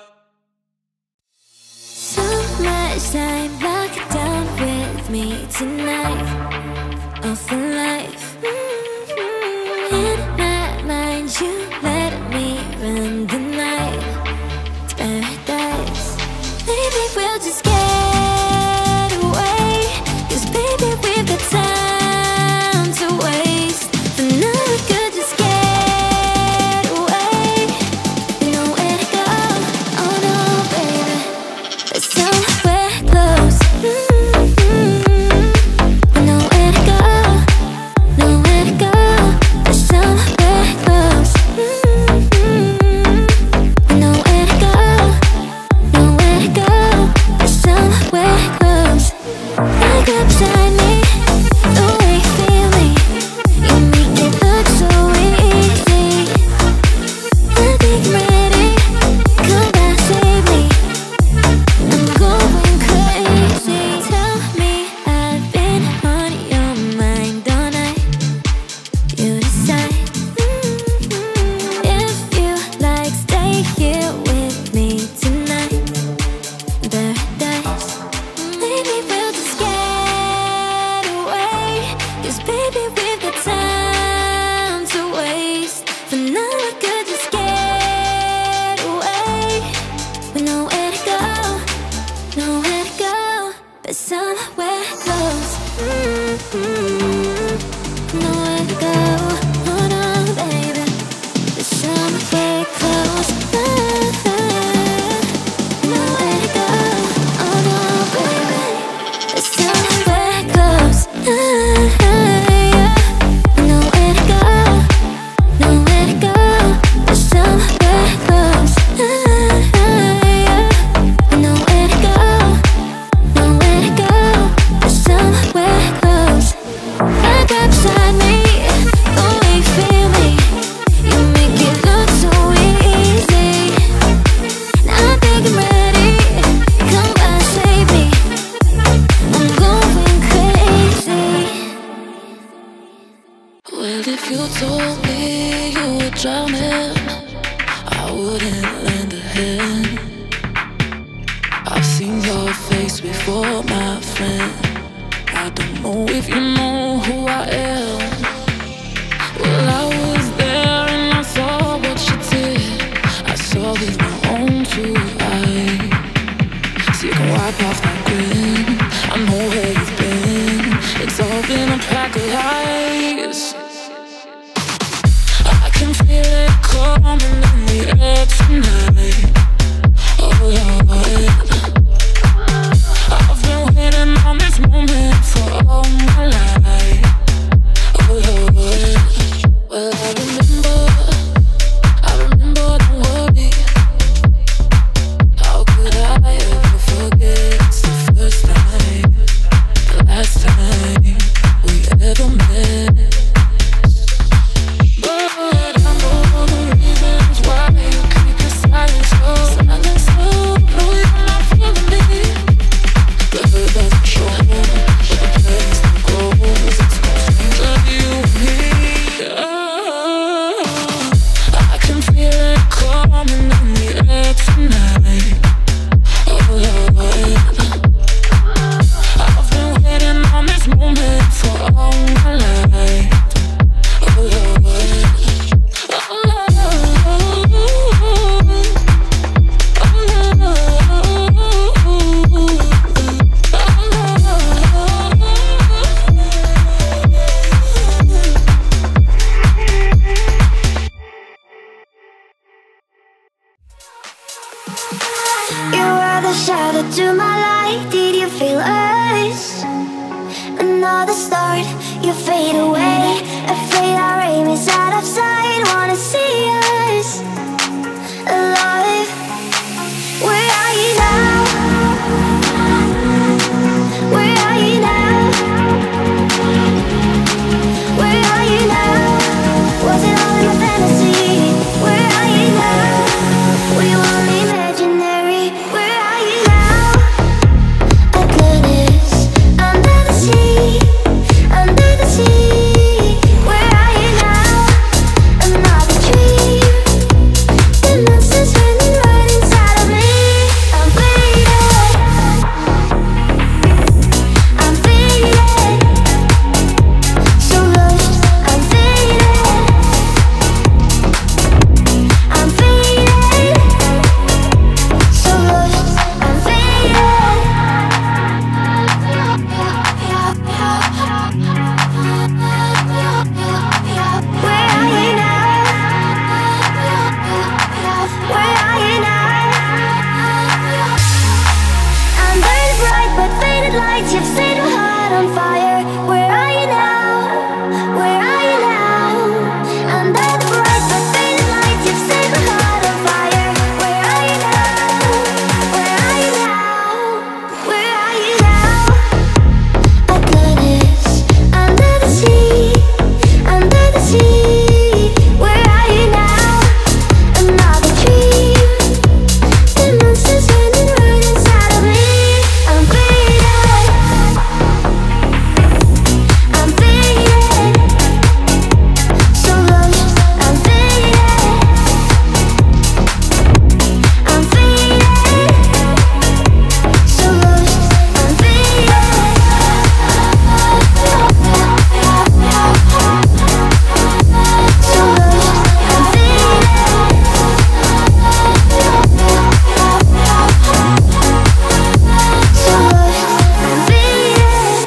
So much time locked down with me tonight. Oh, for life. Mm-hmm. In my mind, you let me run the night. It's paradise. Maybe we'll just get away. 'Cause baby, we've got time to waste. But now we could just get away. Nowhere to go. Oh no, baby. There's somewhere close. Mm-hmm. Nowhere to go. Nowhere to go. There's somewhere close. Mm-hmm. Nowhere to go. Nowhere to go. There's somewhere close. Like up beside me, the way you feel me, you make it look so easy. I think I'm ready, come back, save me. I'm going crazy. Tell me I've been on your mind all night. You decide. Mm-hmm. If you like, stay here with me tonight. Paradise. Maybe we'll just get away. 'Cause baby, we've got time to waste. For now we could just get away. With nowhere to go, nowhere to go, but somewhere close. Mm-hmm. Nowhere to go, oh no, baby, but somewhere close. Nowhere to go, oh no, baby, but somewhere close. Nowhere to go, nowhere to go, but somewhere close. Nowhere to go, nowhere to go, but somewhere close. Like up beside me, the way you feel me, you make it look so easy. Now I think I'm ready, come by, save me. I'm going crazy. Well, if you told me you were drowning, I wouldn't lend a hand. I've seen your face before, my friend. I don't know if you know who I am. Well, I was there and I saw what you did. a shadow to my light. Did you feel us? Another start, you fade away. Afraid our aim is out of sight. Wanna see us alive. Where are you now? Where are you now? Where are you now? Was it all in a fantasy? Where are you now? We were imaginary. Where are you now? Atlantis, under the sea, under the sea. Where are you now? Another dream. The monster's running right inside of me. I'm faded. I'm faded. So lost. I'm faded. I'm faded. So lost. I'm faded. Where are you now? Where are you now? I'm burning bright but faded lights. You've set my heart on fire. Where are you now? Where are you now? I'm burning bright but faded lights. You've set my heart on fire. Where are you now? Where are you now? Where are you now? Atlantis, under the sea, under the sea. Where are you now? Another dream. The monster's running right inside of me. I'm faded. I'm faded. So lost. I'm faded. I'm faded. So lost. I'm faded. So lost. I'm So lost. I'm faded.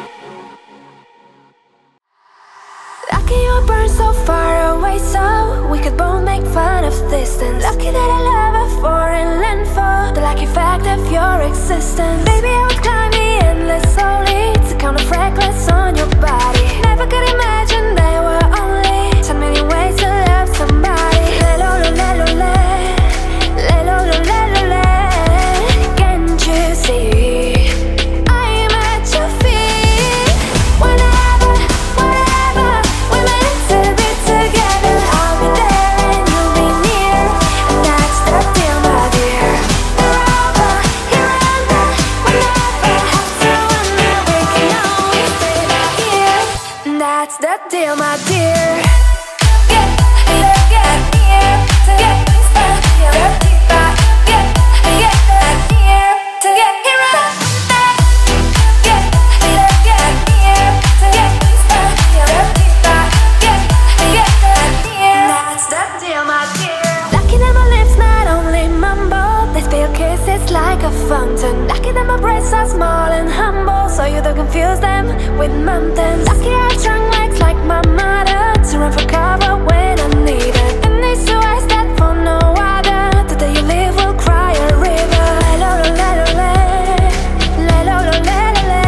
Lucky you burn so far away, so we could both make fun of distance. Lucky that I love a foreign land for the lucky fact of your existence. Baby, I would climb the endless slowly to count the freckles on your body. Never could imagine there were only so many ways to love somebody. Le lo lo le lo le, le lo lo le lo le. Can't you see? I'm at your feet. Whenever, wherever we're meant to be together, I'll be there and you'll be near, and that's the deal, my dear. You're over, you're under, we never have to wonder. We can always stay right here, and that's the deal, my dear. Get, get, get here to get this back here, back, get, get back here to get here right back. Get, get, get here to get this back here, back, get, get back here. That's the deal, my dear. Lucky that my lips not only mumble, they spill kisses like a fountain. Lucky that my breasts are small and humble, so you don't confuse them with mountains. Lucky I have strong legs like my mother to run for cover when I need it. And these two eyes that for no other, the day you leave will cry a river. Le lo lo le lo le, le lo lo le lo le.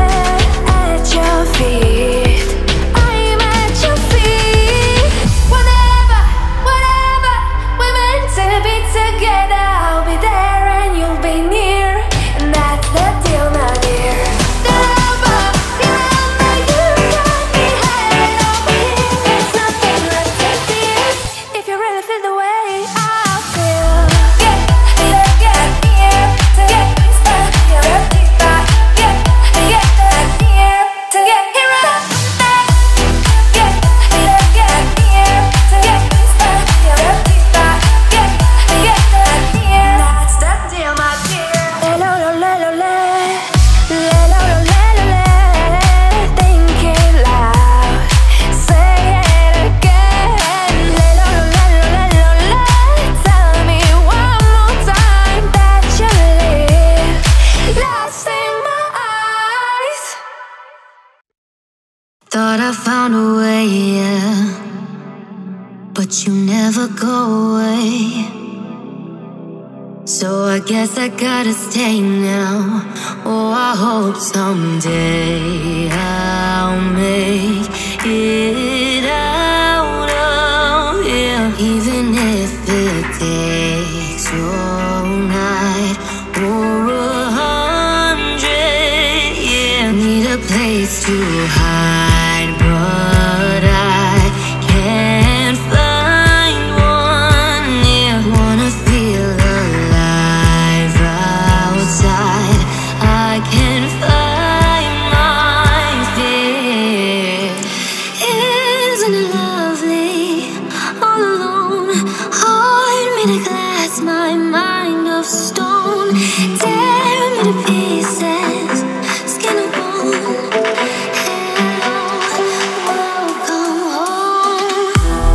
At your feet, I'm at your feet. Whenever, whenever we're meant to be together, I'll be there and you'll be near, and that's the deal, my dear. The lover, the lover, you got me head over heels. There's nothing left to fear if you really feel the way I feel. Get, get, get here to get this back here, back, get, get back here to get here right back. Get, get, get here to get this back here, back, get, get back here. That's the deal, my dear. Le lo lo le lo le, le lo lo le lo le. Think it loud, say it again. Le lo lo le lo le lo le. Tell me one more time that you live lost in my eyes. Thought I found a way, yeah, but you never go away. So I guess I gotta stay now. Oh, I hope someday I'll make it out of here, even if it takes all night or a hundred. Yeah, need a place to hide, but I can't find one. Yeah, wanna feel alive outside. I can't find my fear. Isn't it lovely? All alone, heart made of glass, my mind of stone. Tear me to pieces, skin and bone. Welcome home.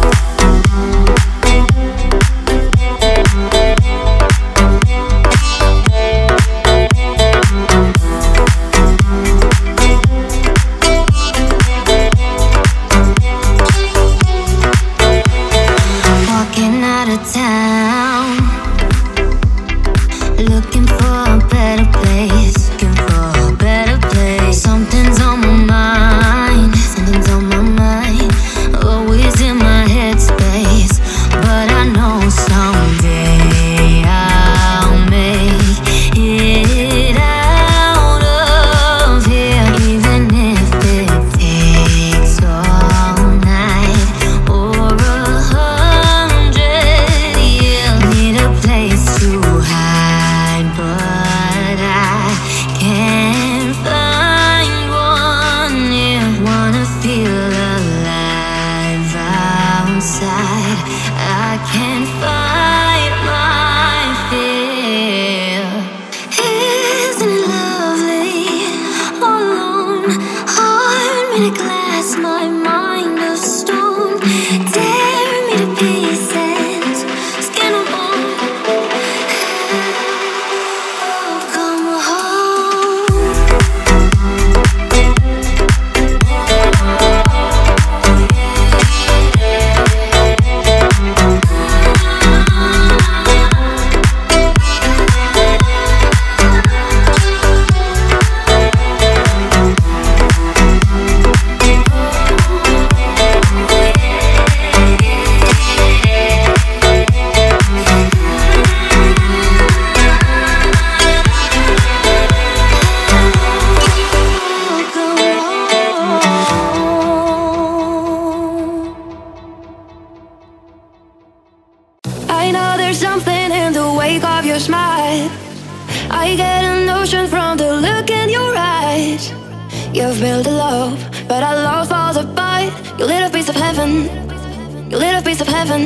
Walking out of town, looking for a better place, looking for a better place. Something's on my mind, something's on my mind, always in my headspace. But I know someday I'll make it out of here, even if it takes all night or a hundred years. Need a place to hide, but I can't find one. Yeah, wanna feel alive outside. I can't fight my fear. Isn't it lovely? All alone, heart made of glass, my mind of stone. Tear me to pieces, skin and bone. Come home. I know there's something in the wake of your smile. I get a notion from the look in your eyes. You've built a love, but our love falls apart. You lit a piece of heaven, you lit a piece of heaven.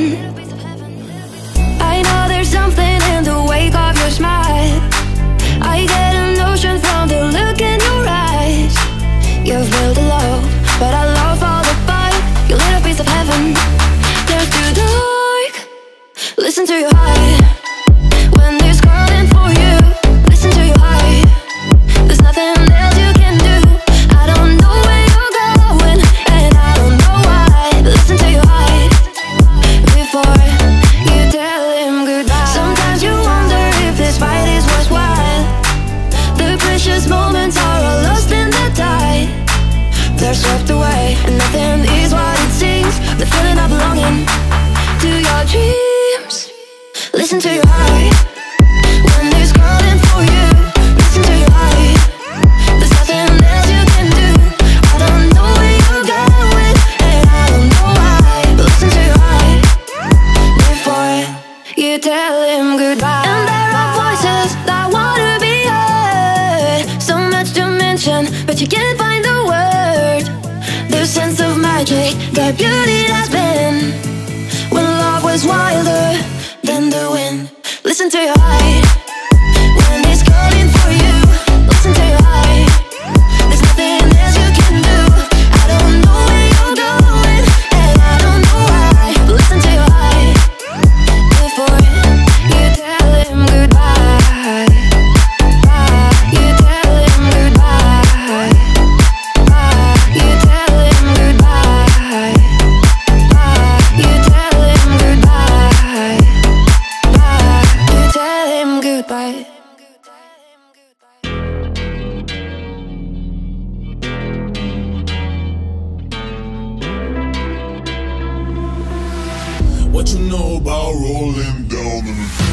I know there's something in the wake of your smile. I get a notion from the look in your eyes. You've built a love, but our love falls apart. You lit a piece of heaven. There's too dark. Listen to your heart. When it's calling for you, listen to your heart. There's nothing else you can do. I don't know where you're going, and I don't know why. Listen to your heart before you tell him goodbye. Sometimes you wonder if this fight is worthwhile. The precious moments are all lost in the tide. They're swept away, and nothing is what it seems. The feeling of belonging to your dreams. Listen to your heart. When it's calling for you, listen to your heart. There's nothing else you can do. I don't know where you're going, and I don't know why. Listen to your heart before you tell him goodbye. And there are voices that wanna be heard. So much to mention, but you can't find the word. The sense of magic, the beauty that's been when love was wilder than the wind. Listen to your heart. When it's calling for you, listen to your heart. There's nothing else you can do. I don't know where you're going, and I don't know why. Listen to your heart before you tell him goodbye. You tell him goodbye. You tell him goodbye. You tell him goodbye. You tell him goodbye. What you know about rolling down in the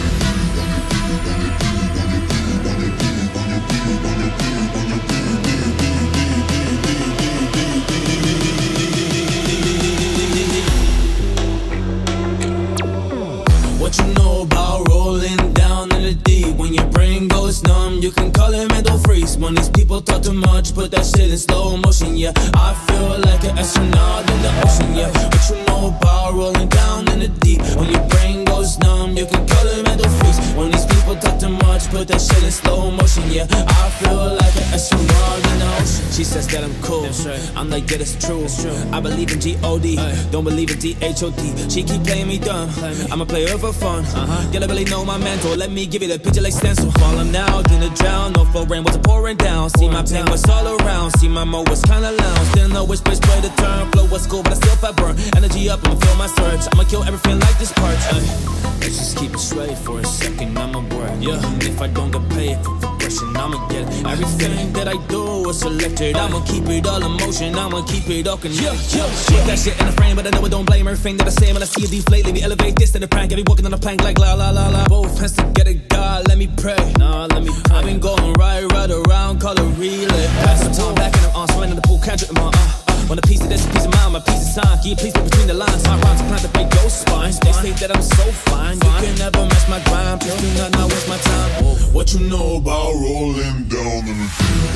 What you know about rolling down in the deep? When your brain goes numb, you can call it mental freeze. When these people talk too much, put that shit in slow motion, yeah. I feel like an astronaut in the ocean, yeah. What you know about rolling down in the deep? When your brain goes numb, you can call it mental freeze. When these people talk too much, put that shit in slow motion, yeah. I feel like an astronaut in the ocean. She says that I'm cool, right. I'm like, yeah, that's true. true I believe in G O D, Aye. Don't believe in D H O D. She keep playing me dumb, Play me. I'm a player for fun, uh-huh. You don't really know my mental. Let me give you the picture like stencil. Falling out in the drown, no flow rain was pouring down. See my pain was all around, see my mo was kinda lounge. Didn't know which place play the turn. Flow was cool, but I still felt burn. Energy up, I'ma feel my surge. I'ma kill everything like this part. Ay. Let's just keep it straight for a second, I'ma work. Yeah, and if I don't get paid for progression, I'ma get it. Everything that I do is selected. I'ma keep it all in motion, I'ma keep it all connected. Yeah, yeah, Put that shit in the frame, but I know I don't blame everything that I say when I see you deflate. Let me elevate this to the prank. I be walking on a plank like la la la la. Both hands together, God, let me pray. Nah, let me pray. I've been going right, right around, call it relay. Pass the time back and I'm on, swing in the pool, can't drip in my uh. Want a piece of this, a piece of mine, my piece of time. Can you please put between the lines? My rhymes are planned to break your spine. They say that I'm so fine, you can never match my grind. Please do not not waste my time. What you know about rolling down in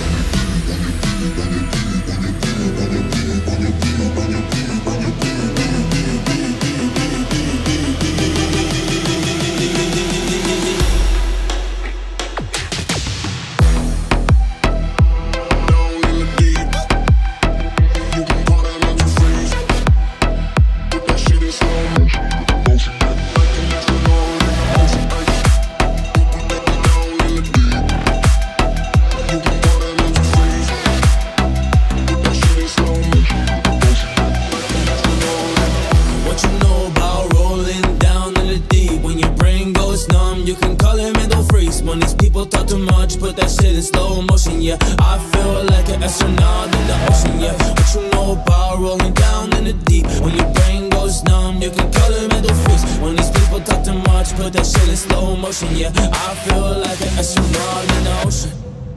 yeah, I feel like an astronaut in the ocean.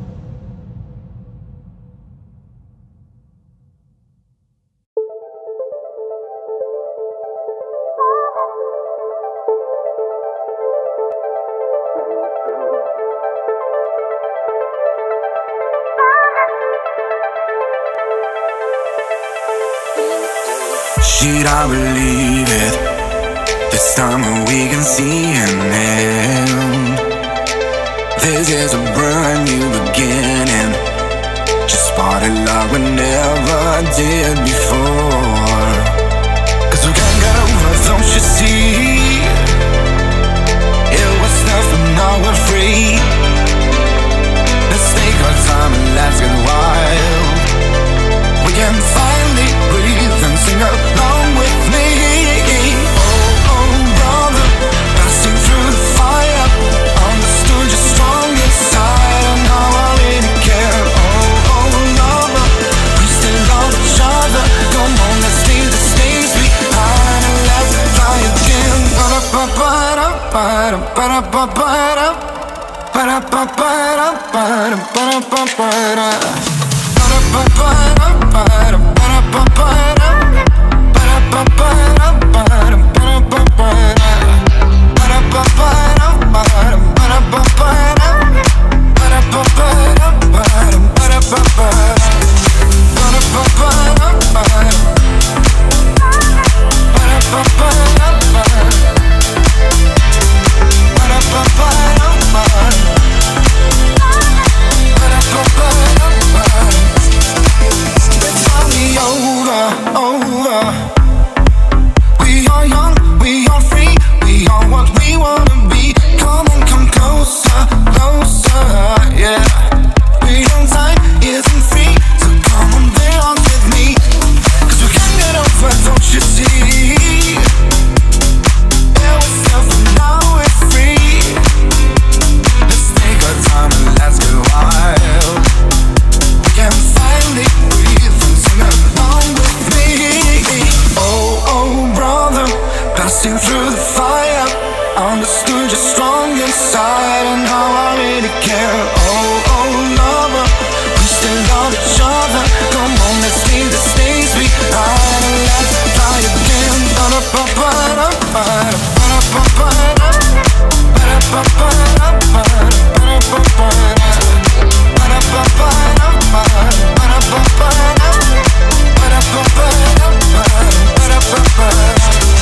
Should I believe it? This time we can see an end. This is a brand new beginning. Just spotted like we never did before. Cause we can't get over, don't you see? It was tough but now we're free. Let's take our time and let's get wild. We can finally breathe and sing along with me. Tell me you're just strong inside, and how I really care. Oh, oh, lover, we still love each other. Come on, let's leave the stains behind and let's fly again. Ba-da-ba-ba-da-ba-da, ba-da-ba-ba-da, ba-da-ba-ba-da, ba-da-ba-ba-da, ba-da-ba-ba-da, ba-da-ba-ba-da, ba-da-ba-ba-da, ba-da-ba-ba-da.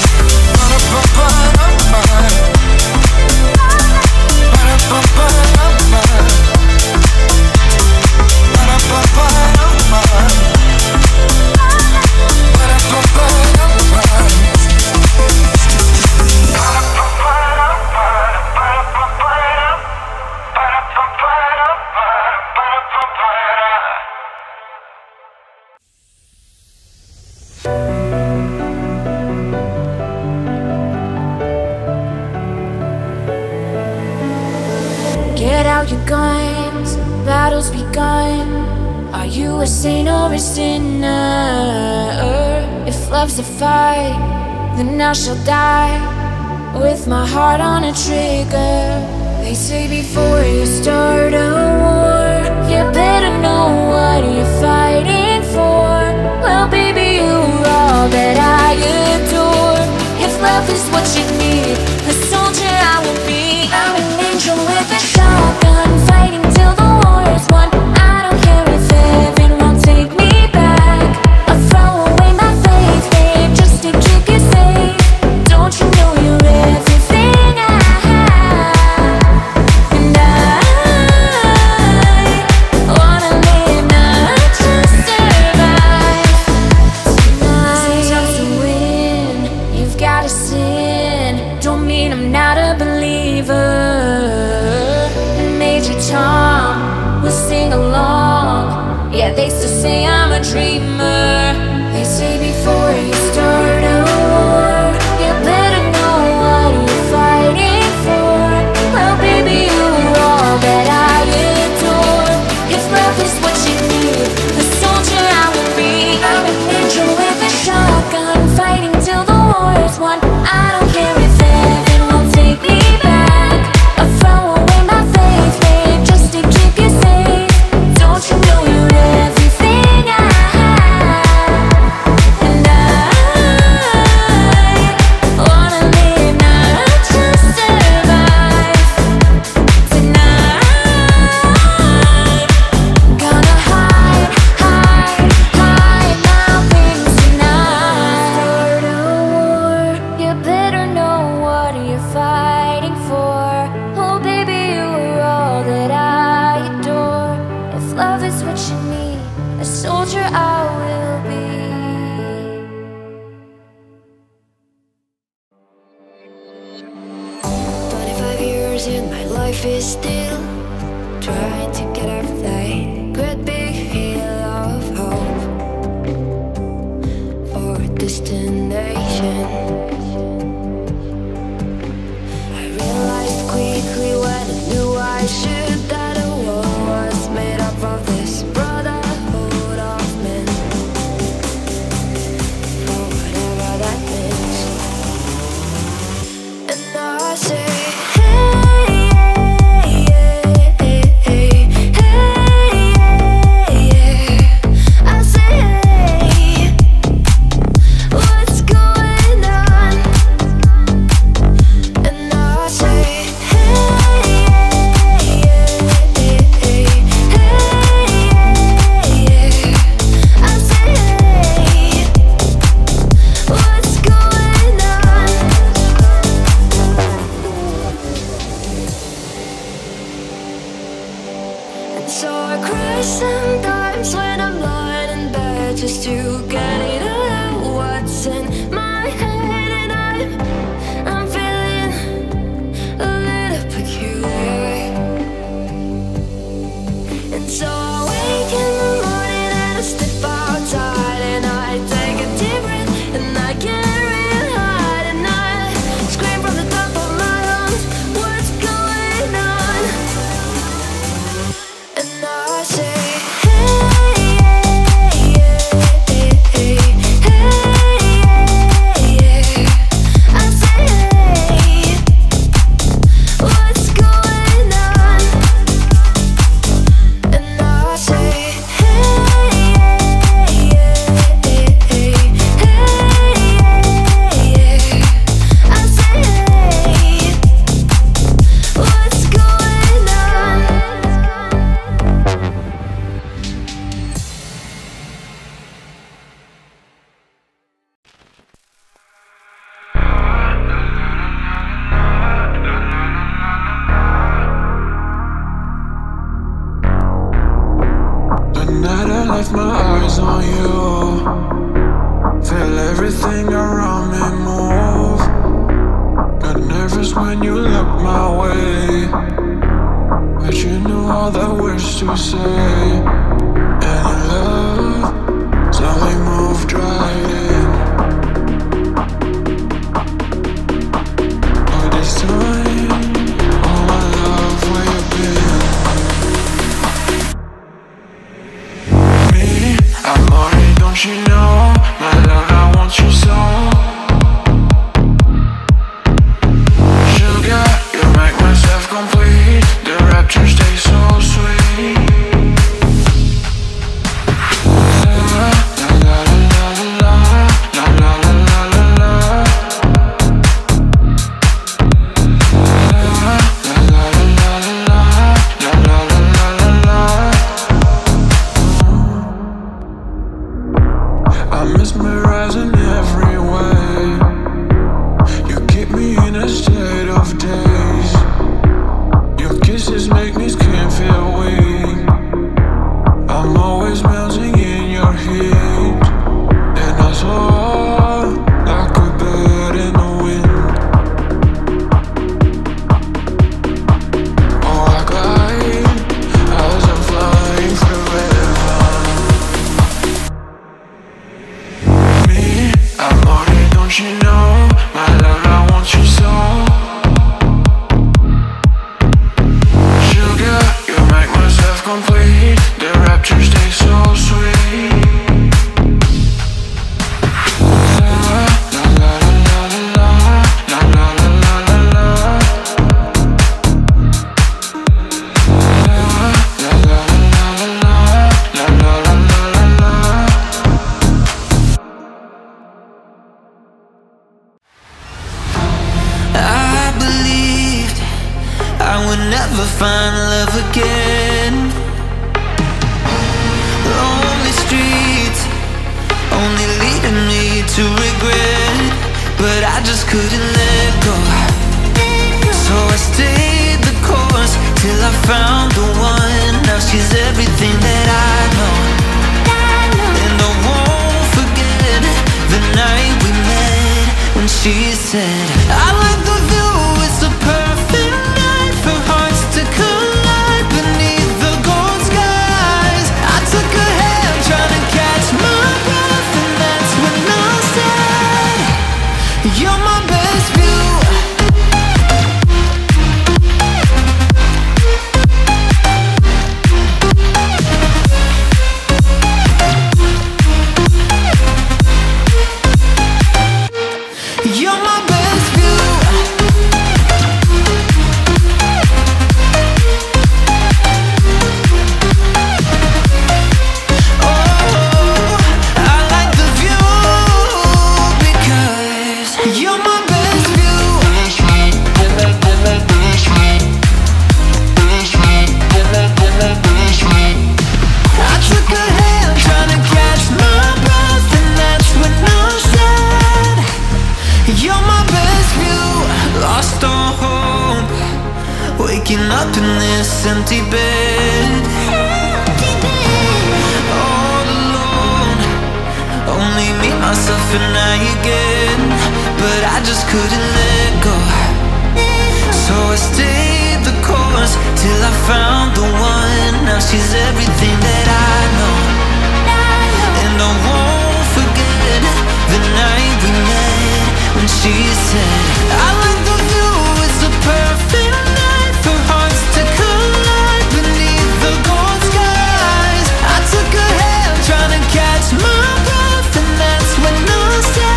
Get out your guns, battle's begun. Are you a saint or a sinner? If love's a fight, then I shall die with my heart on a trigger. They say before you start a war, you better know what you're fighting for. Well, baby, you're all that I adore. If love is what you need, a soldier I will be. I'm an angel with a shotgun, fighting till the war is won. I don't care if heaven won't take me back. I'll throw away my faith, babe, just to keep you safe. Don't you know you're everything I have? And I wanna live, not just survive tonight. Sometimes to win, you've gotta sin. Don't mean I'm not a believer. Major Tom will sing along. Yeah, they still say I'm a dreamer. They say before you start a war, you better know what you're fighting for. Well, baby, you're all that I adore. If love is what you need, the soldier I will be. I'm an angel with a shotgun, fighting till the war is won. I don't care if heaven won't take me back. I'll throw away my faith, babe, just to keep you safe. Don't you know you're everything I have? And I wanna live, not just survive tonight. Gonna hide, hide, hide my wings tonight. Start a war, you better know what you're fighting for. Oh, baby, you're all that I adore. If love is what you need, a soldier I will be. Twenty-five years in my life is still trying to get everything. Great big hill of hope for a destination. I realized quickly when I knew I should that the world was made up of this brotherhood of men. For whatever that means. And I say, so I cry sometimes when I'm lying in bed just to get it out what's in my head. And I'm, I'm feeling a little peculiar. And so I wake in the morning and I step outside and I take a deep breath and I get real hard and I scream from the top of my lungs, what's going on? And I say, hey, hey, hey, hey, hey, you say. And your love slowly moved right in. But this time, oh my love, where you been? Me, I'm already, don't you know? My love, I want you so. Sugar, you make myself complete. The rapture stays so sweet. La la la la la la la la la la la. La la la la la la la la la la. I'm mesmerizing every way. You keep me in a state of daze. Your kisses make me can't feel weak. I'm always melting in your heat, and I soar like a bird in the wind. Oh, I glide as I'm flying forever. Me, I'm already, don't you know? My love, I want you so. Sugar, you make myself complete. The rapture stays so sweet. La la la la la la la la la la la. La la la la la la la la la la. I believed I would never find love again. Lonely streets only leading me to regret, but I just couldn't let go. So I stayed the course till I found the one. Now she's everything that I know, and I won't forget the night we met when she said, I like the view, it's a perfect night for hearts to collide beneath the gold skies. I took her hand trying to catch my breath, and that's when I said, you're my best view. You're my best view. Oh, I like the view because you're my best view. I took her hand trying to catch my breath, and that's when I said, you're my best view. Lost all hope, waking up in this empty bed. All alone, only me, myself and I again. But I just couldn't let go. So I stayed the course till I found the one. Now she's everything that I know, and I won't forget the night we met when she said, I like the view, it's a perfect night for hearts to collide beneath the gold skies. I took her hand trying to catch my breath, and that's when I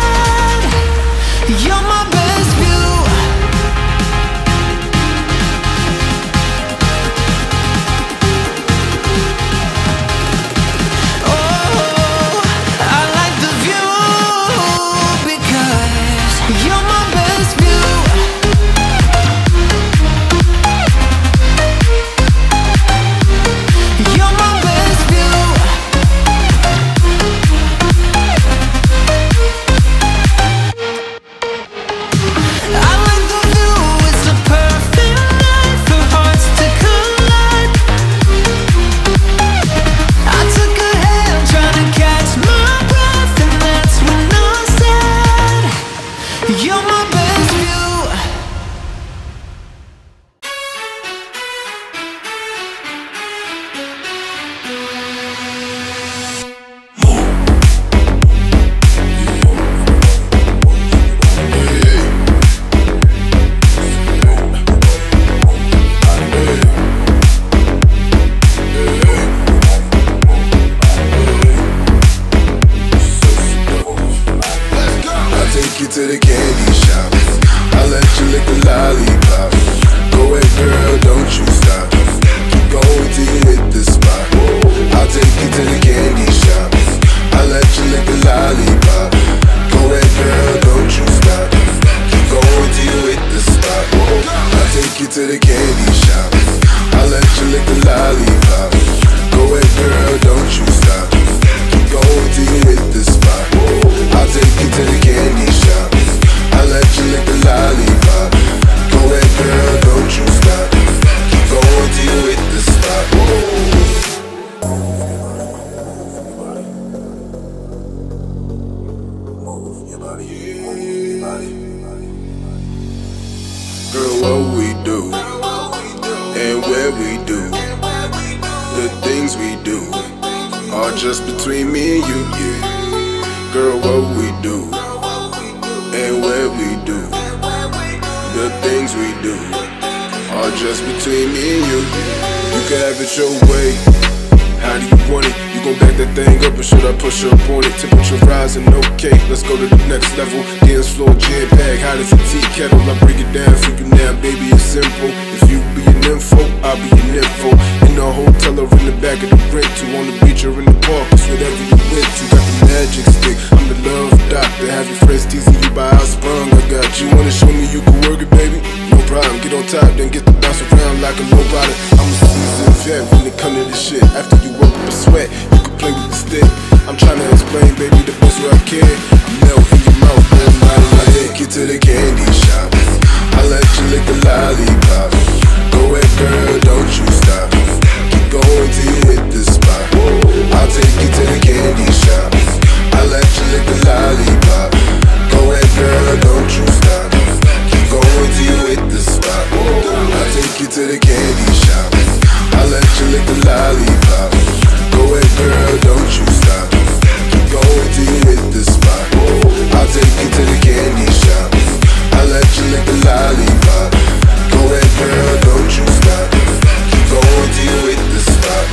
said, you're my best view. candy shop. I'll let you lick the lollipop. Go ahead, girl, don't you stop. Keep going till you hit the spot. I'll take you to the candy shop. I'll let you lick the lollipop. Go ahead, girl, don't you stop. Keep going till you hit the spot. Girl, what we do, and where we do, the things we do, are just between me and you, yeah. Girl, what we do, and where we do, the things we do, are just between me and you. You can have it your way. How do you want it? You gon' back that thing up, or should I push up on it? Temperature rising, okay, let's go to the next level. Dance floor, jam pack, hot as a tea kettle. I break it down for you now, baby, it's simple. If you be an info, I'll be an info. In the hotel or in the back of the rental, on the beach or in the park, it's whatever you went to. Got the magic stick, I'm the love doctor. Have your friends teasing you by how sprung I got you. Wanna show me you can work it, baby? No problem, get on top, then get to bounce around like a nobody. I'm a seasoned vet when it come to this shit. After you work up a sweat, you can play with the stick. I'm trying to explain, baby, the best way I can. I melt in your mouth, man, right in my head. Get to the candy shop. I'll let you lick the lollipop. Go ahead, girl, don't you stop. Keep going till you hit the spot. I'll take you to the candy shop. I'll let you lick the lollipop. Go ahead, girl, don't you stop. Keep going till you hit the spot. I'll take you to the candy shop. I'll let you lick the lollipop. Go ahead, girl, don't you stop. Keep going till you hit the spot. I'll take you to the candy shop. I'll let you lick the lollipop. Go ahead, girl, don't you stop. Keep going till you hit the spot.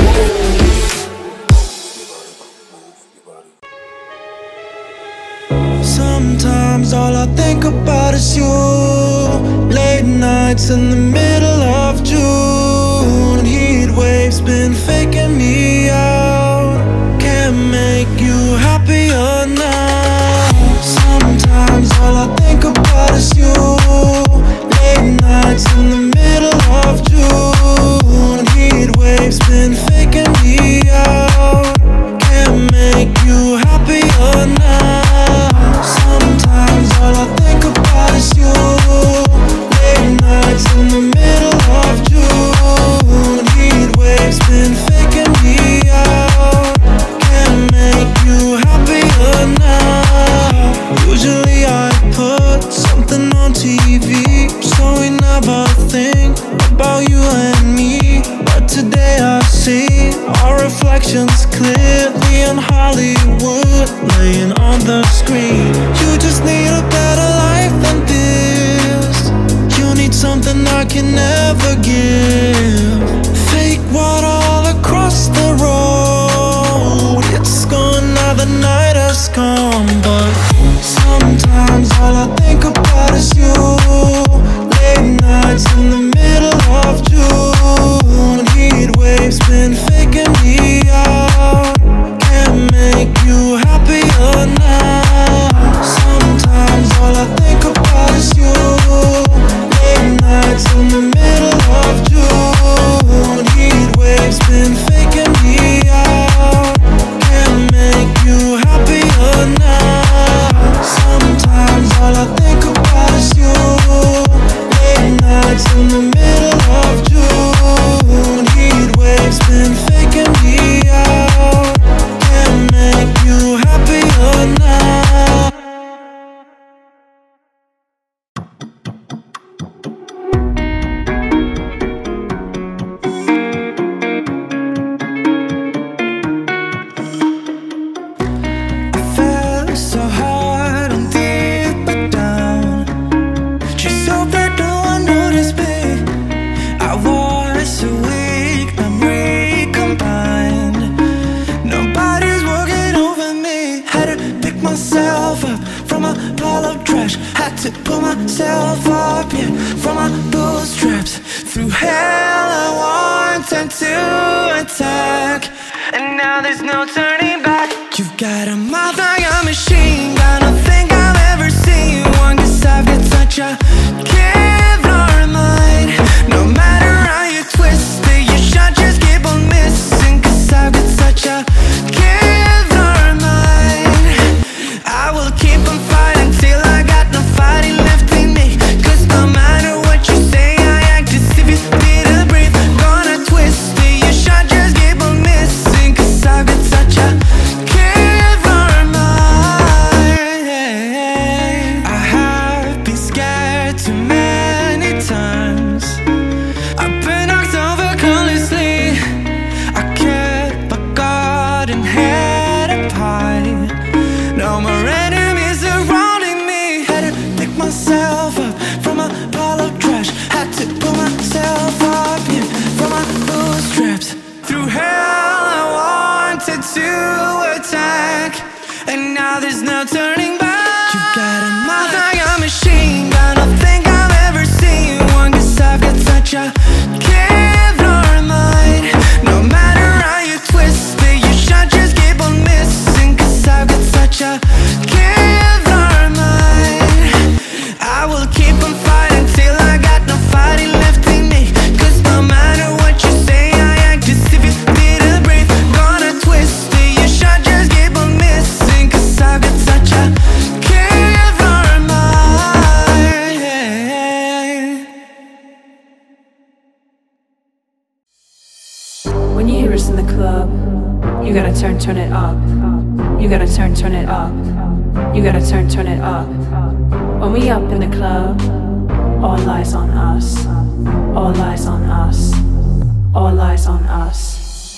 Sometimes all I think about is you. Late nights in the middle of June. Heat waves been faking me out. Can't make you happier now. Sometimes all I think about is you. Late nights in the middle of June. Heat waves been faking me out. Can't make you happier now. Sometimes all I think about is you. Late nights in the middle of June. Heat waves been faking me out. Can't make you happier now. Usually I put something on T V, so we never think about you and me. But today I see our reflections clearly in Hollywood, laying on the screen. You just need a better life than this. You need something I can never give. Fake water all across the road. It's gone now, the night has come. But sometimes all I think about is you. Late nights in the middle of June. Heat waves been faking me out. Can't make you happier now. Sometimes all I think about is you. Late nights in the middle of June. Heat waves been faking me out. Can't make you happier now. Sometimes all I think about is you. Late nights in the middle of June. Heat waves been faking me out. Can't make you happier now. I fell so hard and deep down. Just so that no one noticed me. I was so weak, I'm recombined. Nobody's working over me. Had to pick myself up from a pile of trash. Had to pull myself up, yeah, from my bootstraps. Through hell I wanted to attack, and now there's no turning back. You've got a mouth like a machine gun. I think I've ever seen one, 'cause I've got such a Kevlar mind. No matter dangerous in the club, you gotta turn, turn it up. You gotta turn, turn it up. You gotta turn, turn it up. When we up in the club, all eyes on us. All eyes on us. All eyes on us.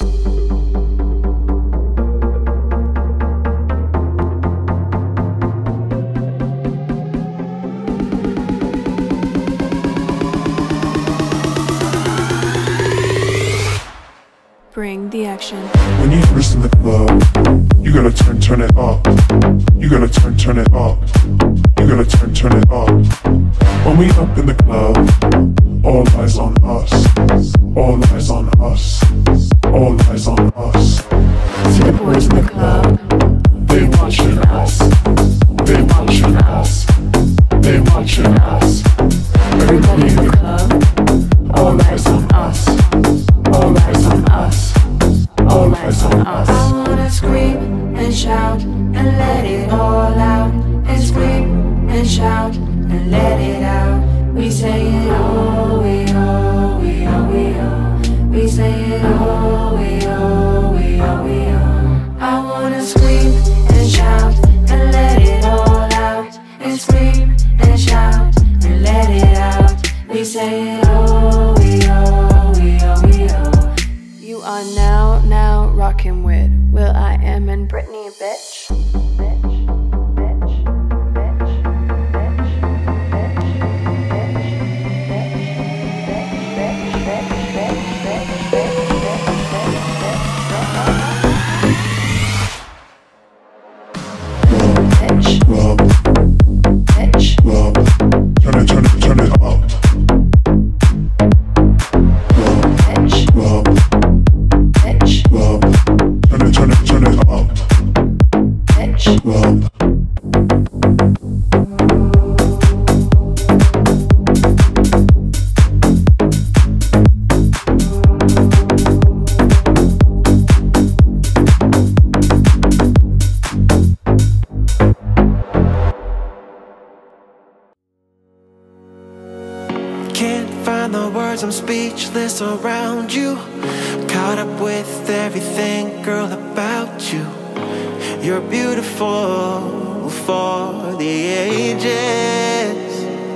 Bring the action. When you first in the club, you gotta turn, turn it up. You gotta turn, turn it up. You gotta turn, turn it up. When we up in the club, all eyes on us. All eyes on us. All eyes on us. See the boys in the club, They watching us. They watching us. They watching us. everybody in the club, all eyes on us. All eyes on us. All eyes on us. I wanna scream and shout and let it all out. And scream and shout and let it out. We say it oh, we oh, we oh, we oh. We say it oh, we oh, we oh, we oh. I wanna scream and shout and let it all out. And scream and shout and let it out. We say it oh, we oh, we oh, we oh. You are now, now rocking with Will I Am and Britney, bitch. Club. Bitch. Club. Turn it, turn it, turn it up. Bitch. Club. Bitch. Club. Turn it, turn it, turn it up. Bitch. Club. Can't find the words, I'm speechless around you. Caught up with everything, girl, about you. You're beautiful for the ages.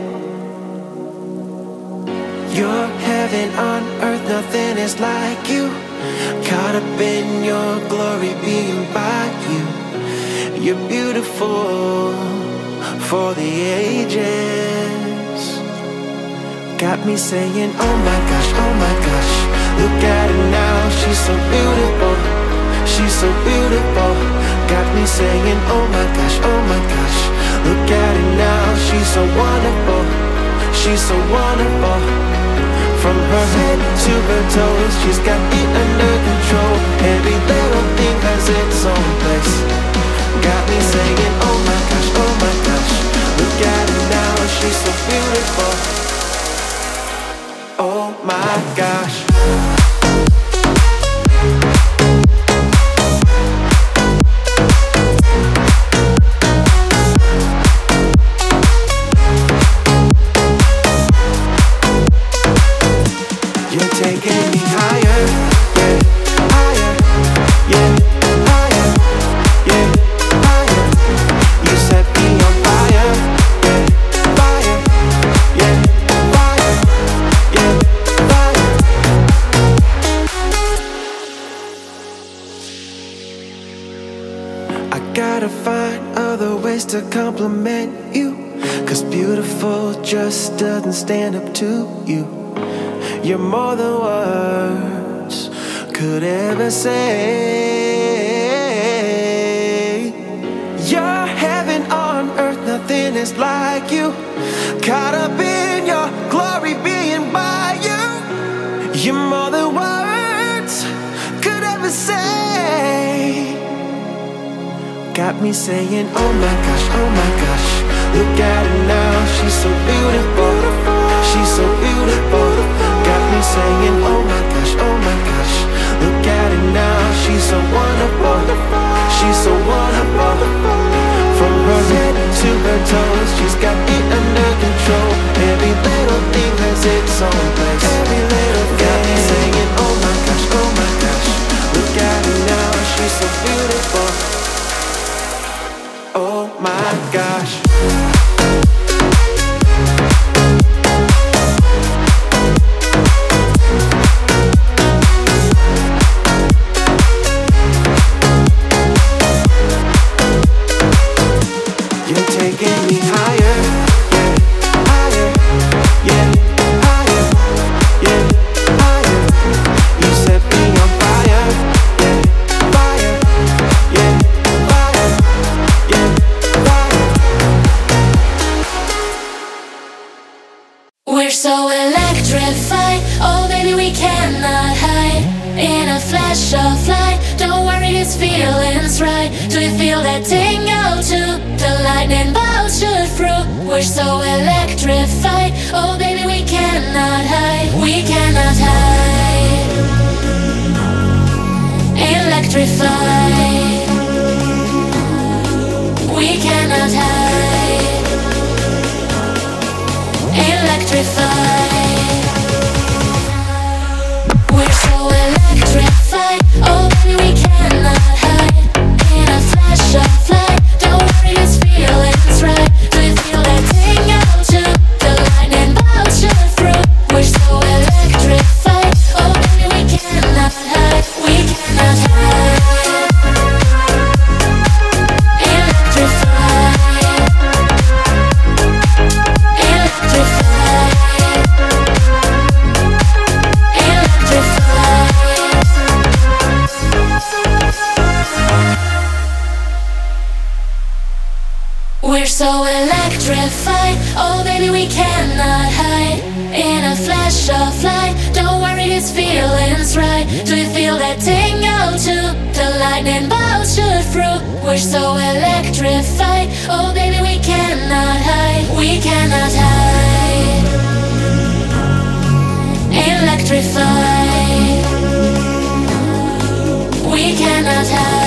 You're heaven on earth, nothing is like you. Caught up in your glory, being by you. You're beautiful for the ages. Got me saying, oh my gosh, oh my gosh. Look at her now, she's so beautiful. She's so beautiful. Got me saying, oh my gosh, oh my gosh. Look at her now, she's so wonderful. She's so wonderful. From her head to her toes, she's got it under control. Every little thing has its own place. Got me saying, oh my gosh, oh my gosh. Look at her now, she's so beautiful. Oh my gosh. You're taking me higher, yeah, higher, yeah, higher, yeah, higher. You set me on fire, yeah, fire, yeah, fire, yeah, fire. I gotta find other ways to compliment you, 'cause beautiful just doesn't stand up to you. You're more than words could ever say. You're heaven on earth, nothing is like you. Caught up in your glory, being by you. You're more than words could ever say. Got me saying, oh my gosh, oh my gosh. Look at her now, she's so beautiful. She's so beautiful. Got me saying, oh my gosh, oh my gosh. Look at her now, she's so wonderful. She's so wonderful. From her head to her toes, she's got it under control. Every little thing has its own place. Every little thing. Got me saying, oh my gosh, oh my gosh. a flash of light. Don't worry, this feeling's right. Do you feel that tingle too? The lightning bolts shoot through. We're so electrified. Oh baby, we cannot hide. We cannot hide. Electrified. We cannot hide. Electrified. We're so electrified. Oh baby, we cannot hide. In a flash of light. Don't worry, this feeling's right. Do you feel that tingle too? The lightning bolts shoot through. We're so electrified. Oh baby, we cannot hide. We cannot hide. Electrified. Electrified. We're so electrified. Oh baby, we cannot hide. In a flash of light. Don't worry, this feeling's right. Do you feel that tingle too? The lightning bolts shoot through. We're so electrified. Oh baby, we cannot hide. We cannot hide. Electrified. We cannot hide.